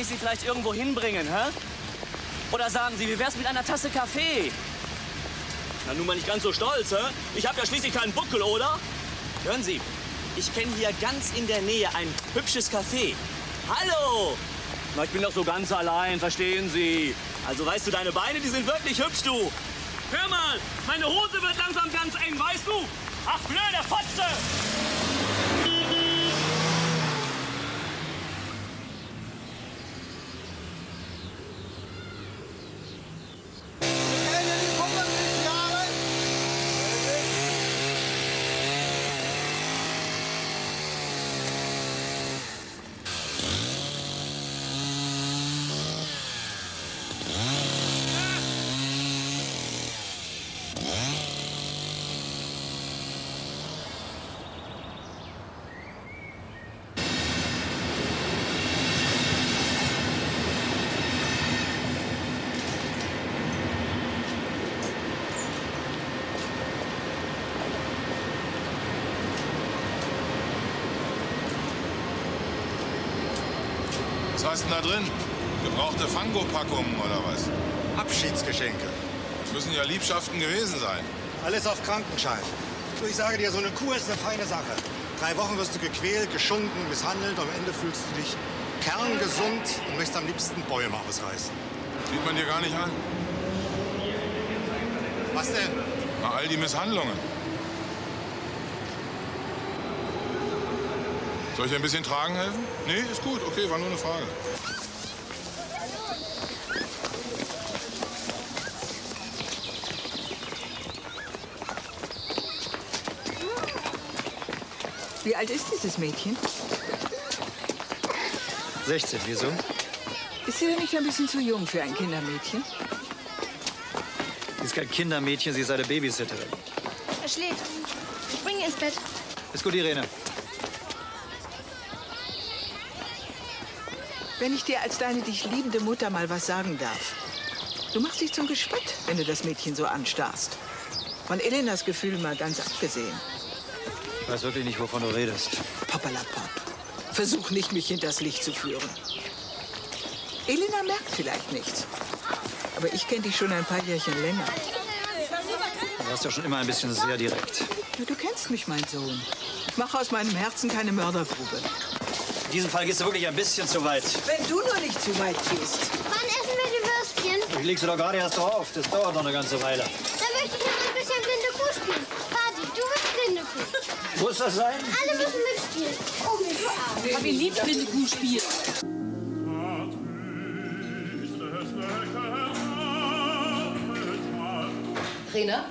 ich Sie vielleicht irgendwo hinbringen, hä? Oder sagen Sie, wie wär's mit einer Tasse Kaffee? Na, nun mal nicht ganz so stolz, hä? Ich habe ja schließlich keinen Buckel, oder? Hören Sie, ich kenne hier ganz in der Nähe ein hübsches Café. Hallo! Na, ich bin doch so ganz allein, verstehen Sie? Also, weißt du, deine Beine, die sind wirklich hübsch, du. Hör mal, meine Hose wird langsam ganz eng, weißt du? Ach, blöde Fotze! Was ist denn da drin? Gebrauchte Fango-Packungen oder was? Abschiedsgeschenke. Das müssen ja Liebschaften gewesen sein. Alles auf Krankenschein. So, ich sage dir, so eine Kuh ist eine feine Sache. Drei Wochen wirst du gequält, geschunden, misshandelt. Am Ende fühlst du dich kerngesund und möchtest am liebsten Bäume ausreißen. Sieht man dir gar nicht an. Was denn? Na, all die Misshandlungen. Soll ich dir ein bisschen tragen helfen? Nee, ist gut. Okay, war nur eine Frage. Wie alt ist dieses Mädchen? sechzehn, wieso? Ist sie denn nicht ein bisschen zu jung für ein Kindermädchen? Sie ist kein Kindermädchen, sie ist eine Babysitterin. Er schläft. Ich bringe ins Bett. Ist gut, Irene. Wenn ich dir als deine dich liebende Mutter mal was sagen darf. Du machst dich zum Gespött, wenn du das Mädchen so anstarrst. Von Elenas Gefühl mal ganz abgesehen. Ich weiß wirklich nicht, wovon du redest. Papperlapapp. Versuch nicht, mich hinters Licht zu führen. Elena merkt vielleicht nichts. Aber ich kenne dich schon ein paar Jährchen länger. Du warst ja schon immer ein bisschen sehr direkt. Ja, du kennst mich, mein Sohn. Ich mache aus meinem Herzen keine Mördergrube. In diesem Fall gehst du wirklich ein bisschen zu weit. Wenn du nur nicht zu weit gehst. Wann essen wir die Würstchen? Ich legst du doch gerade erst drauf. Das dauert noch eine ganze Weile. Dann möchte ich noch ein bisschen blinde Kuh spielen. Vati, du bist blinde Kuh. Muss das sein? Alle müssen mitspielen. Oh, mir du auch. Papi liebt blinde Kuh spielen. Rena?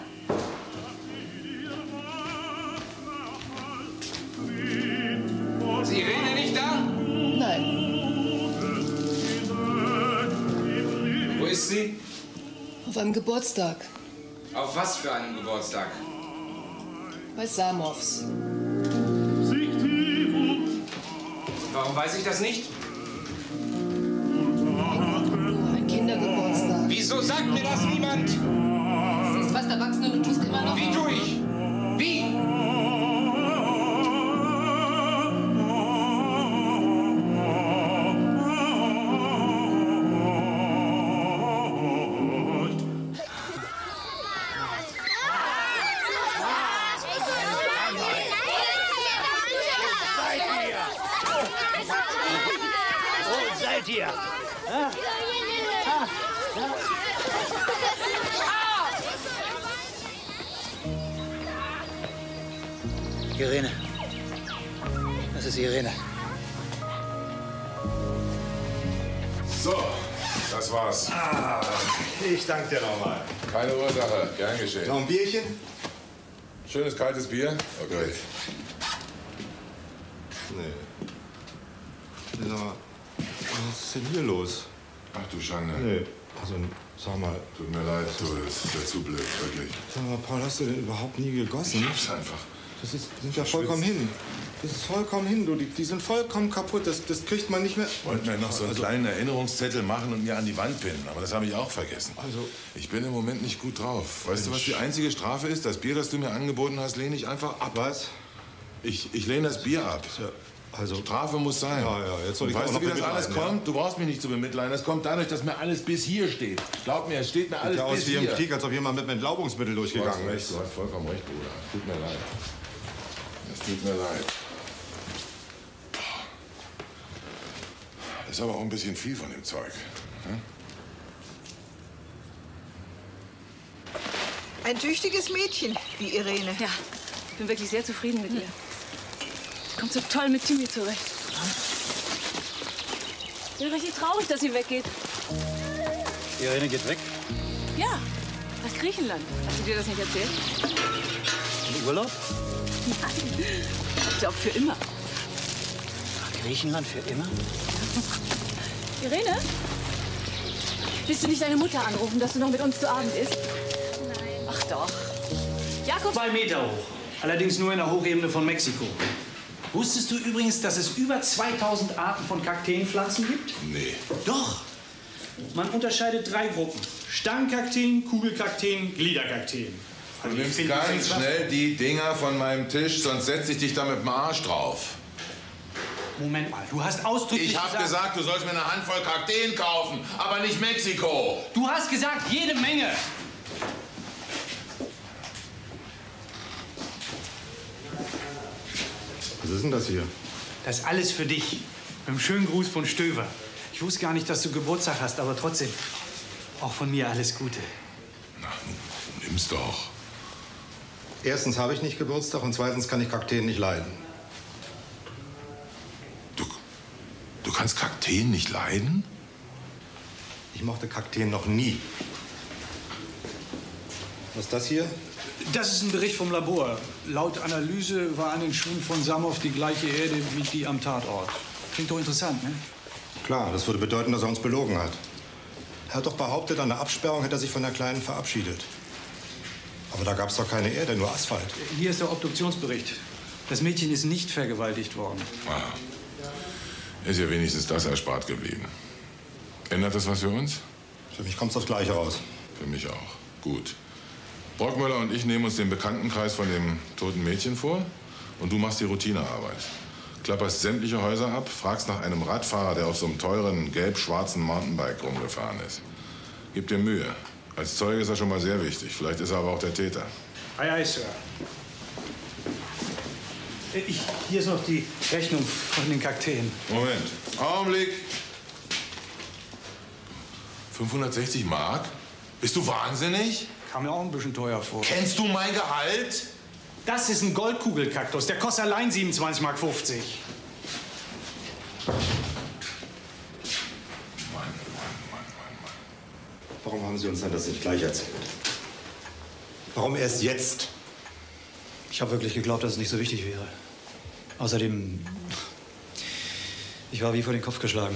Ist Irene nicht da? Nein. Wo ist sie? Auf einem Geburtstag. Auf was für einem Geburtstag? Bei Samovs. Warum weiß ich das nicht? Ein Kindergeburtstag. Wieso sagt mir das niemand? Sie ist fast erwachsen und du tust immer noch... Wie tue ich? Wie? Wo seid ihr? Ah? Ah. Irene. Das ist Irene. So, das war's. Ah, ich danke dir nochmal. Keine Ursache, gern geschehen. Noch ein Bierchen? Schönes kaltes Bier? Okay. Nee. Sag mal, was ist denn hier los? Ach du Schande. Nee, also sag mal. Tut mir leid, du, das ist ja zu blöd, wirklich. Sag mal, Paul, hast du denn überhaupt nie gegossen? Ich hab's einfach. Das ist, sind ja vollkommen hin. Das ist vollkommen hin, du. Die, die sind vollkommen kaputt. Das, das kriegt man nicht mehr. Wollten wir noch so einen also, kleinen Erinnerungszettel machen und mir an die Wand pinnen. Aber das habe ich auch vergessen. Also, ich bin im Moment nicht gut drauf. Weißt du, was die einzige Strafe ist? Das Bier, das du mir angeboten hast, lehne ich einfach ab. Was? Ich, ich lehne das Bier ab. Ja. Also Strafe muss sein. Ja, ja, jetzt soll ich weißt auch du, wie noch das alles bemitleiden, kommt? Du brauchst mich nicht zu bemitleiden. Das kommt dadurch, dass mir alles bis hier steht. Glaub mir, es steht mir alles Sieht ja bis aus wie hier. im Krieg, als ob jemand mit einem Entlaubungsmittel Du hast durchgegangen recht, ist. du hast vollkommen recht, Bruder. Tut mir leid. Es tut mir leid. Ist aber auch ein bisschen viel von dem Zeug. Hm? Ein tüchtiges Mädchen, wie Irene. Ja, ich bin wirklich sehr zufrieden mit ihr. Sie kommt so toll mit Timmy zurecht. Ich bin richtig traurig, dass sie weggeht. Irene geht weg? Ja, nach Griechenland. Hast du dir das nicht erzählt? In Urlaub? Nein, ich glaube für immer. Nach Griechenland für immer? Irene? Willst du nicht deine Mutter anrufen, dass du noch mit uns zu Abend isst? Nein. Ach doch. Jakob... Zwei Meter hoch. Allerdings nur in der Hochebene von Mexiko. Wusstest du übrigens, dass es über zweitausend Arten von Kakteenpflanzen gibt? Nee. Doch. Man unterscheidet drei Gruppen. Stangkakteen, Kugelkakteen, Gliederkakteen. Du nimmst ganz schnell die Dinger von meinem Tisch, sonst setze ich dich da mit dem Arsch drauf. Moment mal, du hast ausdrücklich Ich habe gesagt, du sollst mir eine Handvoll Kakteen kaufen, aber nicht Mexiko. Du hast gesagt, jede Menge. Was ist denn das hier? Das ist alles für dich. Mit einem schönen Gruß von Stöver. Ich wusste gar nicht, dass du Geburtstag hast, aber trotzdem, auch von mir alles Gute. Na, nimm's doch. Erstens habe ich nicht Geburtstag und zweitens kann ich Kakteen nicht leiden. Du kannst Kakteen nicht leiden? Ich mochte Kakteen noch nie. Was ist das hier? Das ist ein Bericht vom Labor. Laut Analyse war an den Schuhen von Samow die gleiche Erde wie die am Tatort. Klingt doch interessant, ne? Klar, das würde bedeuten, dass er uns belogen hat. Er hat doch behauptet, an der Absperrung hätte er sich von der Kleinen verabschiedet. Aber da gab es doch keine Erde, nur Asphalt. Hier ist der Obduktionsbericht. Das Mädchen ist nicht vergewaltigt worden. Ah. Ist ja wenigstens das erspart geblieben. Ändert das was für uns? Für mich kommt es das Gleiche raus. Für mich auch. Gut. Brockmüller und ich nehmen uns den Bekanntenkreis von dem toten Mädchen vor und du machst die Routinearbeit. Klapperst sämtliche Häuser ab, fragst nach einem Radfahrer, der auf so einem teuren, gelb-schwarzen Mountainbike rumgefahren ist. Gib dir Mühe. Als Zeuge ist er schon mal sehr wichtig. Vielleicht ist er aber auch der Täter. Ei, ei, Sir. Ich, hier ist noch die Rechnung von den Kakteen. Moment. Augenblick. fünfhundertsechzig Mark? Bist du wahnsinnig? Kam mir auch ein bisschen teuer vor. Kennst du mein Gehalt? Das ist ein Goldkugelkaktus. Der kostet allein siebenundzwanzig Mark fünfzig. Warum haben Sie uns dann das nicht gleich erzählt? Warum erst jetzt? Ich habe wirklich geglaubt, dass es nicht so wichtig wäre. Außerdem, ich war wie vor den Kopf geschlagen.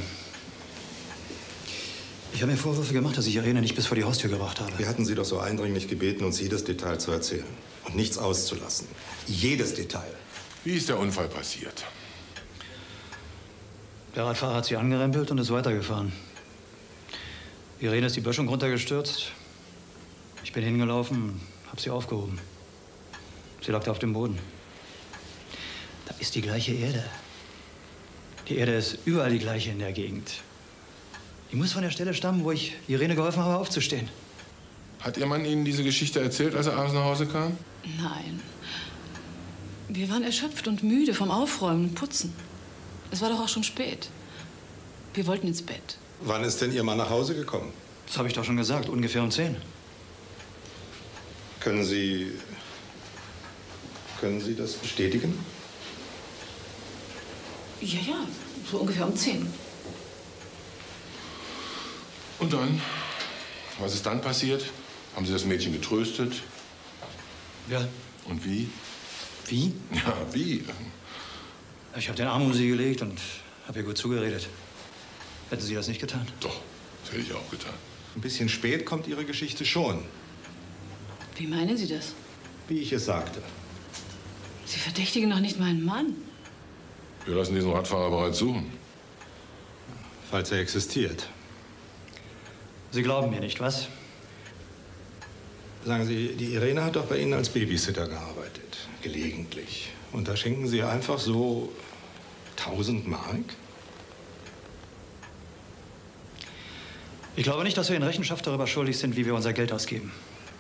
Ich habe mir Vorwürfe gemacht, dass ich Irene nicht bis vor die Haustür gebracht habe. Wir hatten Sie doch so eindringlich gebeten, uns jedes Detail zu erzählen und nichts auszulassen. Jedes Detail. Wie ist der Unfall passiert? Der Radfahrer hat sie angerempelt und ist weitergefahren. Irene ist die Böschung runtergestürzt. Ich bin hingelaufen, habe sie aufgehoben. Sie lag da auf dem Boden. Da ist die gleiche Erde. Die Erde ist überall die gleiche in der Gegend. Die muss von der Stelle stammen, wo ich Irene geholfen habe, aufzustehen. Hat Ihr Mann Ihnen diese Geschichte erzählt, als er abends nach Hause kam? Nein. Wir waren erschöpft und müde vom Aufräumen und Putzen. Es war doch auch schon spät. Wir wollten ins Bett. Wann ist denn Ihr Mann nach Hause gekommen? Das habe ich doch schon gesagt, ungefähr um zehn. Können Sie... Können Sie das bestätigen? Ja, ja, so ungefähr um zehn. Und dann? Was ist dann passiert? Haben Sie das Mädchen getröstet? Ja. Und wie? Wie? Ja, wie? Ich habe den Arm um sie gelegt und habe ihr gut zugeredet. Hätten Sie das nicht getan? Doch, das hätte ich auch getan. Ein bisschen spät kommt Ihre Geschichte schon. Wie meinen Sie das? Wie ich es sagte. Sie verdächtigen doch nicht meinen Mann. Wir lassen diesen Radfahrer bereits suchen. Falls er existiert. Sie glauben mir nicht, was? Sagen Sie, die Irene hat doch bei Ihnen als Babysitter gearbeitet. Gelegentlich. Und da schenken Sie einfach so tausend Mark? Ich glaube nicht, dass wir Ihnen Rechenschaft darüber schuldig sind, wie wir unser Geld ausgeben.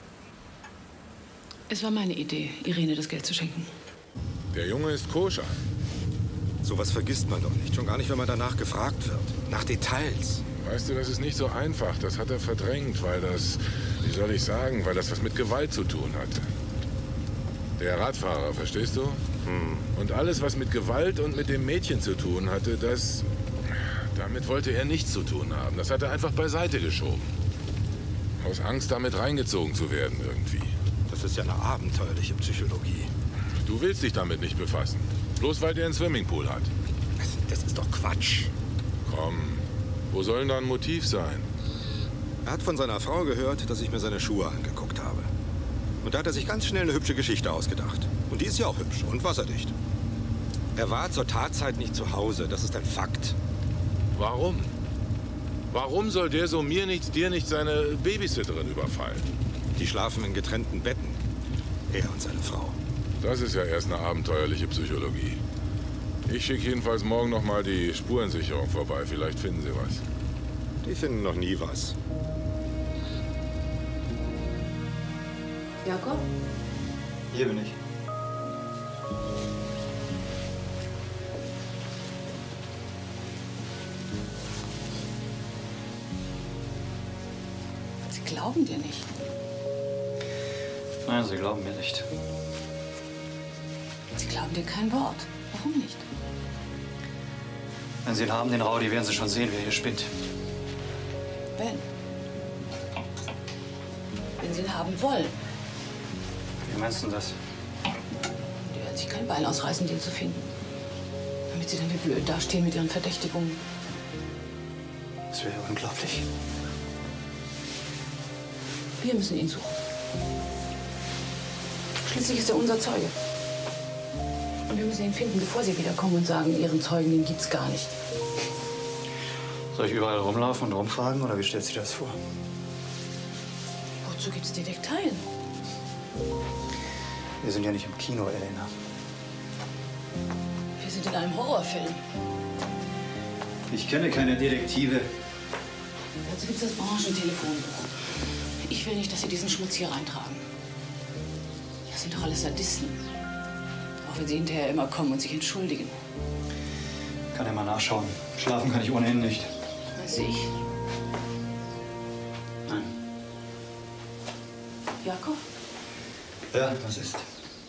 Es war meine Idee, Irene das Geld zu schenken. Der Junge ist koscher. Sowas vergisst man doch nicht. Schon gar nicht, wenn man danach gefragt wird. Nach Details. Weißt du, das ist nicht so einfach. Das hat er verdrängt, weil das, wie soll ich sagen, weil das was mit Gewalt zu tun hatte. Der Radfahrer, verstehst du? Hm. Und alles, was mit Gewalt und mit dem Mädchen zu tun hatte, das... damit wollte er nichts zu tun haben. Das hat er einfach beiseite geschoben. Aus Angst, damit reingezogen zu werden irgendwie. Das ist ja eine abenteuerliche Psychologie. Du willst dich damit nicht befassen. Bloß weil der einen Swimmingpool hat. Das ist doch Quatsch. Komm, wo soll denn da ein Motiv sein? Er hat von seiner Frau gehört, dass ich mir seine Schuhe angeguckt habe. Und da hat er sich ganz schnell eine hübsche Geschichte ausgedacht. Und die ist ja auch hübsch und wasserdicht. Er war zur Tatzeit nicht zu Hause, das ist ein Fakt. Warum? Warum soll der so mir nichts, dir nicht seine Babysitterin überfallen? Die schlafen in getrennten Betten. Er und seine Frau. Das ist ja erst eine abenteuerliche Psychologie. Ich schicke jedenfalls morgen noch mal die Spurensicherung vorbei. Vielleicht finden sie was. Die finden noch nie was. Jakob? Hier bin ich. Sie glauben dir nicht. Nein, Sie glauben mir nicht. Sie glauben dir kein Wort. Warum nicht? Wenn Sie ihn haben, den Rowdy, werden Sie schon sehen, wer hier spinnt. Wenn. Wenn Sie ihn haben wollen. Wie meinst du das? Die werden sich kein Bein ausreißen, den zu finden. Damit Sie dann wie blöd dastehen mit Ihren Verdächtigungen. Das wäre unglaublich. Wir müssen ihn suchen. Schließlich ist er unser Zeuge. Und wir müssen ihn finden, bevor Sie wiederkommen und sagen, Ihren Zeugen, den gibt's gar nicht. Soll ich überall rumlaufen und rumfragen, oder wie stellt sich das vor? Wozu gibt's Detekteien? Wir sind ja nicht im Kino, Elena. Wir sind in einem Horrorfilm. Ich kenne keine Detektive. Dazu gibt's das Branchentelefonbuch. Ich will nicht, dass Sie diesen Schmutz hier reintragen. Das sind doch alles Sadisten. Auch wenn Sie hinterher immer kommen und sich entschuldigen. Kann ja mal nachschauen. Schlafen kann ich ohnehin nicht. Weiß ich. Nein. Jakob? Ja, was ist?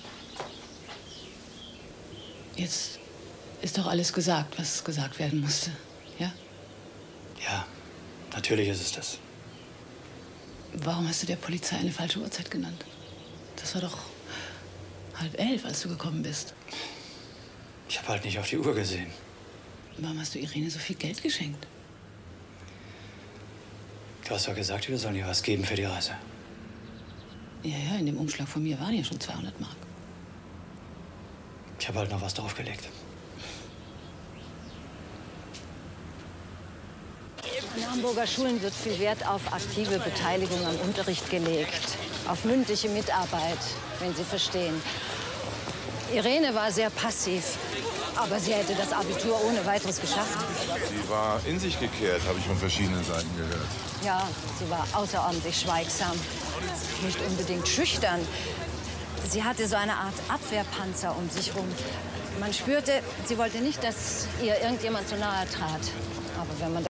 Jetzt ist doch alles gesagt, was gesagt werden musste. Ja? Ja, natürlich ist es das. Warum hast du der Polizei eine falsche Uhrzeit genannt? Das war doch halb elf, als du gekommen bist. Ich habe halt nicht auf die Uhr gesehen. Warum hast du Irene so viel Geld geschenkt? Du hast doch gesagt, wir sollen ihr was geben für die Reise. Ja, ja, in dem Umschlag von mir waren ja schon zweihundert Mark. Ich habe halt noch was draufgelegt. An Hamburger Schulen wird viel Wert auf aktive Beteiligung am Unterricht gelegt. Auf mündliche Mitarbeit, wenn Sie verstehen. Irene war sehr passiv, aber sie hätte das Abitur ohne weiteres geschafft. Sie war in sich gekehrt, habe ich von verschiedenen Seiten gehört. Ja, sie war außerordentlich schweigsam. Nicht unbedingt schüchtern. Sie hatte so eine Art Abwehrpanzer um sich rum. Man spürte, sie wollte nicht, dass ihr irgendjemand so nahe trat. Aber wenn man